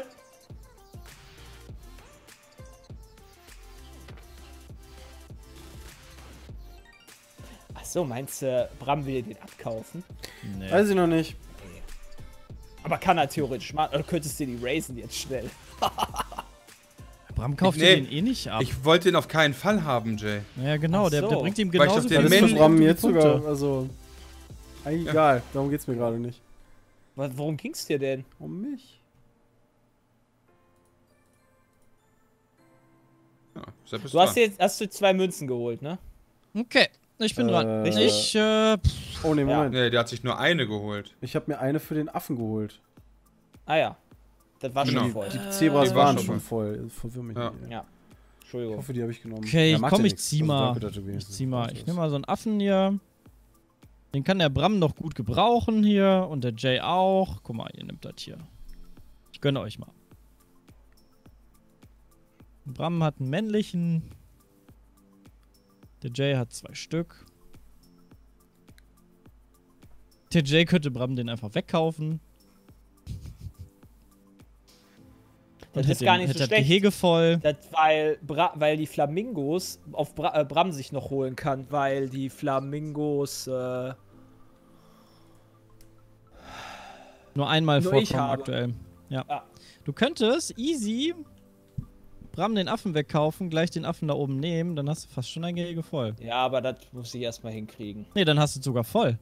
Ach so, meinst du, Bram will dir den abkaufen? Nee. Weiß ich noch nicht. Aber kann er theoretisch machen. Oder könntest du die raisen jetzt schnell? Bram kauft Nee. dir den eh nicht ab. Ich wollte den auf keinen Fall haben, Jay. ja, genau, Ach der, der so. bringt ihm Weil ich genauso auf viel den Das ist Männlichen- für Bram wie jetzt Punkte. sogar, also. Eigentlich Ja. egal, darum geht's mir gerade nicht. Was, worum ging's dir denn? Um mich? Ja, Sepp ist Du hast dran. jetzt hast du zwei Münzen geholt, ne? Okay, ich bin dran. Äh, Ich, äh, pff, Oh ne, Ja. Moment. Nee, der hat sich nur eine geholt. Ich habe mir eine für den Affen geholt. Ah ja. Das war Genau. schon voll. Die Zebras Die war waren schon schon mal. voll. Das verwirrt mich Ja. nicht. Ja. Ich Entschuldigung. hoffe, die habe ich genommen. okay, Ja, macht komm, ja ich nichts. zieh Also mal. doppelt hatte Ich wenigstens. zieh mal. Was Ich ist. nehme mal so einen Affen hier. Den kann der Bram noch gut gebrauchen hier. Und der Jay auch. Guck mal, ihr nehmt das hier. Ich gönne euch mal. Bram hat einen männlichen. Der Jay hat zwei Stück. T J könnte Bram den einfach wegkaufen. Das Und ist hätte gar den- nicht hätte so das schlecht. Gehege voll. Das, weil, Bra weil die Flamingos auf Bra äh, Bram sich noch holen kann, weil die Flamingos äh, Nur einmal Nur ich vorkommen habe. aktuell. Ja. Ja. Du könntest easy Bram den Affen wegkaufen, gleich den Affen da oben nehmen, dann hast du fast schon ein Gehege voll. ja, aber das muss ich erstmal hinkriegen. Nee, dann hast du es sogar voll.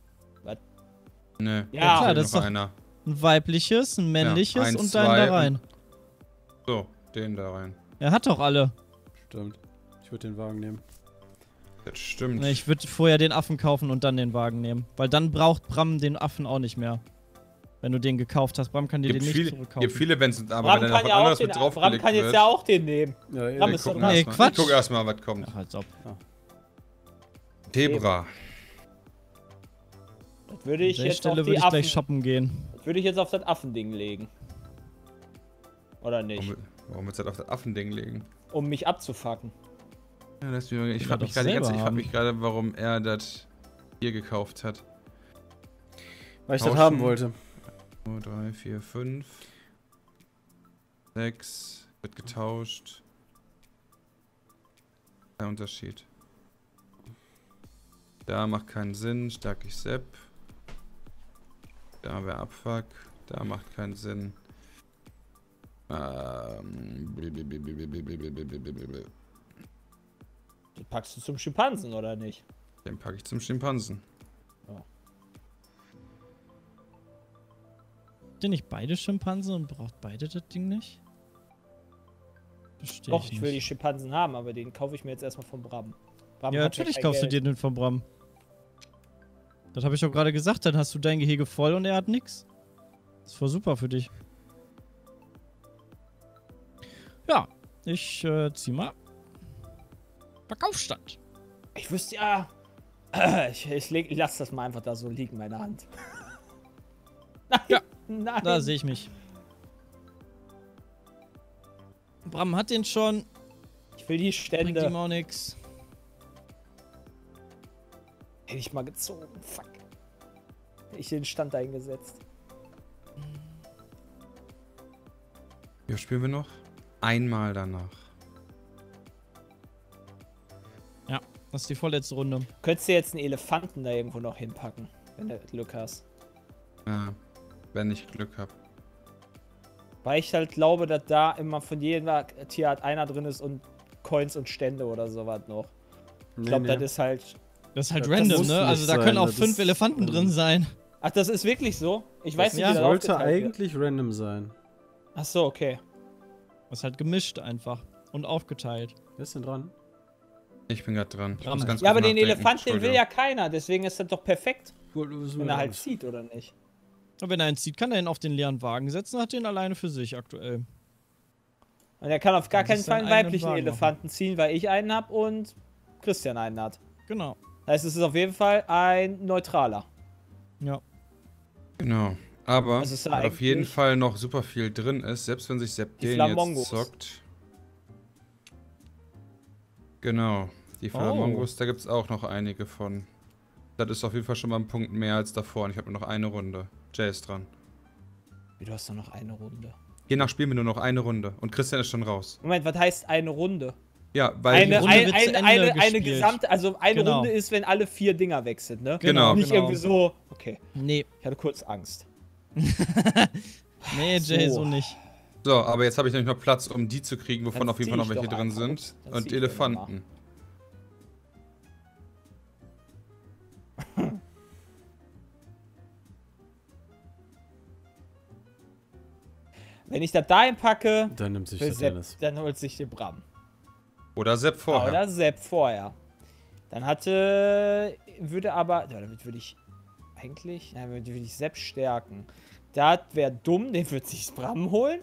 Nee. Ja, klar, fehlt das ist noch doch- einer. Ein weibliches, ein männliches eins, und deinen zwei da rein. So, den da rein. Er hat doch alle. Stimmt. Ich würde den Wagen nehmen. Das stimmt. Nee, ich würde vorher den Affen kaufen und dann den Wagen nehmen. Weil dann braucht Bram den Affen auch nicht mehr. Wenn du den gekauft hast. Bram kann dir gibt den nicht viele, zurückkaufen. gibt viele Events, aber Bram wenn dann kann noch was ja auch anderes den, mit Bram draufgelegt kann jetzt wird. ja auch den nehmen. Ja, Bram ey, ist gucken doch Nee, nass. erst mal. Quatsch. Ich guck erstmal, was kommt. Ach, als ob. Tebra. Das würde An ich der jetzt Stelle auf würde die ich Affen, gleich shoppen gehen. das würde ich jetzt auf das Affending legen. Oder nicht? Warum, warum willst du das auf das Affending legen? Um mich abzufacken. Ja, das, ich Ja, frage mich doch gerade die ganze- selber ich frag mich haben. gerade, warum er das hier gekauft hat. Weil ich das Tauschen. haben wollte. zwei, drei, vier, fünf. sechs. Wird getauscht. Der Unterschied. Da macht keinen Sinn. Stark ich Sepp. Da wäre Abfuck. Da macht keinen Sinn. Ähm. Den packst du zum Schimpansen, oder nicht? Den packe ich zum Schimpansen. Habt ihr nicht beide Schimpansen und braucht beide das Ding nicht? Verstehe Doch, ich ich will die nicht. Schimpansen haben, aber den kaufe ich mir jetzt erstmal von Bram. Bram Ja, hat ja natürlich kein kaufst du Geld. dir den von Bram. Das habe ich doch gerade gesagt, dann hast du dein Gehege voll und er hat nix. Das ist voll super für dich. Ja, ich äh, zieh mal. Verkaufsstand. Ich wüsste ja. Ich, ich, leg, ich lass das mal einfach da so liegen, meine Hand. Nein, Ja, nein. Da sehe ich mich. Bram hat den schon. Ich will die Bringt Stände. ihm auch nix. Hätte ich mal gezogen. Fuck. Hätte ich den Stand eingesetzt. Ja, spielen wir noch? Einmal danach. Ja, das ist die vorletzte Runde. Könntest du jetzt einen Elefanten da irgendwo noch hinpacken, wenn du Glück hast. Ja, wenn ich Glück habe. Weil ich halt glaube, dass da immer von jeder Tierart einer drin ist und Coins und Stände oder sowas noch. Ich Nee, glaube, nee. das ist halt. Das ist halt Das random, muss ne? nicht Also da sein, können auch das fünf ist, Elefanten ähm, drin sein. Ach, das ist wirklich so? Ich weiß nicht, ja, wie das Sollte aufgeteilt wird. eigentlich random sein. Ach so, okay. Das ist halt gemischt einfach. Und aufgeteilt. Wer ist denn dran? Ich bin gerade dran. Ich Dran. muss ganz Ja, kurz aber den nachdenken. Elefant, den will Entschuldigung. ja keiner. Deswegen ist das doch perfekt, Wenn wenn er halt zieht, oder nicht? Und wenn er einen zieht, kann er ihn auf den leeren Wagen setzen, hat den alleine für sich aktuell. Und er kann auf gar Kann keinen sich Fall seinen einen eigenen weiblichen Wagen Elefanten ziehen, weil ich einen hab und Christian einen hat. Genau. Das heißt, es ist auf jeden Fall ein neutraler. Ja. Genau. Aber Also ist ja weil auf jeden eigentlich- Fall noch super viel drin ist, selbst wenn sich Sepp Die den Flamongos. jetzt zockt. Genau. Die Flamongos, da gibt es auch noch einige von. Das ist auf jeden Fall schon mal ein Punkt mehr als davor. Und ich habe nur noch eine Runde. Jay ist dran. Wie, du hast doch noch eine Runde. Je nach spielen wir nur noch eine Runde. Und Christian ist schon raus. Moment, was heißt eine Runde? Ja, weil Eine, Runde ein, wird zu ein, Ende eine, eine gespielt. gesamte, also eine Genau. Runde ist, wenn alle vier Dinger weg sind, ne? Genau. Nicht genau. irgendwie so. Okay, Nee, ich hatte kurz Angst. nee, Jay, So. so nicht. So, aber jetzt habe ich nämlich noch Platz, um die zu kriegen, wovon Dann auf jeden Fall zieh noch ich welche doch drin einfach. sind. Ups, dann Und zieh ich den Elefanten. Wenn ich das dahin packe, Dann nimmt sich will der Sepp, Dennis. dann holt sich den Bram. Oder Sepp vorher. Oder Sepp vorher. Dann hatte, würde aber, ja, damit würde ich eigentlich, nein, damit würde ich Sepp stärken. Das wäre dumm, den würde sich Bram holen.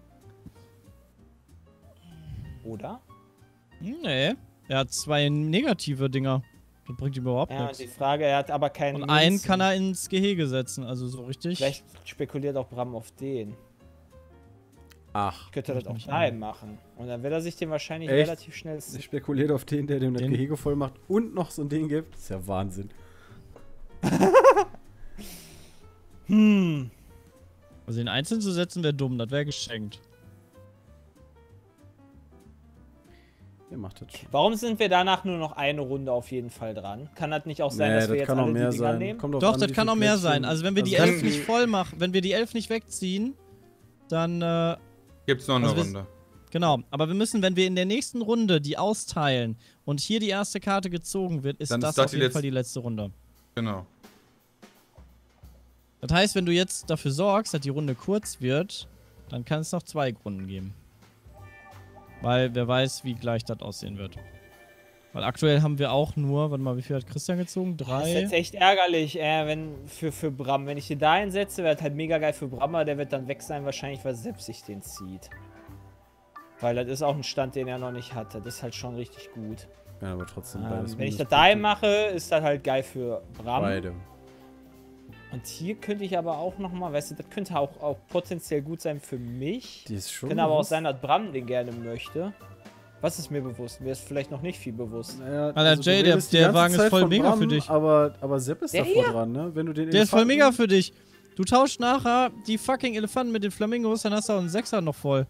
Oder? Nee. Er hat zwei negative Dinger. Das bringt ihm überhaupt Ja, und nichts. die Frage, er hat aber keinen Und einen Münzen. kann er ins Gehege setzen, also so richtig. Vielleicht spekuliert auch Bram auf den. Ach. Ich könnte das Ich auch mich dahin machen. Und dann wird er sich den wahrscheinlich Echt? relativ schnell... s- Ich spekuliere auf den, der dem das Den- Gehege voll macht und noch so ein Ding gibt. Das ist ja Wahnsinn. Hm. Also den einzeln zu setzen wäre dumm, das wäre geschenkt. Ihr macht das schon. Warum sind wir danach nur noch eine Runde auf jeden Fall dran? Kann das nicht auch sein, Nee, dass wir das jetzt kann auch alle die mehr Dinger sein. nehmen? Kommt drauf Doch, an, das wie kann viel auch mehr Plätzchen- sein. Also wenn wir die Also elf kann- nicht voll machen, wenn wir die elf nicht wegziehen, dann, äh, Gibt's noch eine Also wir- Runde. genau. Aber wir müssen, wenn wir in der nächsten Runde die austeilen und hier die erste Karte gezogen wird, ist Dann ist das das auf die jeden letzte- Fall die letzte Runde. Genau. Das heißt, wenn du jetzt dafür sorgst, dass die Runde kurz wird, dann kann es noch zwei Runden geben. Weil wer weiß, wie gleich das aussehen wird. Weil aktuell haben wir auch nur, warte mal, wie viel hat Christian gezogen? Das ist Drei. jetzt echt ärgerlich, äh, wenn für, für Bram. Wenn ich den da einsetze, wäre halt mega geil für Bram, aber der wird dann weg sein, wahrscheinlich, weil Sepp sich den zieht. Weil das ist auch ein Stand, den er noch nicht hatte. Das ist halt schon richtig gut. Ja, aber trotzdem. Ähm, beides wenn ich das Minuspunkte. da mache, ist das halt geil für Bram. Beide. Und hier könnte ich aber auch nochmal, weißt du, das könnte auch, auch potenziell gut sein für mich. Die ist schon. Könnte aber auch bewusst. sein, dass Bram den gerne möchte. Was ist mir bewusst? Mir ist vielleicht noch nicht viel bewusst. Naja, Alter, du Jay, der- redest die der ganze Wagen ist Zeit voll von mega Bram, für dich. Aber, aber Sepp ist Der davor hier? dran, ne? Wenn du den Der ist voll Elefanten- mega für dich. Du tauschst nachher die fucking Elefanten mit den Flamingos, dann hast du auch einen Sechser noch voll.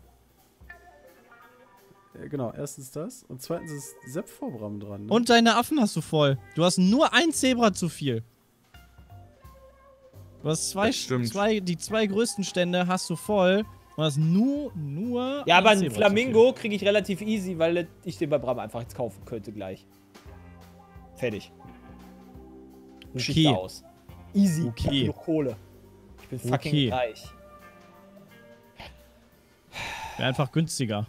Ja, genau, erstens das. Und zweitens ist Sepp vor Bram dran. Ne? Und deine Affen hast du voll. Du hast nur ein Zebra zu viel. Du hast zwei, Das stimmt. zwei die zwei größten Stände hast du voll. Und hast nur, nur Ja, aber ein einen Zebra zu Flamingo kriege ich relativ easy, weil ich den bei Bram einfach jetzt kaufen könnte gleich. Fertig. Geschichte Okay. aus. Easy. Okay. Ich hab genug Kohle. Ich bin fucking Okay. reich. viel. Wäre einfach günstiger.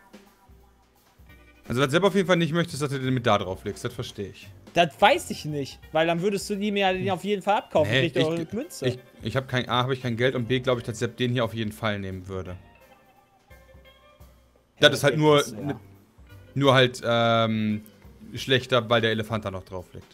Also, was Sepp auf jeden Fall nicht möchte, ist, dass du den mit da drauf legst. Das verstehe ich. Das weiß ich nicht, weil dann würdest du die mir den auf jeden Fall abkaufen. Nee, Kriegt ihr eure ich, Münze. ich, ich habe kein A, habe ich kein Geld und B, glaube ich, dass Sepp den hier auf jeden Fall nehmen würde. Das ist halt okay, nur, das ist ja. nur halt ähm, schlechter, weil der Elefant da noch drauf liegt.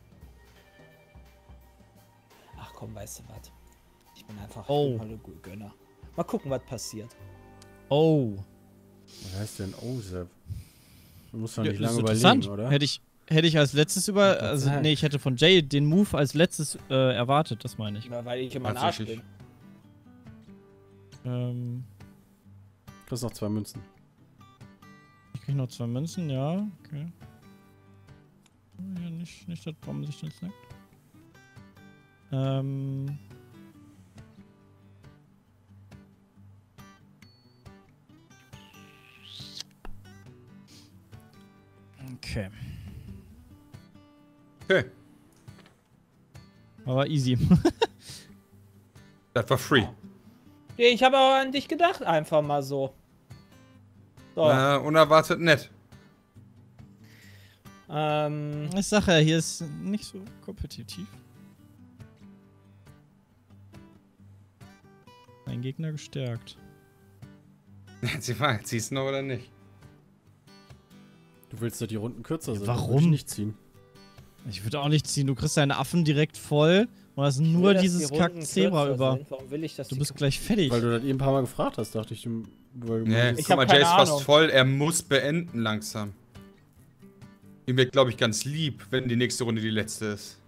Ach komm, weißt du was? Ich bin einfach Oh. ich bin halt ein Gönner. Mal gucken, was passiert. Oh. Was heißt denn oh, Sepp? Du musst doch Ja, nicht das lange ist überlegen, interessant. oder? Hätte ich, hätte ich als letztes über. Gott Also, sei. nee, ich hätte von Jay den Move als letztes äh, erwartet, das meine ich. Ja, weil ich immer ein Arsch Tatsächlich. bin. Ähm, Du hast noch zwei Münzen. ich krieg noch zwei Münzen, ja. Okay. Ja, nicht, nicht, dass Brom sich den snackt. Ähm. Okay. Okay, Aber easy. das war free. Ja, ich habe aber an dich gedacht, einfach mal so. So. Äh, unerwartet nett. Ähm, Ich sag ja, hier ist nicht so kompetitiv. Ein Gegner gestärkt. Jetzt die Frage, ziehst du noch oder nicht? Du willst, dass die Runden kürzer sind. warum? dann würd ich nicht ziehen. Ich würde auch nicht ziehen. Du kriegst deine Affen direkt voll und hast nur will, dass dieses die Runden Kack-Zebra kürzer über. sind. Warum will ich, dass Du die bist gleich fertig. Weil du das eben ein paar Mal gefragt hast, dachte ich. Du, weil du Nee, meintest- Ich guck hab mal, keine Jay ist fast Ahnung. voll. Er muss beenden langsam. Ihm wird, glaube ich, ganz lieb, wenn die nächste Runde die letzte ist.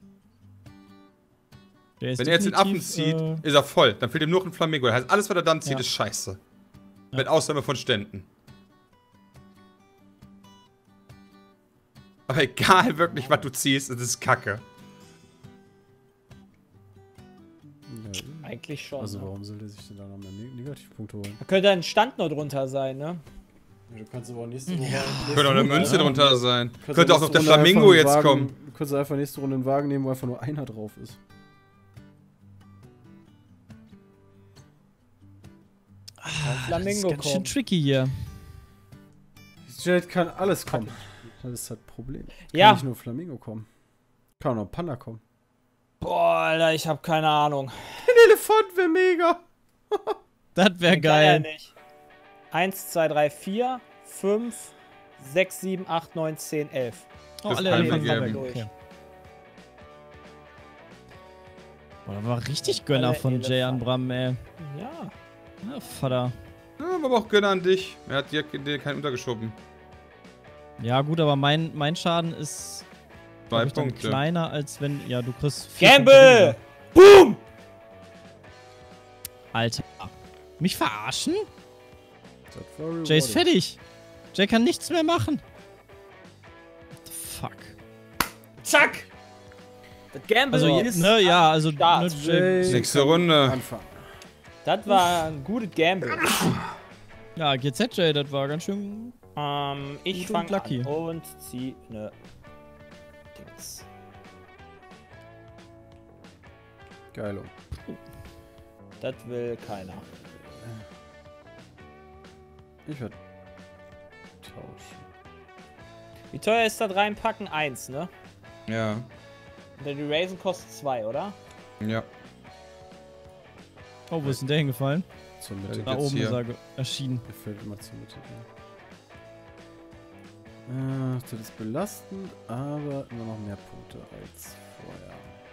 Der ist Wenn er jetzt den Affen zieht, definitiv, äh, ist er voll. Dann fehlt ihm nur noch ein Flamingo. Das heißt, alles, was er dann zieht, Ja. ist scheiße. Ja. Mit Ausnahme von Ständen. Aber egal wirklich, was du ziehst, es ist Kacke. Ja, Eigentlich schon. also ne? warum soll der sich denn da noch mehr Neg Negativpunkte holen? Da könnte ein Stand noch drunter sein, ne? Ja, du kannst aber auch nächste Woche... Könnte auch eine Münze ja. drunter sein. Kannst Könnte du auch noch der nächste Runde Flamingo einfach einen jetzt Wagen, kommen. Du könntest einfach nächste Runde einen Wagen nehmen, wo einfach nur einer drauf ist. Flamingo ganz schön kommt. tricky hier. Jet kann alles kommen. Das ist halt das Problem. Kann Ja. nicht nur Flamingo kommen. Kann auch noch Panda kommen. Boah, Alter, ich habe keine Ahnung. Ein Elefant wäre mega. Das wäre Den kann er geil. nicht. eins, zwei, drei, vier, fünf, sechs, sieben, acht, neun, zehn, elf. Oh, Das alle kann Elefanten man waren weg. geben. Okay. Boah, da war richtig Gönner Alle von Jay an Elefanten. Bram, ey. Ja. Na, Vater. Ja, aber auch Gönner an dich. Er hat dir dir keinen untergeschoben. Ja, gut, aber mein, mein Schaden ist Zwei glaub ich, dann Punkte. kleiner, als wenn. Ja, du kriegst vier Gamble! Punkte Boom! Alter. Mich verarschen? That very Jay ist rewarding. fertig. Jay kann nichts mehr machen. What the fuck? Zack! Das Gamble Also, ist ne, ja, also, Start. ne, Jay, Jay Nächste kann Runde. Anfangen. Das war ein gutes Gamble. ja, G Z Jay, das war ganz schön. Ähm, ich Gut und fange lucky. an und zieh ne Dings. Geilo. Das will keiner. Ich werde tauschen. Wie teuer ist das reinpacken? Eins, ne? Ja. Und der Erasen kostet zwei, oder? Ja. Oh, wo ist denn der hingefallen? Zur Mitte. Da Jetzt oben hier. ist er ge- erschienen. Der fällt immer zur Mitte. Ja. Äh, das ist belastend, aber immer noch mehr Punkte als vorher.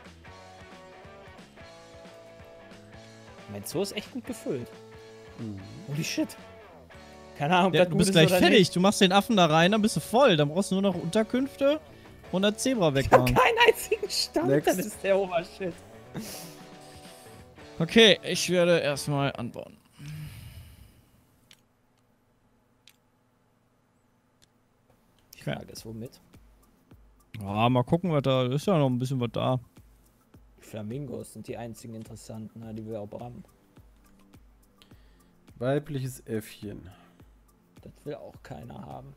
Mein Zoo ist echt gut gefüllt. Mhm. Holy shit. Keine Ahnung, ob Ja, das du gut bist ist gleich oder fertig. nicht. Du machst den Affen da rein, dann bist du voll. Dann brauchst du nur noch Unterkünfte und das Zebra Ich hab wegmachen. keinen einzigen Stand. Next. Das ist der Obershit. Okay, ich werde erstmal anbauen. Die Frage ist, womit? Ja, mal gucken, was da ist. Ja noch ein bisschen was da. Die Flamingos sind die einzigen interessanten, ne, die wir auch haben. Weibliches Äffchen. Das will auch keiner haben.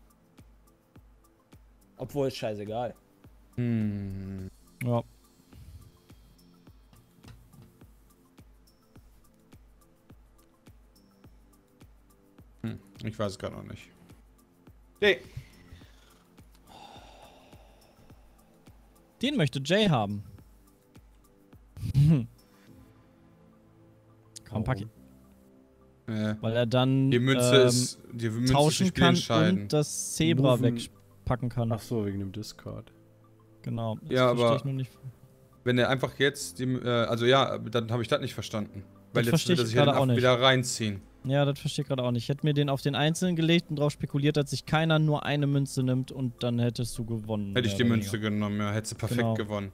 Obwohl, ist scheißegal. Hm. Ja. Hm. Ich weiß es gerade noch nicht. Nee. Den möchte Jay haben. Komm, pack ihn. Äh, Weil er dann die Münze ähm, ist. Die Münze ist tauschen das Spiel kann entscheidend. und das Zebra Moven. wegpacken kann. Ach so, wegen dem Discard. Genau. Das Ja, verstehe aber- ich nur nicht. Wenn er einfach jetzt die. Äh, also ja, dann habe ich das nicht verstanden. Weil jetzt verstehe wird er ich sich ja den gerade auch Affen nicht. wieder reinziehen. Ja, das verstehe ich gerade auch nicht. Ich hätte mir den auf den Einzelnen gelegt und darauf spekuliert, dass sich keiner nur eine Münze nimmt und dann hättest du gewonnen. Hätte ich mehr die oder Münze weniger. genommen, ja, hätte sie perfekt Genau. gewonnen.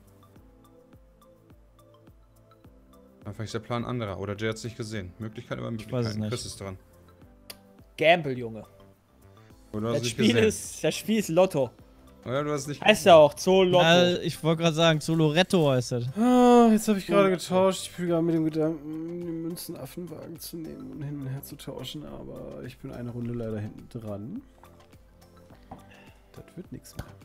Einfach ist der Plan anderer. Oder Jay hat es nicht gesehen. Möglichkeit über Möglichkeiten. weiß es nicht. Chris ist dran. Gamble, Junge. Oder hast Das du nicht Spiel, gesehen? ist, das Spiel ist Lotto. Oder du hast es nicht Heißt ja auch Zoo Lotto. Ja, ich wollte gerade sagen, Soloretto heißt das. Ah, jetzt habe ich gerade getauscht. Ich bin gerade mit dem Gedanken, den Münzenaffenwagen zu nehmen und hin und her zu tauschen, aber ich bin eine Runde leider hinten dran. Das wird nichts mehr.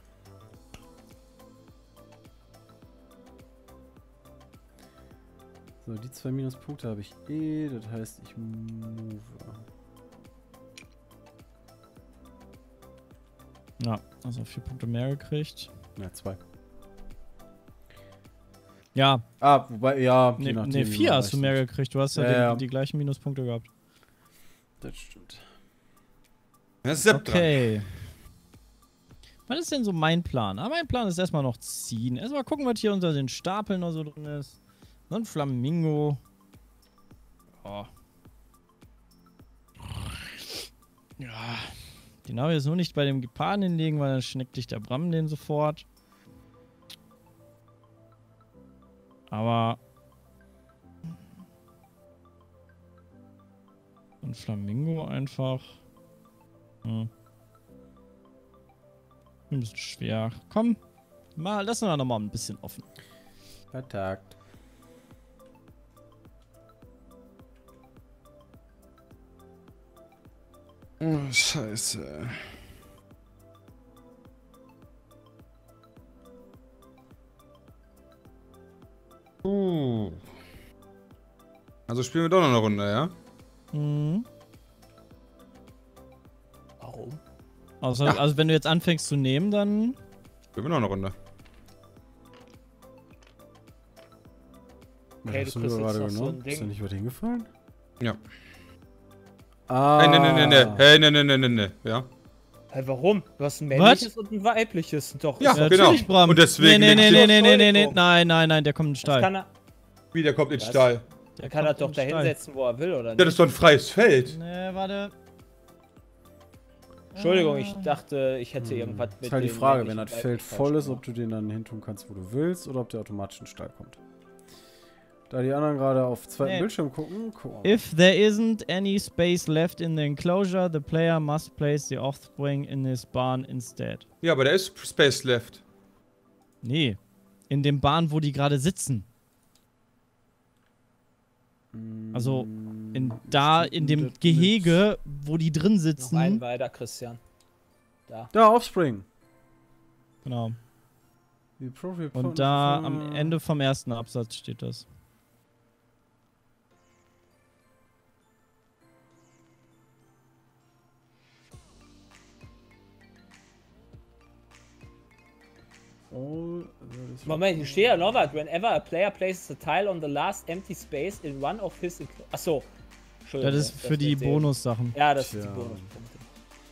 So, die zwei Minuspunkte habe ich eh, das heißt, ich move. Ja, also vier Punkte mehr gekriegt. Na, zwei. Ja, Ah, wobei, ja, je ne, nachdem, ne wie vier man hast du mehr rechnet. gekriegt. Du hast ja, Ja, den, ja. die gleichen Minuspunkte gehabt. Das stimmt. Das ist Sepp dran. Okay. Was ist denn so mein Plan? Ah, mein Plan ist erstmal noch ziehen. Erstmal gucken, was hier unter den Stapeln noch so drin ist. So ein Flamingo. Oh. Ja. Den habe ich jetzt nur nicht bei dem Geparden hinlegen, weil dann schneckt dich der Bram den sofort. Aber ein Flamingo einfach. Hm. Ein bisschen schwer. Komm, mal, lassen wir noch mal ein bisschen offen. Vertagt. Oh, scheiße. Uh. Also spielen wir doch noch eine Runde, ja? Mhm. Warum? Also, Ja. also wenn du jetzt anfängst zu nehmen, dann. Spielen wir noch eine Runde. Was Hey, hast du du kriegst jetzt gerade noch so genommen? ein Ist da Ding. nicht was hingefallen? Ja. Ah. Hey, ne, ne, ne, ne. Hey, ne, ne, ne, ne, ne. Ja. Hey, warum? Du hast ein männliches und ein weibliches. Doch, Ja, ist doch- genau. Natürlich, Bram. Und deswegen Nee, nee, nee, liegt nee, die- nee, nee, nee, nee. Entschuldigung. Nein, nein, nein, der kommt in den Das Stall. kann er, Wie, der kommt in den Was? Stall. Der kann er kommt doch in da den Stall. hinsetzen, wo er will, oder Ja, nicht? das ist doch ein freies Feld. Nee, warte. Entschuldigung, Ah. ich dachte, ich hätte Hm. irgendwas mit Ist halt die den Frage, wenn männlichen das Feld Weiblichen voll ist, falsch ob du den dann hin tun kannst, wo du willst, oder ob der automatisch in den Stall kommt. Da die anderen gerade auf zweiten Nee. Bildschirm gucken, gucken. If there isn't any space left in the enclosure, the player must place the offspring in his barn instead. Ja, aber da ist Space left. Nee. In dem Bahn, wo die gerade sitzen. Also in, da in dem Gehege, wo die drin Noch einen sitzen. weiter, Christian. Da. Da, Offspring. Genau. Die Profi- Und da am Ende vom ersten Absatz steht das. All Moment, hier steht ja noch was. Whenever a player places a tile on the last empty space in one of his... Achso. Entschuldigung. Das ist für die mit dem- Bonussachen. Ja, das ist Tja. die Bonuspunkte.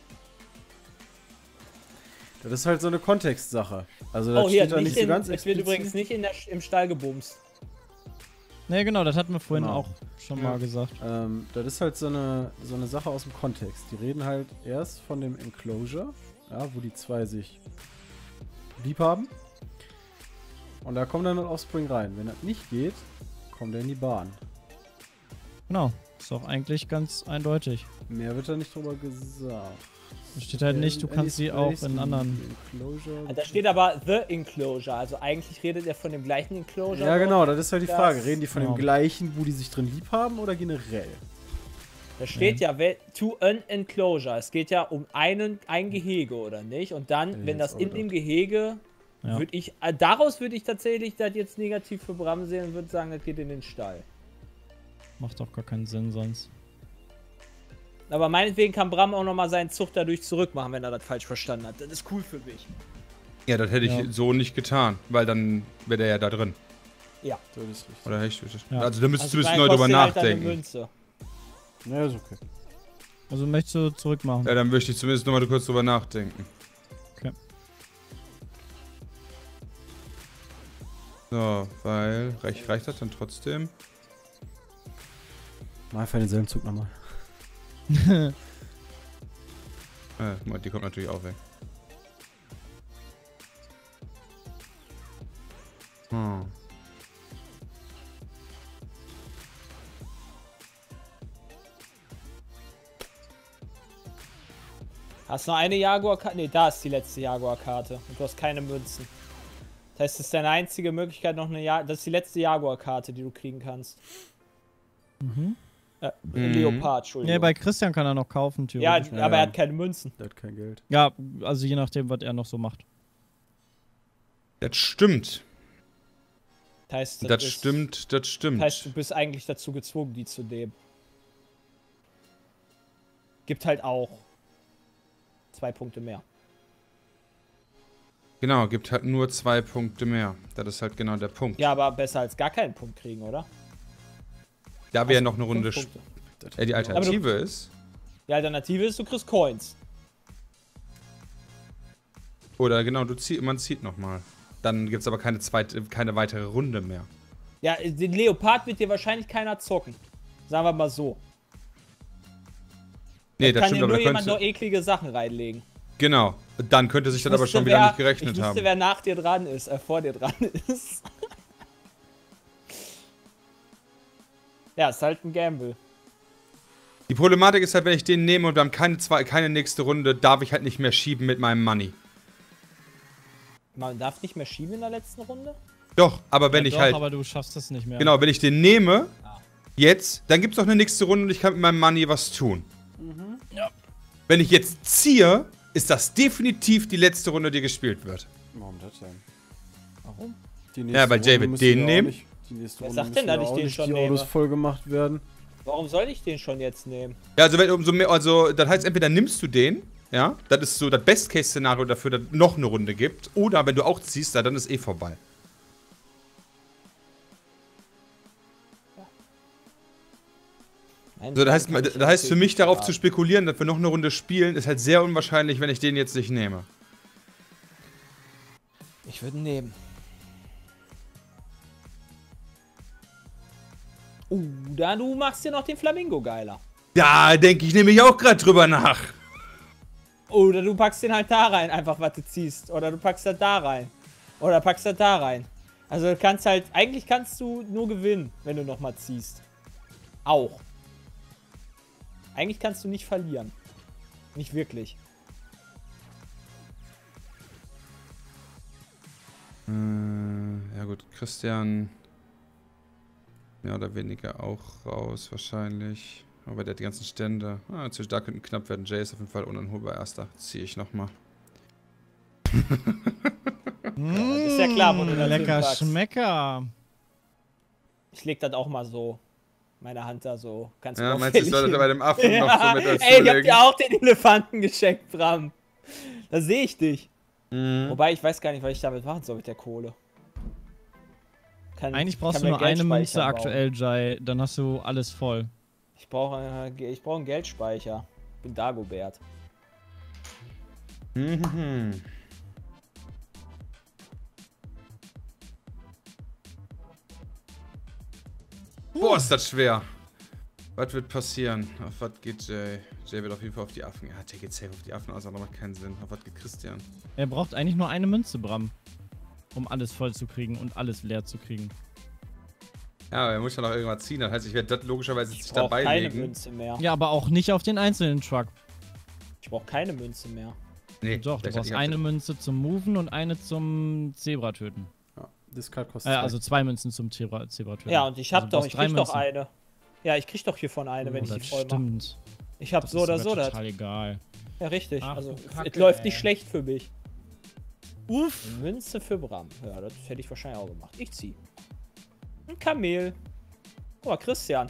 Das ist halt so eine Kontextsache. Also das Oh, hier, steht da nicht nicht so in, ganz es wird übrigens nicht in der, im Stall gebumst. Ne, genau, das hatten wir vorhin Genau. auch schon Ja. mal gesagt. Ähm, das ist halt so eine, so eine Sache aus dem Kontext. Die reden halt erst von dem Enclosure, ja, wo die zwei sich lieb haben. Und da kommt dann das Offspring rein. Wenn das nicht geht, kommt er in die Bahn. Genau. Ist doch eigentlich ganz eindeutig. Mehr wird da nicht drüber gesagt. Da steht halt nicht, du Any kannst sie auch space in in anderen. the Enclosure. Da steht aber The Enclosure. Also eigentlich redet er von dem gleichen Enclosure. Ja, genau, das ist halt die Das- Frage. Reden die von Genau. dem gleichen, wo die sich drin lieb haben oder generell? Da steht ja, wel- to an Enclosure. Es geht ja um einen, ein Gehege, oder nicht? Und dann, Ja, wenn jetzt das in auch dem das. Gehege, Ja. würde ich, äh, daraus würde ich tatsächlich das jetzt negativ für Bram sehen und würde sagen, das geht in den Stall. Macht doch gar keinen Sinn sonst. Aber meinetwegen kann Bram auch nochmal seinen Zug dadurch zurückmachen, wenn er das falsch verstanden hat. Das ist cool für mich. Ja, das hätte ich Ja. so nicht getan, weil dann wäre der ja da drin. Ja. Das ist richtig. Oder echt? Ja. Also da müsstest du Also ein bisschen daher neu drüber kostet halt eine nachdenken. Münze. Ja, ist okay. Also möchtest du zurückmachen? Ja, dann möchte ich zumindest nochmal kurz drüber nachdenken. Okay. So, weil. Reich, reicht das dann trotzdem? Mal einfach denselben Zug nochmal. Äh, guck mal, die kommt natürlich auch weg. Hm. Hast noch eine Jaguar-Karte? Ne, da ist die letzte Jaguar-Karte. Und du hast keine Münzen. Das heißt, das ist deine einzige Möglichkeit, noch eine ja Das ist die letzte Jaguar-Karte, die du kriegen kannst. Mhm. Äh, Mhm. Leopard, Entschuldigung. Ne, bei Christian kann er noch kaufen, ja, theoretisch. aber ja. er hat keine Münzen. Der hat kein Geld. Ja, also je nachdem, was er noch so macht. Das stimmt. Das heißt, Das ist- stimmt, das stimmt. Das heißt, du bist eigentlich dazu gezwungen, die zu nehmen. Gibt halt auch zwei Punkte mehr. Genau, gibt halt nur zwei Punkte mehr. Das ist halt genau der Punkt. Ja, aber besser als gar keinen Punkt kriegen, oder? Da wir ja Also noch eine Runde. fünf sp- Punkte. Äh, die Alternative ist. Die Alternative ist, du kriegst Coins. Oder genau, du zieh, man zieht nochmal. Dann gibt es aber keine, zweite, keine weitere Runde mehr. Ja, den Leopard wird dir wahrscheinlich keiner zocken. Sagen wir mal so. Nee, da das kann stimmt, dir aber nur da jemand könnte. nur eklige Sachen reinlegen. Genau. Dann könnte sich das aber Wusste, schon wieder wer- nicht gerechnet ich wusste, haben. wer nach dir dran ist, äh, vor dir dran ist. Ja, ist halt ein Gamble. Die Problematik ist halt, wenn ich den nehme und wir haben keine, zwei, keine nächste Runde, darf ich halt nicht mehr schieben mit meinem Money. Man darf nicht mehr schieben in der letzten Runde? Doch, aber wenn ja, ich doch, halt. aber du schaffst das nicht mehr. Genau, wenn ich den nehme, Ah. jetzt, dann gibt es noch eine nächste Runde und ich kann mit meinem Money was tun. Ja. Wenn ich jetzt ziehe, ist das definitiv die letzte Runde, die gespielt wird. Warum das denn? Warum? Die Ja, weil nächste David Runde müsste den ja auch nehmen. nicht- Die nächste Wer Runde sagt denn, müssen dass ja ich auch den nicht schon die Autos nehme? voll gemacht werden. Warum soll ich den schon jetzt nehmen? Ja, also wenn umso mehr, also das heißt, entweder nimmst du den, ja, das ist so das Best-Case-Szenario dafür, dass noch eine Runde gibt, oder wenn du auch ziehst, dann ist eh vorbei. Nein, Also das heißt, kann ich das heißt für natürlich mich nicht darauf sagen. zu spekulieren, dass wir noch eine Runde spielen, ist halt sehr unwahrscheinlich, wenn ich den jetzt nicht nehme. Ich würde ihn nehmen. Uh, da du machst dir noch den Flamingo geiler. Da denke ich nämlich auch gerade drüber nach. Oder du packst den halt da rein, einfach was du ziehst. Oder du packst das da rein. Oder packst das da rein. Also du kannst halt, eigentlich kannst du nur gewinnen, wenn du nochmal ziehst. Auch. Eigentlich kannst du nicht verlieren. Nicht wirklich. Äh, ja gut, Christian mehr oder weniger auch raus wahrscheinlich. Aber der hat die ganzen Stände. Ah, natürlich da könnten knapp werden. Jay ist auf jeden Fall unanholbar erster. Ziehe ich nochmal. Ja, das ist ja klar, wo du das lecker hinpackst. Schmecker. Ich leg das auch mal so. Meine Hand da so. Ganz Ja, meinst du, ich soll das bei dem Affen ja. noch so mit dazu Ey, ich hab legen? dir auch den Elefanten geschenkt, Bram. Da sehe ich dich. Mhm. Wobei, ich weiß gar nicht, was ich damit machen soll mit der Kohle. Kann, Eigentlich brauchst kann du mir nur eine Geldspeicher Münze bauen. aktuell, Jai. Dann hast du alles voll. Ich brauche äh, ich brauch einen Geldspeicher. Bin Dagobert. Mhm. Boah, ist das schwer. Was wird passieren? Auf was geht Jay? Jay wird auf jeden Fall auf die Affen. Ja, Jay geht safe auf die Affen, also das macht keinen Sinn. Auf was geht Christian? Er braucht eigentlich nur eine Münze, Bram. Um alles voll zu kriegen und alles leer zu kriegen. Ja, aber er muss ja noch irgendwas ziehen. Das heißt, ich werde das logischerweise Ich nicht brauche dabei keine legen. Münze mehr. Ja, aber auch nicht auf den einzelnen Truck. Ich brauche keine Münze mehr. Nee, Doch, du vielleicht brauchst hat die eine ganze- Münze zum Moven und eine zum Zebra töten. Ja, Discard Äh, kostet zwei. also zwei Münzen zum Zebra, Zebra töten. Ja, und ich hab Also du doch, brauchst ich drei krieg doch Münzen. eine. Ja, ich krieg doch hiervon eine, wenn Oh, ich die das voll mache. stimmt. Ich hab Das so ist oder sogar so das. total egal. Ja, richtig. Ach, also, du Kacke, es läuft ey. nicht schlecht für mich. Uff. Münze für Bram. Ja, das hätte ich wahrscheinlich auch gemacht. Ich zieh. Ein Kamel. Oh, Christian.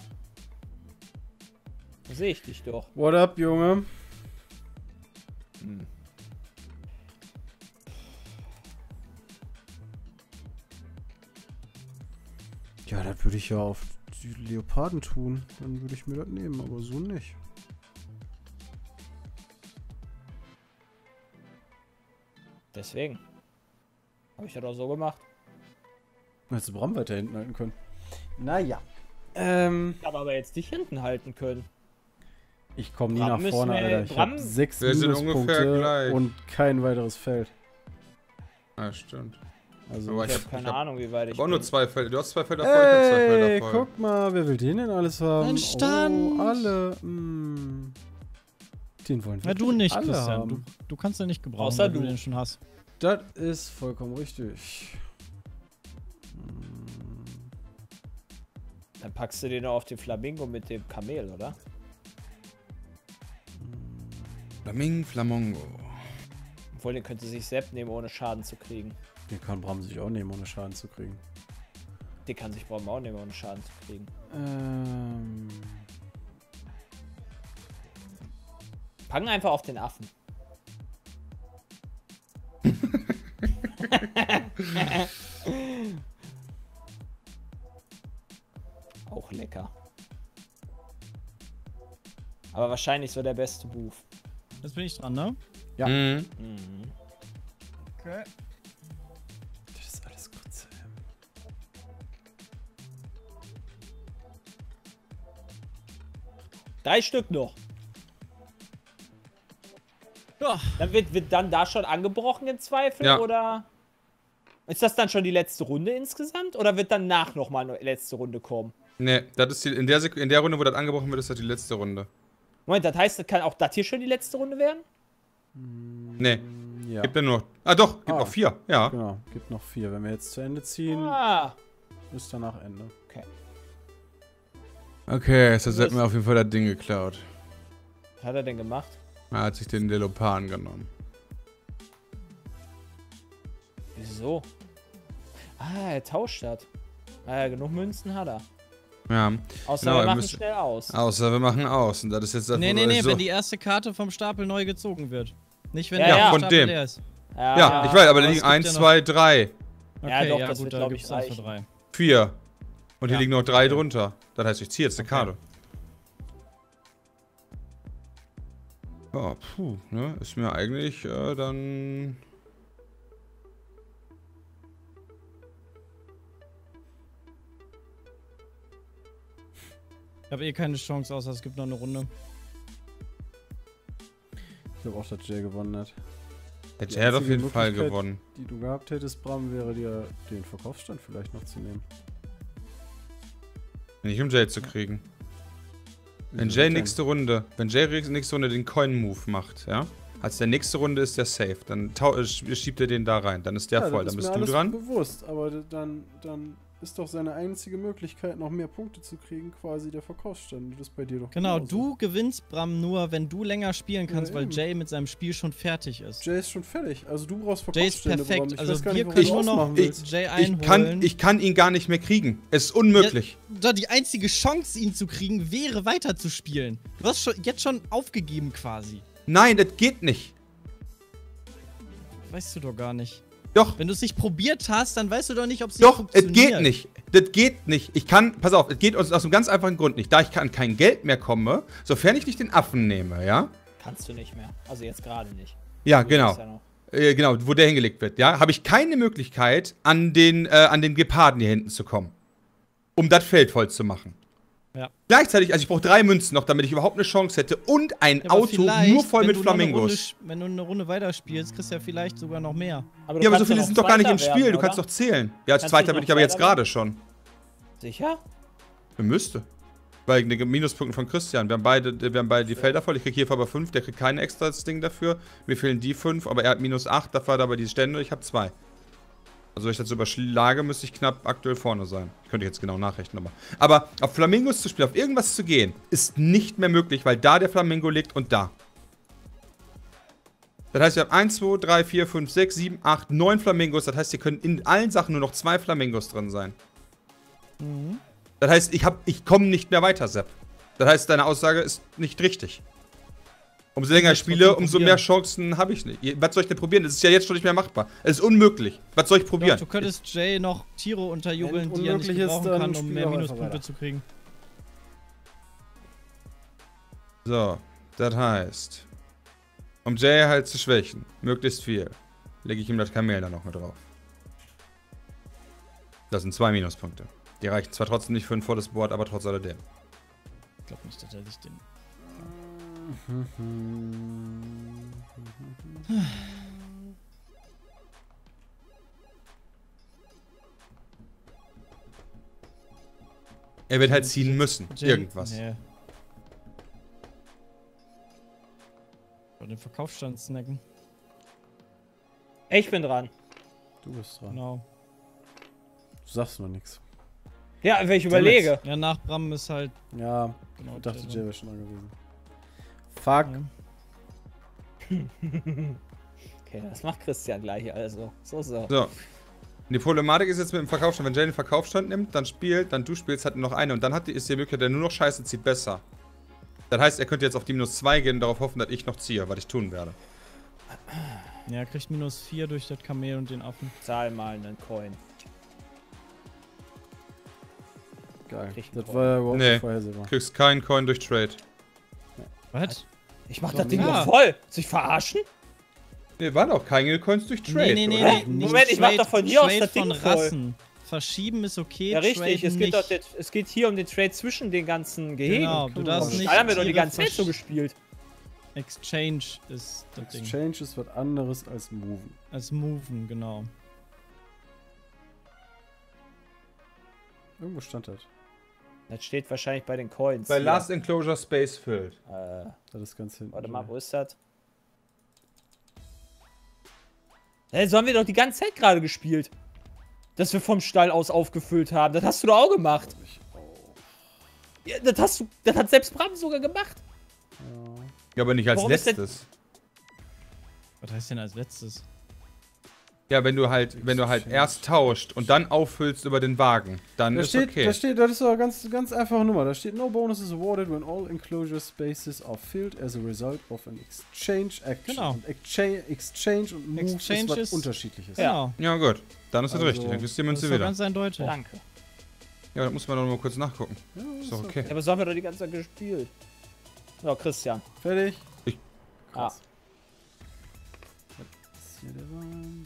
Da sehe ich dich doch. What up, Junge? Hm. Ja, das würde ich ja auf die Leoparden tun. Dann würde ich mir das nehmen, aber so nicht. Deswegen. Habe ich ja doch so gemacht. Hättest du Bram weiter hinten halten können. Naja. Ähm, Ich habe aber jetzt dich hinten halten können. ich komme nie Bram nach müssen vorne, wir- Alter. Ich Bram- habe sechs Wir sind ungefähr Minuspunkte gleich. und kein weiteres Feld. Ja, stimmt. Also, Aber Ich, ich habe hab- keine ich hab- Ahnung, wie weit Ich ich habe auch nur bin. zwei Felder. Du hast zwei Felder voll, ich hab zwei ey, Felder voll. guck mal, wer will den denn alles haben? Ein Stand. Oh, alle. Hm. Den wollen wir Ja, du nicht, alle Christian. haben. Du, du kannst den nicht gebrauchen, Außer weil du du. den schon hast. Das ist vollkommen richtig. Dann packst du den noch auf den Flamingo mit dem Kamel, oder? Flaming Flamongo. Obwohl, den könnte sich Sepp nehmen, ohne Schaden zu kriegen. Den kann Bram sich auch nehmen, ohne Schaden zu kriegen. Den kann sich Bram auch nehmen, ohne Schaden zu kriegen. Ähm. Packen einfach auf den Affen. Auch lecker. Aber wahrscheinlich so der beste Move. Jetzt bin ich dran, ne? Ja. Mhm. Mhm. Okay. Das ist alles kurz. Drei Stück noch. Ja. Dann wird, wird dann da schon angebrochen im Zweifel, Ja. oder? Ist das dann schon die letzte Runde insgesamt? Oder wird danach nochmal eine letzte Runde kommen? Ne, das ist die, in, der Sek in der Runde, wo das angebrochen wird, ist das die letzte Runde. Moment, das heißt, das kann auch das hier schon die letzte Runde werden? Ne, Ja. gibt ja nur noch. Ah, doch, gibt Ah. noch vier. Ja. Genau, gibt noch vier. Wenn wir jetzt zu Ende ziehen, Ah, ist danach Ende. okay. Okay, jetzt hat mir auf jeden Fall das Ding geklaut. Was hat er denn gemacht? Er hat sich den Leoparden genommen. Wieso? Ah, er tauscht das. Ah, ja, genug Münzen hat er. Ja. Außer Genau, wir er machen müsste- schnell aus. Außer wir machen aus. Und das ist jetzt das, Nee, wo nee, wir nee, so wenn die erste Karte vom Stapel neu gezogen wird. Nicht, wenn Ja, der ja. Von Stapel dem. leer ist. Ja, ich weiß, aber da aber liegen es gibt eins, ja noch- zwei, drei, Okay, Ja, doch, ja, das gut, wird, da glaub gibt's ich, dann für reichen. drei. vier. Und hier Ja. liegen noch drei drunter. Das heißt, ich ziehe jetzt eine Okay. Karte. Ja, puh, ne? Ist mir eigentlich äh, dann. Ich habe eh keine Chance, außer es gibt noch eine Runde. Ich glaube auch, dass Jay gewonnen hat. Der Die Jay hat auf einzige jeden Fall Möglichkeit, gewonnen. die du gehabt hättest, Bram, wäre dir den Verkaufsstand vielleicht noch zu nehmen. Nicht um Jay zu kriegen. Wenn Wieso Jay denn? nächste Runde, wenn Jay nächste Runde den Coin-Move macht, ja? Als der nächste Runde ist der safe. Dann tau- äh, schiebt er den da rein. Dann ist der Ja, voll. das Dann ist bist mir du alles dran. bewusst, aber dann, dann ist doch seine einzige Möglichkeit, noch mehr Punkte zu kriegen, quasi der Verkaufsstand. Das ist bei dir doch Genau, genauso. du gewinnst, Bram, nur, wenn du länger spielen kannst, Ja, weil eben. Jay mit seinem Spiel schon fertig ist. Jay ist schon fertig. Also du brauchst Jay ist Verkaufsstände, perfekt. Bram. Ich Also weiß gar wir nicht, können warum nur du noch ausmachen willst. Jay Ich einholen. kann, ich kann ihn gar nicht mehr kriegen. Es ist unmöglich. Ja, die einzige Chance, ihn zu kriegen, wäre weiterzuspielen. Du hast schon, jetzt schon aufgegeben quasi. Nein, das geht nicht. Weißt du doch gar nicht. Doch, Wenn du es nicht probiert hast, dann weißt du doch nicht, ob es nicht doch, es funktioniert. geht nicht. Das geht nicht. Ich kann, pass auf, es geht aus, aus einem ganz einfachen Grund nicht. Da ich an kein Geld mehr komme, sofern ich nicht den Affen nehme, ja? Kannst du nicht mehr. Also jetzt gerade nicht. Ja, Du genau. bist ja noch- Äh, genau, wo der hingelegt wird, ja? Habe ich keine Möglichkeit, an den, äh, an den Geparden hier hinten zu kommen. Um das Feld voll zu machen. Ja. Gleichzeitig, also ich brauche drei Münzen noch, damit ich überhaupt eine Chance hätte. Und ein Ja, aber Auto vielleicht, nur voll wenn mit du noch eine Flamingos. Runde, wenn du eine Runde weiterspielst, kriegst du ja vielleicht sogar noch mehr. Aber du Ja, aber so kannst viele noch sind doch gar nicht im Zweiter Spiel. werden, Du kannst oder? doch zählen. Ja, als Kannst Zweiter du bin noch ich aber jetzt Zweiter gerade schon. Sicher? Müsste. Weil die Minuspunkten von Christian. Wir haben beide, wir haben beide die Felder voll. Ich krieg hier aber fünf, der kriegt kein extra Ding dafür. Mir fehlen die fünf, aber er hat minus acht, dafür hat er aber die Stände, ich habe zwei. Also wenn ich das überschlage, müsste ich knapp aktuell vorne sein. Ich könnte jetzt genau nachrechnen, aber. Aber auf Flamingos zu spielen, auf irgendwas zu gehen, ist nicht mehr möglich, weil da der Flamingo liegt und da. Das heißt, wir haben eins, zwei, drei, vier, fünf, sechs, sieben, acht, neun Flamingos. Das heißt, hier können in allen Sachen nur noch zwei Flamingos drin sein. Mhm. Das heißt, ich, hab- ich komme nicht mehr weiter, Sepp. Das heißt, deine Aussage ist nicht richtig. Umso länger ich trotzdem spiele, umso probieren. mehr Chancen habe ich nicht. Was soll ich denn probieren? Das ist ja jetzt schon nicht mehr machbar. Es ist unmöglich. Was soll ich Doch, probieren? du könntest Jay noch Tiro unterjubeln, Wenn die er nicht unmöglich ist, gebrauchen dann kann, um spiel mehr doch einfach Minuspunkte weiter. zu kriegen. So, das heißt, um Jay halt zu schwächen, möglichst viel, lege ich ihm das Kamel dann noch mit drauf. Das sind zwei Minuspunkte. Die reichen zwar trotzdem nicht für ein volles Board, aber trotz alledem. Ich glaube nicht, dass er sich den... Er wird halt ziehen müssen. Jay- Irgendwas. Nee. Oder den Verkaufsstand snacken. Ich bin dran. Du bist dran. Genau. Du sagst noch nichts. Ja, wenn ich überlege. Ja, nach Bram ist halt... Ja, Genau, ich dachte, der Jay wäre schon dran gewesen. Fuck. Ja. Okay, das macht Christian gleich also. So, so. So. Die Problematik ist jetzt mit dem Verkaufsstand, wenn Jay den Verkaufsstand nimmt, dann spielt, dann du spielst, hat er noch eine und dann hat die, ist die Möglichkeit, der nur noch Scheiße zieht, besser. Das heißt, er könnte jetzt auf die minus zwei gehen und darauf hoffen, dass ich noch ziehe, was ich tun werde. Ja, er kriegt minus vier durch das Kamel und den Affen. Zahl mal einen Coin. Geil. Krieg einen Das Coin. war ja überhaupt Nee. nicht vorhersehbar. Du kriegst keinen Coin durch Trade. Was? Ich mach Doch das Ding nicht. doch voll. Sich verarschen? Nee, waren auch keine Coins durch Trade. Nee, nee, nee, oder? Hä? nee. nicht Moment, ich mach Trade- doch von hier aus Trade das Ding von voll. Rassen. Verschieben ist okay, Ja, richtig. traden Es geht, nicht. doch, det- es geht hier um den Trade zwischen den ganzen Gehegen. Genau, du darfst Das nicht... Da haben wir doch die Tiere ganze Zeit so versch- gespielt. Exchange ist das Ding. Exchange ist was anderes als Moven. Als Moven, genau. Irgendwo stand das. Das steht wahrscheinlich bei den Coins. Bei hier. Last Enclosure Space filled. Äh, Das ist ganz hinten. warte mal, wo ist das? Hey, so haben wir doch die ganze Zeit gerade gespielt. Dass wir vom Stall aus aufgefüllt haben. Das hast du doch auch gemacht. Ja, das hast du. Das hat selbst Bram sogar gemacht. Ja, aber nicht als Warum ist denn- letztes. Was heißt denn als letztes? Ja, wenn du halt, wenn du halt erst tauscht und dann auffüllst über den Wagen, dann Da ist steht, okay. da steht, das ist doch eine ganz, ganz einfache Nummer. Da steht, no bonuses awarded when all enclosure spaces are filled as a result of an exchange action. Genau. Und Exchange, Exchange und Move Exchange ist was ist- unterschiedliches. Genau. Ja, gut. Dann ist das Also, richtig. Dann kriegst du die Das Münze ist doch wieder. ganz eindeutig. Danke. Ja, das muss man doch noch mal kurz nachgucken. Ja, Ist doch okay. Ja, aber so haben wir doch die ganze Zeit gespielt. So, Christian. Fertig? Ich- Ah. Krass. Das ist hier der Wahnsinn.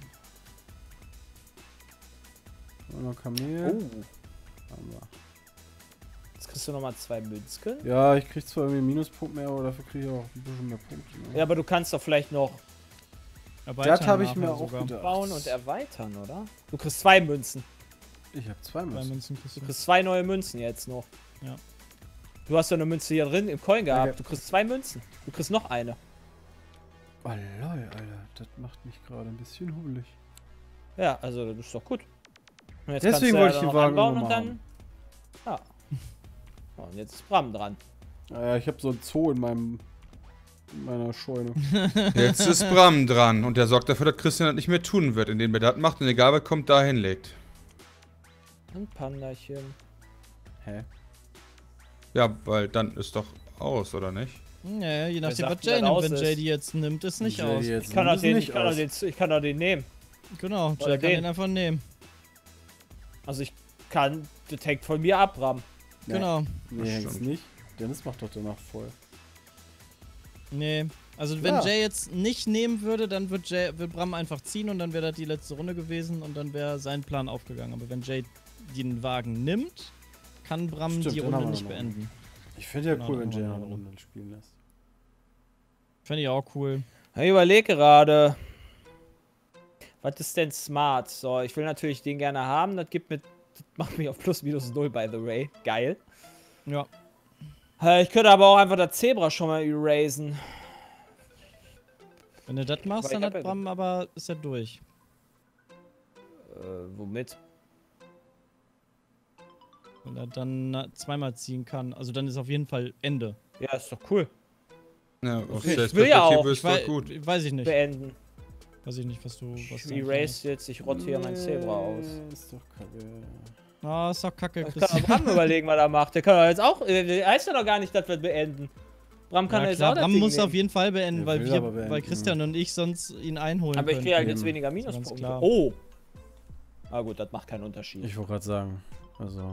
Und noch Kamel. Oh. Haben wir. Jetzt kriegst du nochmal zwei Münzken. Ja, ich krieg zwar irgendwie einen Minuspunkt mehr, aber dafür kriege ich auch ein bisschen mehr Punkte. Ne? Ja, aber du kannst doch vielleicht noch. Das habe ich mir nachher auch sogar. gedacht. Bauen und erweitern, oder? Du kriegst zwei Münzen. Ich habe zwei Zwei Münzen. Münzen kriegst Du du. kriegst zwei neue Münzen jetzt noch. Ja. Du hast ja eine Münze hier drin im Coin gehabt. Okay. Du kriegst zwei Münzen. Du kriegst noch eine. Oh lol, Alter. Das macht mich gerade ein bisschen hubelig. Ja, also das ist doch gut. Und jetzt Deswegen kannst du wollte ja ich die noch Wagen anbauen noch und mal dann. Ja. So, und jetzt ist Bram dran. Naja, ich habe so ein Zoo in meinem in meiner Scheune. Jetzt ist Bram dran und der sorgt dafür, dass Christian das nicht mehr tun wird, indem er das macht und egal wer kommt, da hinlegt. Ein Pandachen. Hä? Ja, weil dann ist doch aus, oder nicht? Ja, je nachdem, sagt was denn, Jay dass nimmt. aus Wenn ist? Jay die jetzt nimmt, ist nicht Jay die aus. jetzt Ich kann doch nimmt, ist den, nicht ich kann doch aus. den, ich kann doch den nehmen. Genau, Oder Jay kann den. den einfach nehmen. Also ich kann Detect von mir ab, Bram. Nee. Genau. Nee, hängt's stimmt. nicht. Dennis macht doch danach voll. Nee. Also wenn Ja. Jay jetzt nicht nehmen würde, dann wird, Jay, wird Bram einfach ziehen und dann wäre das die letzte Runde gewesen und dann wäre sein Plan aufgegangen. Aber wenn Jay den Wagen nimmt, kann Bram Stimmt, die dann haben Runde wir nicht noch eine. beenden. Ich finde ja Genau, cool, wenn dann Jay machen noch wir eine noch. Runde spielen lässt. Fände ich auch cool. Ich überlege gerade. Was ist denn smart? So, ich will natürlich den gerne haben. Das gibt mir. Das macht mich auf plus minus null, by the way. Geil. Ja. Äh, Ich könnte aber auch einfach das Zebra schon mal erasen. Wenn du das machst, Aber dann ich hat hab ja- Bram aber ist er durch. Äh, womit? Wenn er dann na- zweimal ziehen kann. Also dann ist auf jeden Fall Ende. Ja, ist doch cool. Ja, aus Ich der will ja auch. Perspektive Ich ist wei doch gut. weiß ich nicht. Beenden. Weiß ich nicht, was du. Was Ich du eigentlich erase jetzt, ich rotiere mein Zebra aus. Nee, Ist doch kacke. machst. Ah, ist doch kacke, Ich kann Christian. auch Bram überlegen, was er macht. Der kann doch jetzt auch. äh, Heißt ja doch gar nicht, dass wir beenden. Bram kann Ja, jetzt klar, auch das Bram Ding muss nehmen. auf jeden Fall beenden, Der weil will wir, aber beenden. weil Christian und ich sonst ihn einholen Aber ich können. kriege halt jetzt Eben. weniger ganz Minuspunkte. klar. Oh. Ah gut, das macht keinen Unterschied. Ich wollte gerade sagen. Also.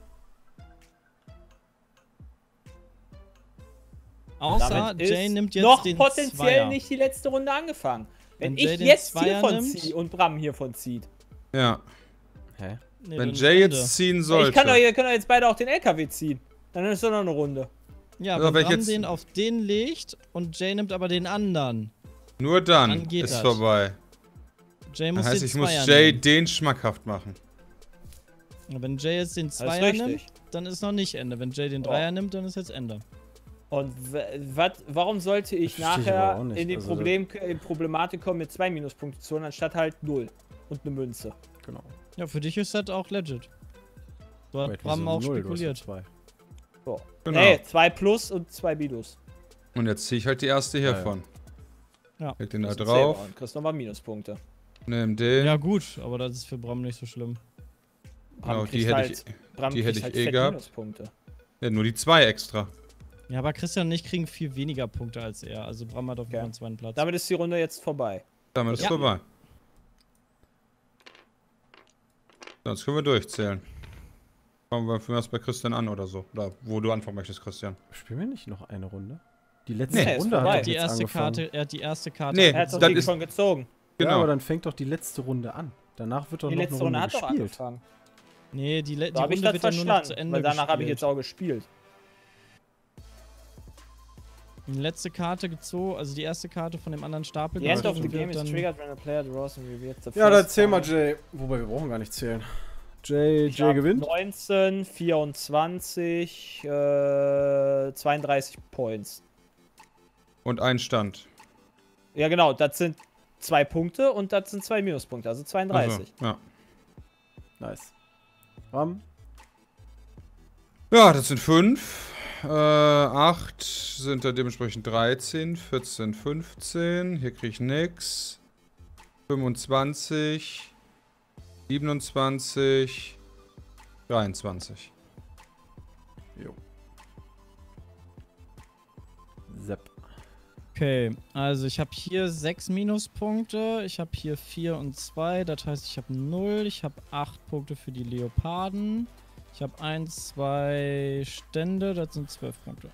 Außer Damit ist Jay nimmt jetzt noch den potenziell Zweier. nicht die letzte Runde angefangen. Wenn Wenn Jay ich den jetzt Zweier hiervon nimmt- ziehe und Bram hiervon zieht. Ja. Hä? Nee, Wenn dann Jay Ende. jetzt ziehen Ich sollte. kann doch, ihr könnt doch jetzt beide auch den L K W ziehen. Dann ist doch noch eine Runde. Ja, Also, wenn wenn ich Bram jetzt- den auf den legt und Jay nimmt aber den anderen. Nur dann, Dann geht ist das. vorbei. Jay Das muss heißt, den ich muss Zweier Jay nehmen. den schmackhaft machen. Und wenn Jay jetzt den Das ist Zweier richtig. nimmt, dann ist noch nicht Ende. Wenn Jay den Oh. Dreier nimmt, dann ist jetzt Ende. Und w- wat, warum sollte ich Das verstehe ich nachher aber auch nicht. in die Also Problem, in Problematik kommen mit zwei Minuspunkte zu holen, anstatt halt null und eine Münze? Genau. Ja, für dich ist das auch legit. So hat Wait, Bram wieso auch null? Du hast ja spekuliert. zwei. So. Genau. Nee, zwei plus und zwei Minus. Und jetzt ziehe ich halt die erste Ja, ja. hiervon. Ja. Leg den da Das ist ein drauf. Zebra und kriegst nochmal Minuspunkte. Nimm den. Ja gut, aber das ist für Bram nicht so schlimm. Bram Genau, die kriegt hätte halt, ich, Bram die hätte kriegt ich halt eh fett gehabt. Minuspunkte. ja, nur die zwei extra. Ja, aber Christian und ich kriegen viel weniger Punkte als er. Also Bram hat auf jeden Okay. Fall einen zweiten Platz. Damit ist die Runde jetzt vorbei. Damit ist Ja. vorbei. Sonst können wir durchzählen. Fangen wir erst bei Christian an oder so. Oder wo du anfangen möchtest, Christian. Spielen wir nicht noch eine Runde? Die letzte Nee, ist Runde vorbei. hat doch die jetzt erste angefangen. Karte, er hat die erste Karte. Nee, Er hat das dann Ding ist- schon gezogen. Ja, Genau. aber dann fängt doch die letzte Runde an. Danach wird doch Die noch letzte eine Runde Runde hat doch gespielt. angefangen. Nee, die, Le die Da habe ich Runde das wird ja nur noch zu verstanden, Ende weil danach habe ich gespielt. jetzt auch gespielt. Die letzte Karte gezogen, also die erste Karte von dem anderen Stapel. The end of gezogen the game wird, is dann- triggered when a player draws and reveals the Ja, dann first zähl mal card. Jay. Wobei, wir brauchen gar nicht zählen. Jay, Ich Jay hab gewinnt. neunzehn, vierundzwanzig, äh, zweiunddreißig Points. Und ein Stand. Ja, genau, das sind zwei Punkte und das sind zwei Minuspunkte, also zweiunddreißig. Also, ja. Nice. Ram. Ja, das sind fünf. Äh, acht sind da dementsprechend dreizehn, vierzehn, fünfzehn. Hier krieg ich nix. fünfundzwanzig, siebenundzwanzig, dreiundzwanzig. Jo. Sepp. Okay, also ich habe hier sechs Minuspunkte, ich habe hier vier und zwei, das heißt ich habe null, ich habe acht Punkte für die Leoparden, ich habe eins, zwei Stände, das sind zwölf Punkte.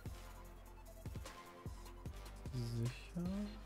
Sicher.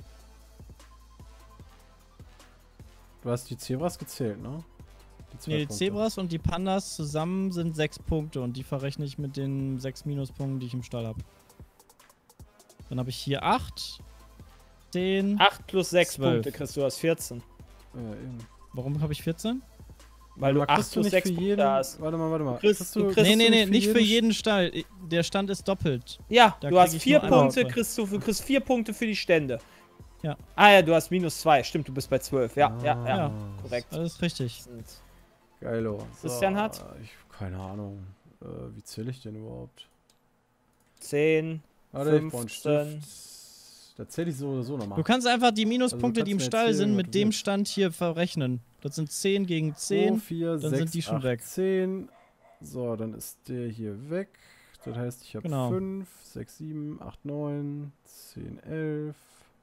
Du hast die Zebras gezählt, ne? zwei Nee, die Punkte. Zebras und die Pandas zusammen sind sechs Punkte und die verrechne ich mit den sechs Minuspunkten, die ich im Stall habe. Dann habe ich hier acht, zehn. acht plus sechs zwölf. Punkte kriegst du, hast vierzehn. Ja, eben. Warum habe ich vierzehn? Weil du Aber acht kriegst plus nicht sechs für Punkte jeden, hast. Warte mal, warte mal. Du kriegst- Kriegst du kriegst- Nee, nee, nee, nicht für jeden jeden Stall. Der Stand ist doppelt. Ja, Da du krieg hast ich vier nur einmal Punkte, zwei. kriegst du, du kriegst vier Punkte für die Stände. Ja. Ah ja, du hast minus zwei. Stimmt, du bist bei zwölf. Ja, ja, ja. Ja. Korrekt. Alles richtig. Sind- Geilo. Christian hat? Ich, keine Ahnung. Äh, wie zähle ich denn überhaupt? zehn, Warte, ich brauche einen fünfzehn. Stift. Da zähle ich so oder so nochmal. Du kannst einfach die Minuspunkte, Also du die im kannst mir Stall erzählen, sind, was mit du dem willst. Stand hier verrechnen. Das sind zehn gegen zehn. vier, dann sechs, sind die schon acht, weg. zehn. So, dann ist der hier weg. Das heißt, ich habe Genau. fünf, sechs, sieben, acht, neun, zehn, elf,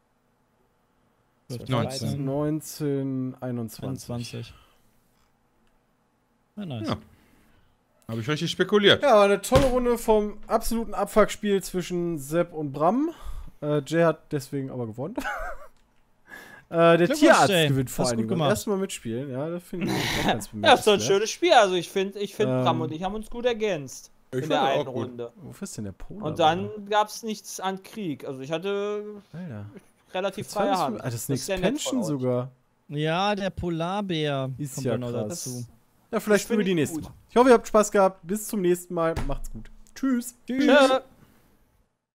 neunzehn. neunzehn, einundzwanzig. einundzwanzig. Ja, nice. Ja. Habe ich richtig spekuliert. Ja, war eine tolle Runde vom absoluten Abfuckspiel zwischen Sepp und Bram. Äh, Jay hat deswegen aber gewonnen. äh, der Glückwunsch, Tierarzt Jay. gewinnt vor Hast allen gut Dingen. Beim gemacht. ersten Mal mitspielen. Ja, das finde ich auch ganz Ja, bemerkenswert. ist doch ein schönes Spiel. Also ich finde, ich find, Ähm, Bram und ich haben uns gut ergänzt. Ich in fand der das einen auch gut. Runde. Wofür ist denn der Polar? Und dann gab es nichts an Krieg. Also ich hatte Alter. relativ Für freie zwanzig Hand. Ah, das ist Das eine ist sehr nett von Expansion euch. sogar. Ja, der Polarbär Ist kommt ja dann noch krass. dazu. Ja, vielleicht Das für find die ich nächste gut. Mal. Ich hoffe, ihr habt Spaß gehabt. Bis zum nächsten Mal. Macht's gut. Tschüss. Tschüss. Tschö.